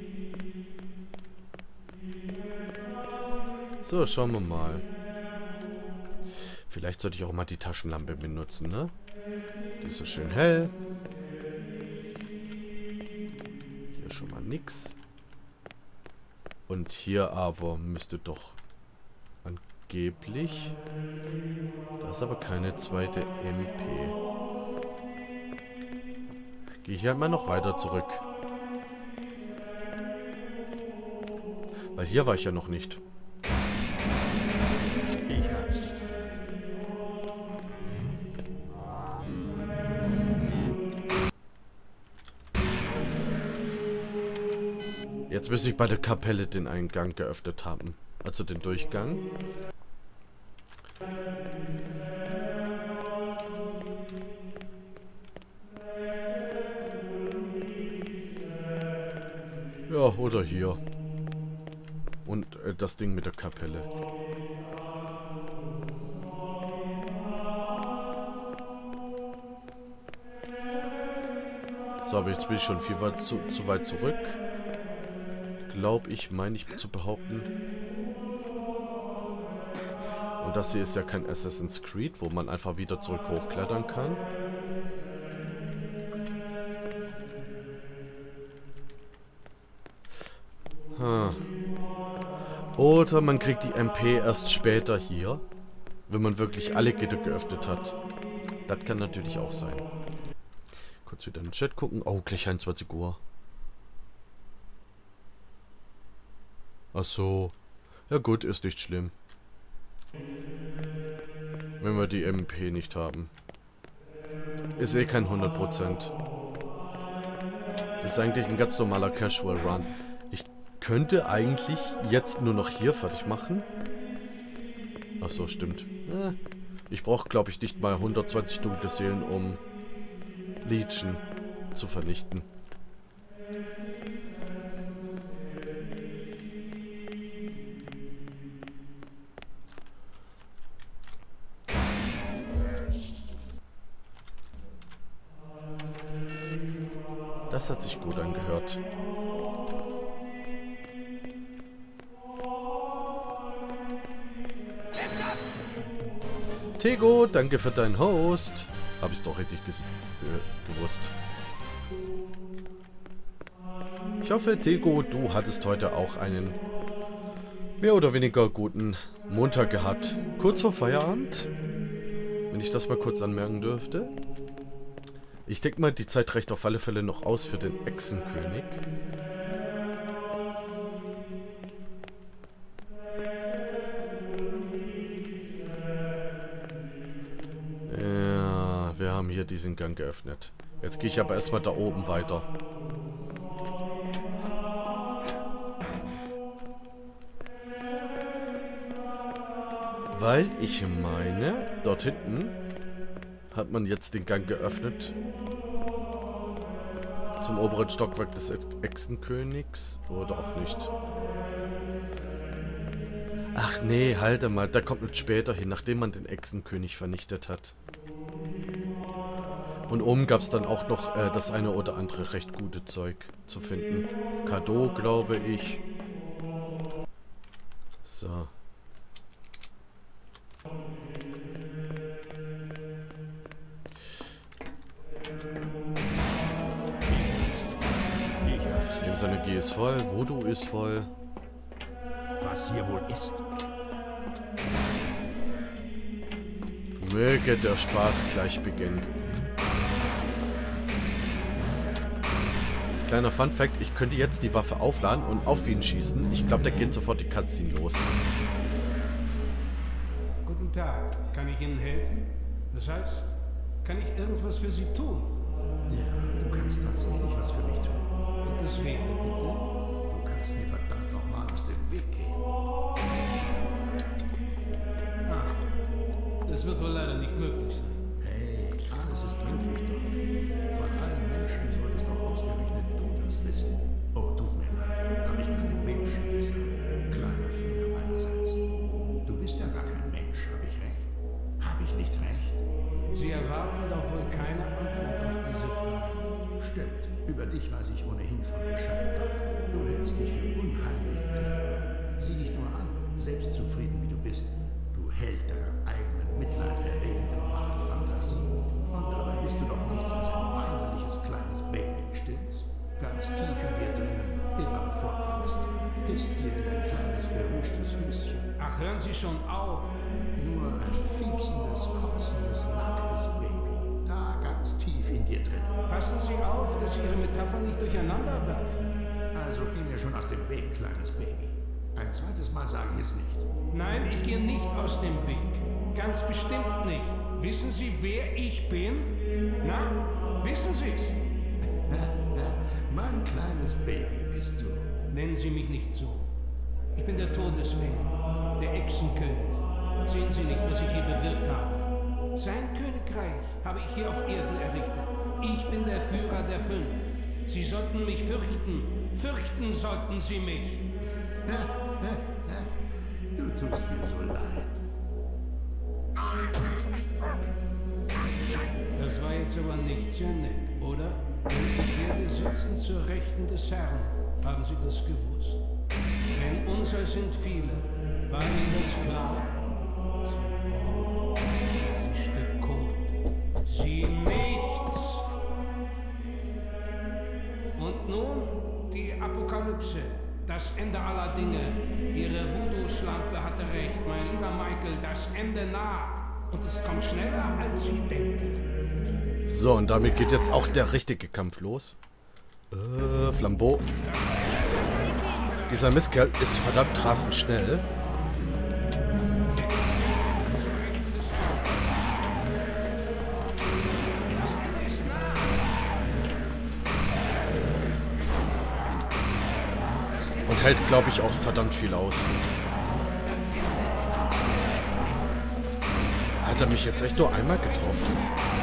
So, schauen wir mal. Vielleicht sollte ich auch mal die Taschenlampe benutzen, ne? Die ist so schön hell. Hier schon mal nix. Und hier aber müsste doch angeblich... Da ist aber keine zweite M P. Gehe ich halt mal noch weiter zurück. Weil hier war ich ja noch nicht. Ich hab's. Jetzt müsste ich bei der Kapelle den Eingang geöffnet haben. Also den Durchgang. Ja, oder hier. Und äh, das Ding mit der Kapelle. So, aber jetzt bin ich schon viel weit zu, zu weit zurück. Glaube ich, meine ich zu behaupten. Und das hier ist ja kein Assassin's Creed, wo man einfach wieder zurück hochklettern kann. Hm. Oder man kriegt die M P erst später hier, wenn man wirklich alle Gitter geöffnet hat. Das kann natürlich auch sein. Kurz wieder in den Chat gucken. Oh, gleich einundzwanzig Uhr. Ach so. Ja gut, ist nicht schlimm. Wenn wir die M P nicht haben. Ist eh kein hundert Prozent. Das ist eigentlich ein ganz normaler Casual Run. Ich könnte eigentlich jetzt nur noch hier fertig machen. Ach so, stimmt. Eh, ich brauche, glaube ich, nicht mal hundertzwanzig dunkle Seelen, um Legion zu vernichten. Das hat sich gut angehört. Tego, danke für deinen Host. Habe ich es doch richtig ge ge gewusst. Ich hoffe, Tego, du hattest heute auch einen mehr oder weniger guten Montag gehabt. Kurz vor Feierabend, wenn ich das mal kurz anmerken dürfte. Ich denke mal, die Zeit reicht auf alle Fälle noch aus für den Echsenkönig. Ja, wir haben hier diesen Gang geöffnet. Jetzt gehe ich aber erstmal da oben weiter. Weil ich meine, dort hinten hat man jetzt den Gang geöffnet zum oberen Stockwerk des Echsenkönigs. Oder auch nicht. Ach nee, halt mal, da kommt man später hin, nachdem man den Echsenkönig vernichtet hat. Und oben gab es dann auch noch äh, das eine oder andere recht gute Zeug zu finden. Cadeau, glaube ich. So. Lebensenergie ist voll, Voodoo ist voll. Was hier wohl ist. Möge der Spaß gleich beginnen. Kleiner Funfact, ich könnte jetzt die Waffe aufladen und auf ihn schießen. Ich glaube, da geht sofort die Cutscene los. Guten Tag, kann ich Ihnen helfen? Das heißt, kann ich irgendwas für Sie tun? Ja, du kannst tatsächlich was für mich tun. Und das wäre bitte? Du kannst mir verdammt nochmal aus dem Weg gehen. Ah, das wird wohl leider nicht möglich sein. Hey, alles ist möglich doch. Von allen Menschen solltest doch ausgerechnet du das wissen. Oh, tut mir leid, habe ich gerade Menschen gesagt. Kleiner Fehler meinerseits. Du bist ja gar kein Mensch, habe ich recht? Habe ich nicht recht? Sie erwarten doch wohl keine Antwort auf diese Frage. Stimmt, über dich weiß ich ohnehin schon Bescheid. Du hältst dich für unheimlich, mein Lieber. Sieh dich nur an, selbstzufrieden wie du bist. Du Held deiner eigenen mitleiderregenden Machtfantasie. Und dabei bist du doch nichts als ein weinerliches kleines Baby, stimmt's? Ganz tief in dir drinnen, immer vor Angst. Pisst dir in ein kleines, gerüschtes Höschen. Ach, hören Sie schon auf. Nur ein fiepsendes, kotzendes, nacktes Baby. Da ganz tief in dir drinnen. Passen Sie auf, dass Sie Ihre Metapher nicht durcheinander werfen. Also geh mir schon aus dem Weg, kleines Baby. Ein zweites Mal sage ich es nicht. Nein, ich gehe nicht aus dem Weg. Ganz bestimmt nicht. Wissen Sie, wer ich bin? Na, wissen Sie's? Mein kleines Baby bist du. Nennen Sie mich nicht so. Ich bin der Todesengel, der Echsenkönig. Sehen Sie nicht, was ich hier bewirkt habe? Sein Königreich habe ich hier auf Erden errichtet. Ich bin der Führer der Fünf. Sie sollten mich fürchten. Fürchten sollten Sie mich. Du tust mir so leid. Das war jetzt aber nicht sehr nett, oder? Und die Pferde sitzen zur Rechten des Herrn. Haben Sie das gewusst? Denn unser sind viele. War Ihnen das klar? Sie Stück Kot. Sie nichts. Und nun die Apokalypse. Das Ende paar Dinge. Ihre Voodoo-Schlampe hatte recht, mein lieber Michael. Das Ende naht. Und es kommt schneller, als Sie denken. So, und damit geht jetzt auch der richtige Kampf los. Äh, Flambeau. Dieser Mistkerl ist verdammt rasend schnell. Und hält, glaube ich, auch verdammt viel aus. Hat er mich jetzt echt nur einmal getroffen?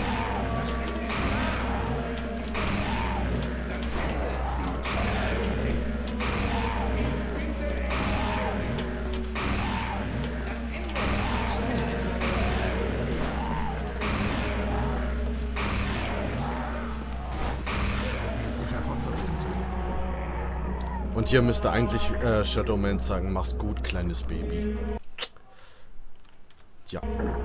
Und hier müsste eigentlich äh, Shadowman sagen, mach's gut, kleines Baby. Tja.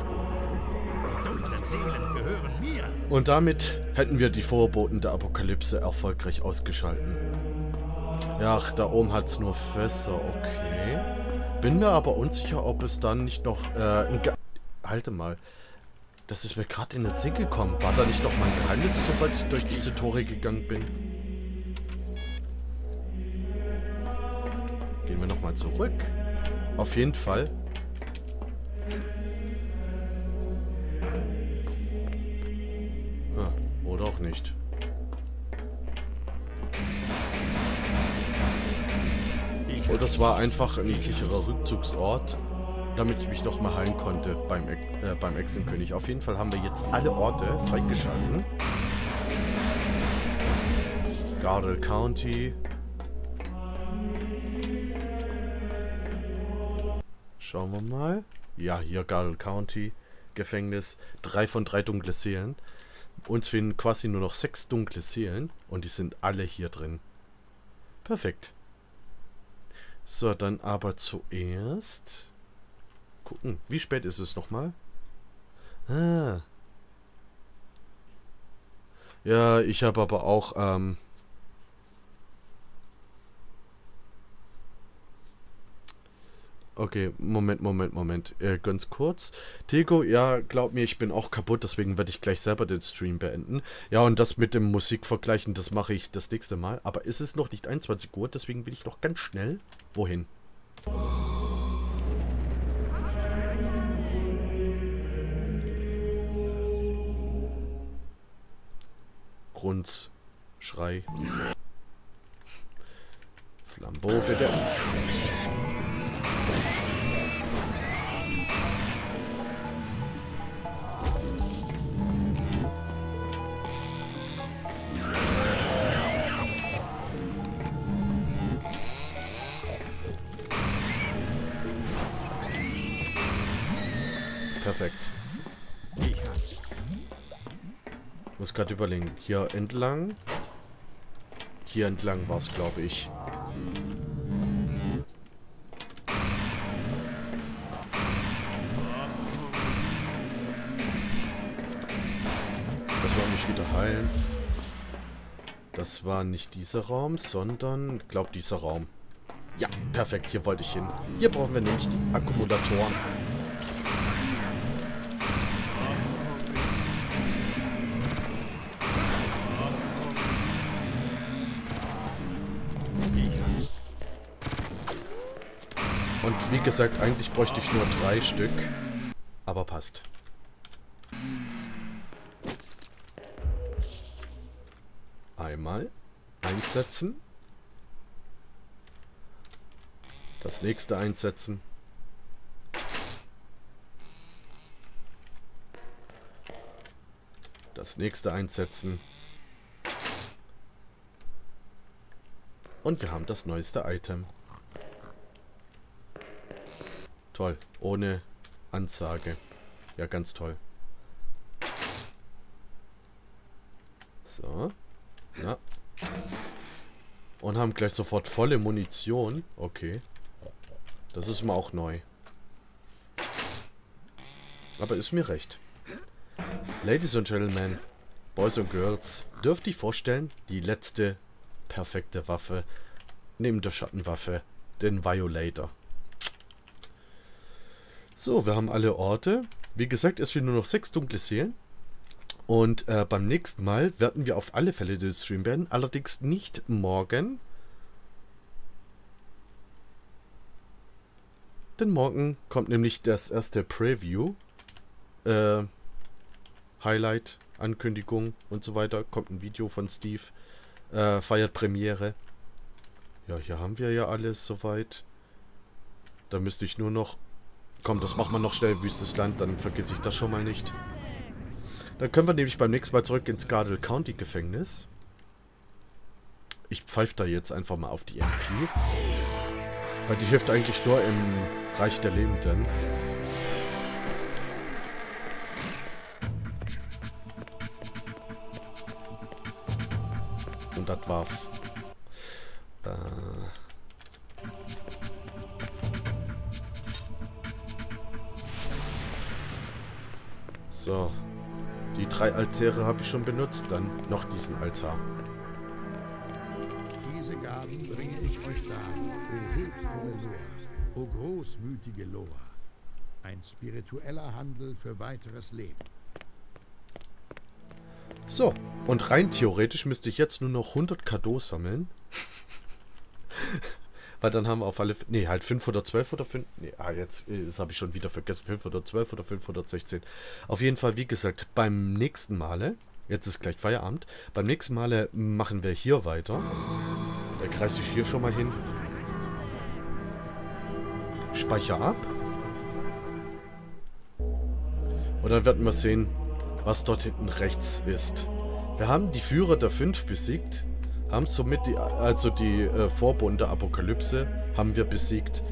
Und damit hätten wir die Vorboten der Apokalypse erfolgreich ausgeschalten. Ja, ach, da oben hat's nur Fässer, okay. Bin mir aber unsicher, ob es dann nicht noch äh, ein Ge Halte mal. Das ist mir gerade in den Sinn gekommen. War da nicht noch mein Geheimnis, sobald ich durch diese Tore gegangen bin? Gehen wir nochmal zurück. Auf jeden Fall. Ah, oder auch nicht. Und das war einfach ein sicherer Rückzugsort, damit ich mich nochmal heilen konnte beim, äh, beim Echsenkönig. Auf jeden Fall haben wir jetzt alle Orte freigeschalten. Gardel County. Schauen wir mal. Ja, hier Gardel County. Gefängnis. Drei von drei dunkle Seelen. Uns fehlen quasi nur noch sechs dunkle Seelen. Und die sind alle hier drin. Perfekt. So, dann aber zuerst gucken. Wie spät ist es nochmal? Ah. Ja, ich habe aber auch, ähm... Okay, Moment, Moment, Moment. Äh, ganz kurz. Tego, ja, glaub mir, ich bin auch kaputt, deswegen werde ich gleich selber den Stream beenden. Ja, und das mit dem Musikvergleichen, das mache ich das nächste Mal. Aber es ist noch nicht einundzwanzig Uhr, deswegen will ich noch ganz schnell... Wohin? Grunz. Schrei. Flambeau, bitte. Perfekt. Ich muss gerade überlegen. Hier entlang. Hier entlang war es, glaube ich. Das war mich wieder heilen. Das war nicht dieser Raum, sondern, ich glaube, dieser Raum. Ja, perfekt. Hier wollte ich hin. Hier brauchen wir nämlich die Akkumulatoren. Und wie gesagt, eigentlich bräuchte ich nur drei Stück. Aber passt. Einmal einsetzen. Das nächste einsetzen. Das nächste einsetzen. Und wir haben das neueste Item. Toll, ohne Ansage. Ja, ganz toll. So. Ja. Und haben gleich sofort volle Munition. Okay. Das ist mir auch neu. Aber ist mir recht. Ladies and Gentlemen, Boys and Girls, dürft ihr vorstellen, die letzte perfekte Waffe neben der Schattenwaffe den Violator. So, wir haben alle Orte. Wie gesagt, es fehlen nur noch sechs dunkle Seelen. Und äh, beim nächsten Mal werden wir auf alle Fälle den Stream beenden. Allerdings nicht morgen. Denn morgen kommt nämlich das erste Preview. Äh, Highlight, Ankündigung und so weiter. Kommt ein Video von Steve. Äh, feiert Premiere. Ja, hier haben wir ja alles soweit. Da müsste ich nur noch... Komm, das machen wir noch schnell, wüstes Land, dann vergesse ich das schon mal nicht. Dann können wir nämlich beim nächsten Mal zurück ins Gardel County Gefängnis. Ich pfeife da jetzt einfach mal auf die M P. Weil die hilft eigentlich nur im Reich der Lebenden. Und das war's. Äh... So, die drei Altäre habe ich schon benutzt, dann noch diesen Altar. Diese Gaben bringe ich euch dar, o huldvolle Loa, o großmütige Loa. Ein spiritueller Handel für weiteres Leben. So, und rein theoretisch müsste ich jetzt nur noch hundert Cadeaux sammeln. Weil dann haben wir auf alle... Ne, halt fünfhundertzwölf oder fünf... Ne, ah, jetzt das habe ich schon wieder vergessen. fünfhundertzwölf oder fünfhundertsechzehn. Auf jeden Fall, wie gesagt, beim nächsten Male... Jetzt ist gleich Feierabend. Beim nächsten Male machen wir hier weiter. Da kreise ich hier schon mal hin. Speicher ab. Und dann werden wir sehen, was dort hinten rechts ist. Wir haben die Führer der fünf besiegt. Haben somit die, also die äh, Vorboten der Apokalypse haben wir besiegt.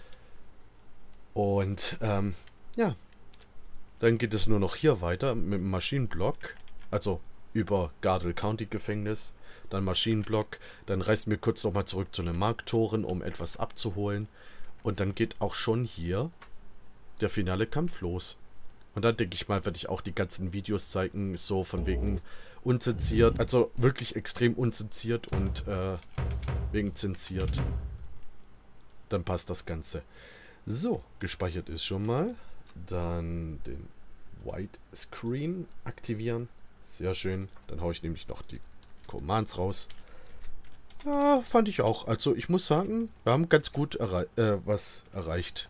Und, ähm, ja. Dann geht es nur noch hier weiter mit dem Maschinenblock. Also über Gardel County Gefängnis. Dann Maschinenblock. Dann reisen wir kurz nochmal zurück zu den Markttoren, um etwas abzuholen. Und dann geht auch schon hier der finale Kampf los. Und dann denke ich mal, werde ich auch die ganzen Videos zeigen, so von wegen unzensiert, also wirklich extrem unzensiert und äh, wegen zensiert. Dann passt das Ganze. So, gespeichert ist schon mal. Dann den White Screen aktivieren. Sehr schön. Dann haue ich nämlich noch die Commands raus. Ja, fand ich auch. Also ich muss sagen, wir haben ganz gut errei äh, was erreicht.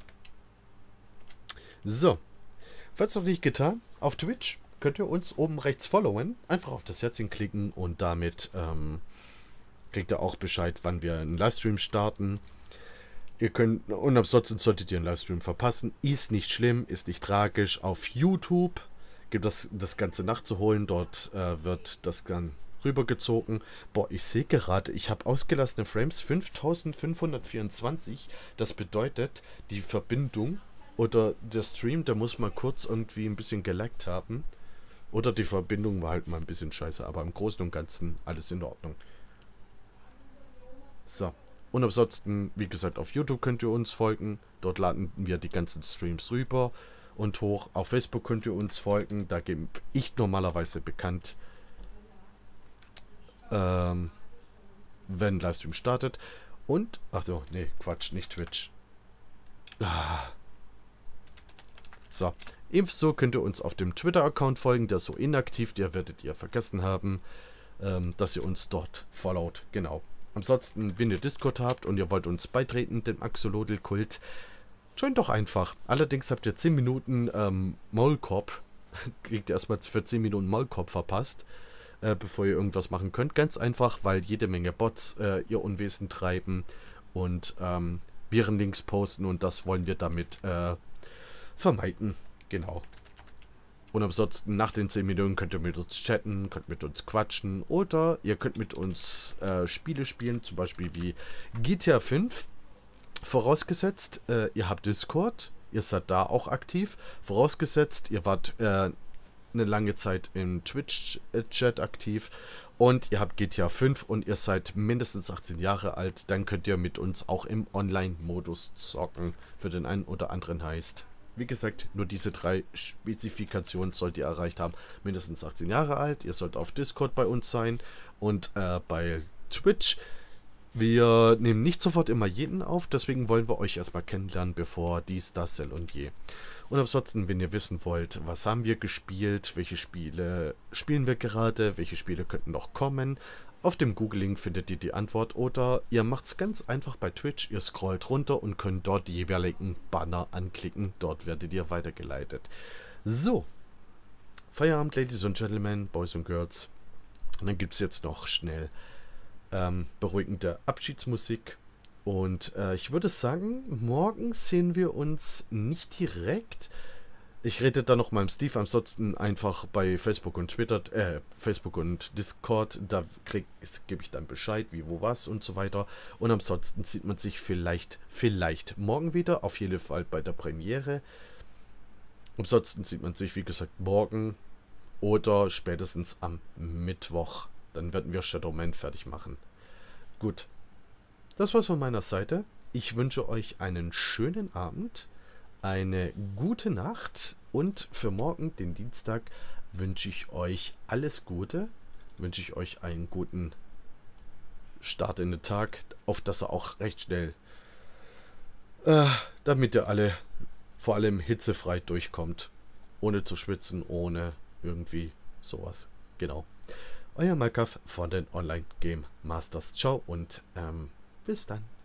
So. Falls noch nicht getan, auf Twitch könnt ihr uns oben rechts followen. Einfach auf das Herzchen klicken und damit ähm, kriegt ihr auch Bescheid, wann wir einen Livestream starten. Ihr könnt, und ansonsten solltet ihr einen Livestream verpassen. Ist nicht schlimm, ist nicht tragisch. Auf YouTube gibt es das Ganze nachzuholen. Dort äh, wird das dann rübergezogen. Boah, ich sehe gerade, ich habe ausgelassene Frames fünftausendfünfhundertvierundzwanzig. Das bedeutet, die Verbindung oder der Stream, der muss mal kurz irgendwie ein bisschen gelaggt haben. Oder die Verbindung war halt mal ein bisschen scheiße, aber im Großen und Ganzen alles in Ordnung. So. Und ansonsten, wie gesagt, auf YouTube könnt ihr uns folgen. Dort laden wir die ganzen Streams rüber und hoch. Auf Facebook könnt ihr uns folgen. Da gebe ich normalerweise bekannt, ähm, wenn ein Livestream startet. Und, achso, nee, Quatsch, nicht Twitch. Ah. So, ebenso könnt ihr uns auf dem Twitter-Account folgen, der ist so inaktiv, der werdet ihr vergessen haben, ähm, dass ihr uns dort followt, genau. Ansonsten, wenn ihr Discord habt und ihr wollt uns beitreten, dem Axolotl-Kult, joint doch einfach. Allerdings habt ihr zehn Minuten ähm, Maulkorb, kriegt ihr erstmal für zehn Minuten Maulkorb verpasst, äh, bevor ihr irgendwas machen könnt. Ganz einfach, weil jede Menge Bots äh, ihr Unwesen treiben und ähm, Virenlinks posten und das wollen wir damit äh, vermeiden. Genau. Und ansonsten nach den zehn Minuten könnt ihr mit uns chatten, könnt mit uns quatschen oder ihr könnt mit uns äh, Spiele spielen, zum Beispiel wie G T A fünf. Vorausgesetzt, äh, ihr habt Discord, ihr seid da auch aktiv. Vorausgesetzt, ihr wart äh, eine lange Zeit im Twitch-Chat aktiv und ihr habt G T A fünf und ihr seid mindestens achtzehn Jahre alt, dann könnt ihr mit uns auch im Online-Modus zocken, für den einen oder anderen heißt. Wie gesagt, nur diese drei Spezifikationen sollt ihr erreicht haben. Mindestens achtzehn Jahre alt, ihr sollt auf Discord bei uns sein und äh, bei Twitch Wir nehmen nicht sofort immer jeden auf, deswegen wollen wir euch erstmal kennenlernen, bevor dies, das, sel und je. Und ansonsten, wenn ihr wissen wollt, was haben wir gespielt, welche Spiele spielen wir gerade, welche Spiele könnten noch kommen, auf dem Google-Link findet ihr die Antwort oder ihr macht es ganz einfach bei Twitch, ihr scrollt runter und könnt dort die jeweiligen Banner anklicken, dort werdet ihr weitergeleitet. So, Feierabend, Ladies und Gentlemen, Boys und Girls. Und dann gibt es jetzt noch schnell ähm, beruhigende Abschiedsmusik. Und äh, ich würde sagen, morgen sehen wir uns nicht direkt. Ich rede da noch mal mit Steve, ansonsten einfach bei Facebook und Twitter, äh, Facebook und Discord, da gebe ich dann Bescheid, wie, wo, was und so weiter. Und ansonsten sieht man sich vielleicht, vielleicht morgen wieder, auf jeden Fall bei der Premiere. Ansonsten sieht man sich, wie gesagt, morgen oder spätestens am Mittwoch. Dann werden wir Shadowman fertig machen. Gut, das war's von meiner Seite. Ich wünsche euch einen schönen Abend, eine gute Nacht und für morgen, den Dienstag, wünsche ich euch alles Gute. Wünsche ich euch einen guten Start in den Tag, auf dass er auch recht schnell, äh, damit ihr alle vor allem hitzefrei durchkommt. Ohne zu schwitzen, ohne irgendwie sowas. Genau. Euer Malkav von den Online Game Masters. Ciao und ähm, bis dann.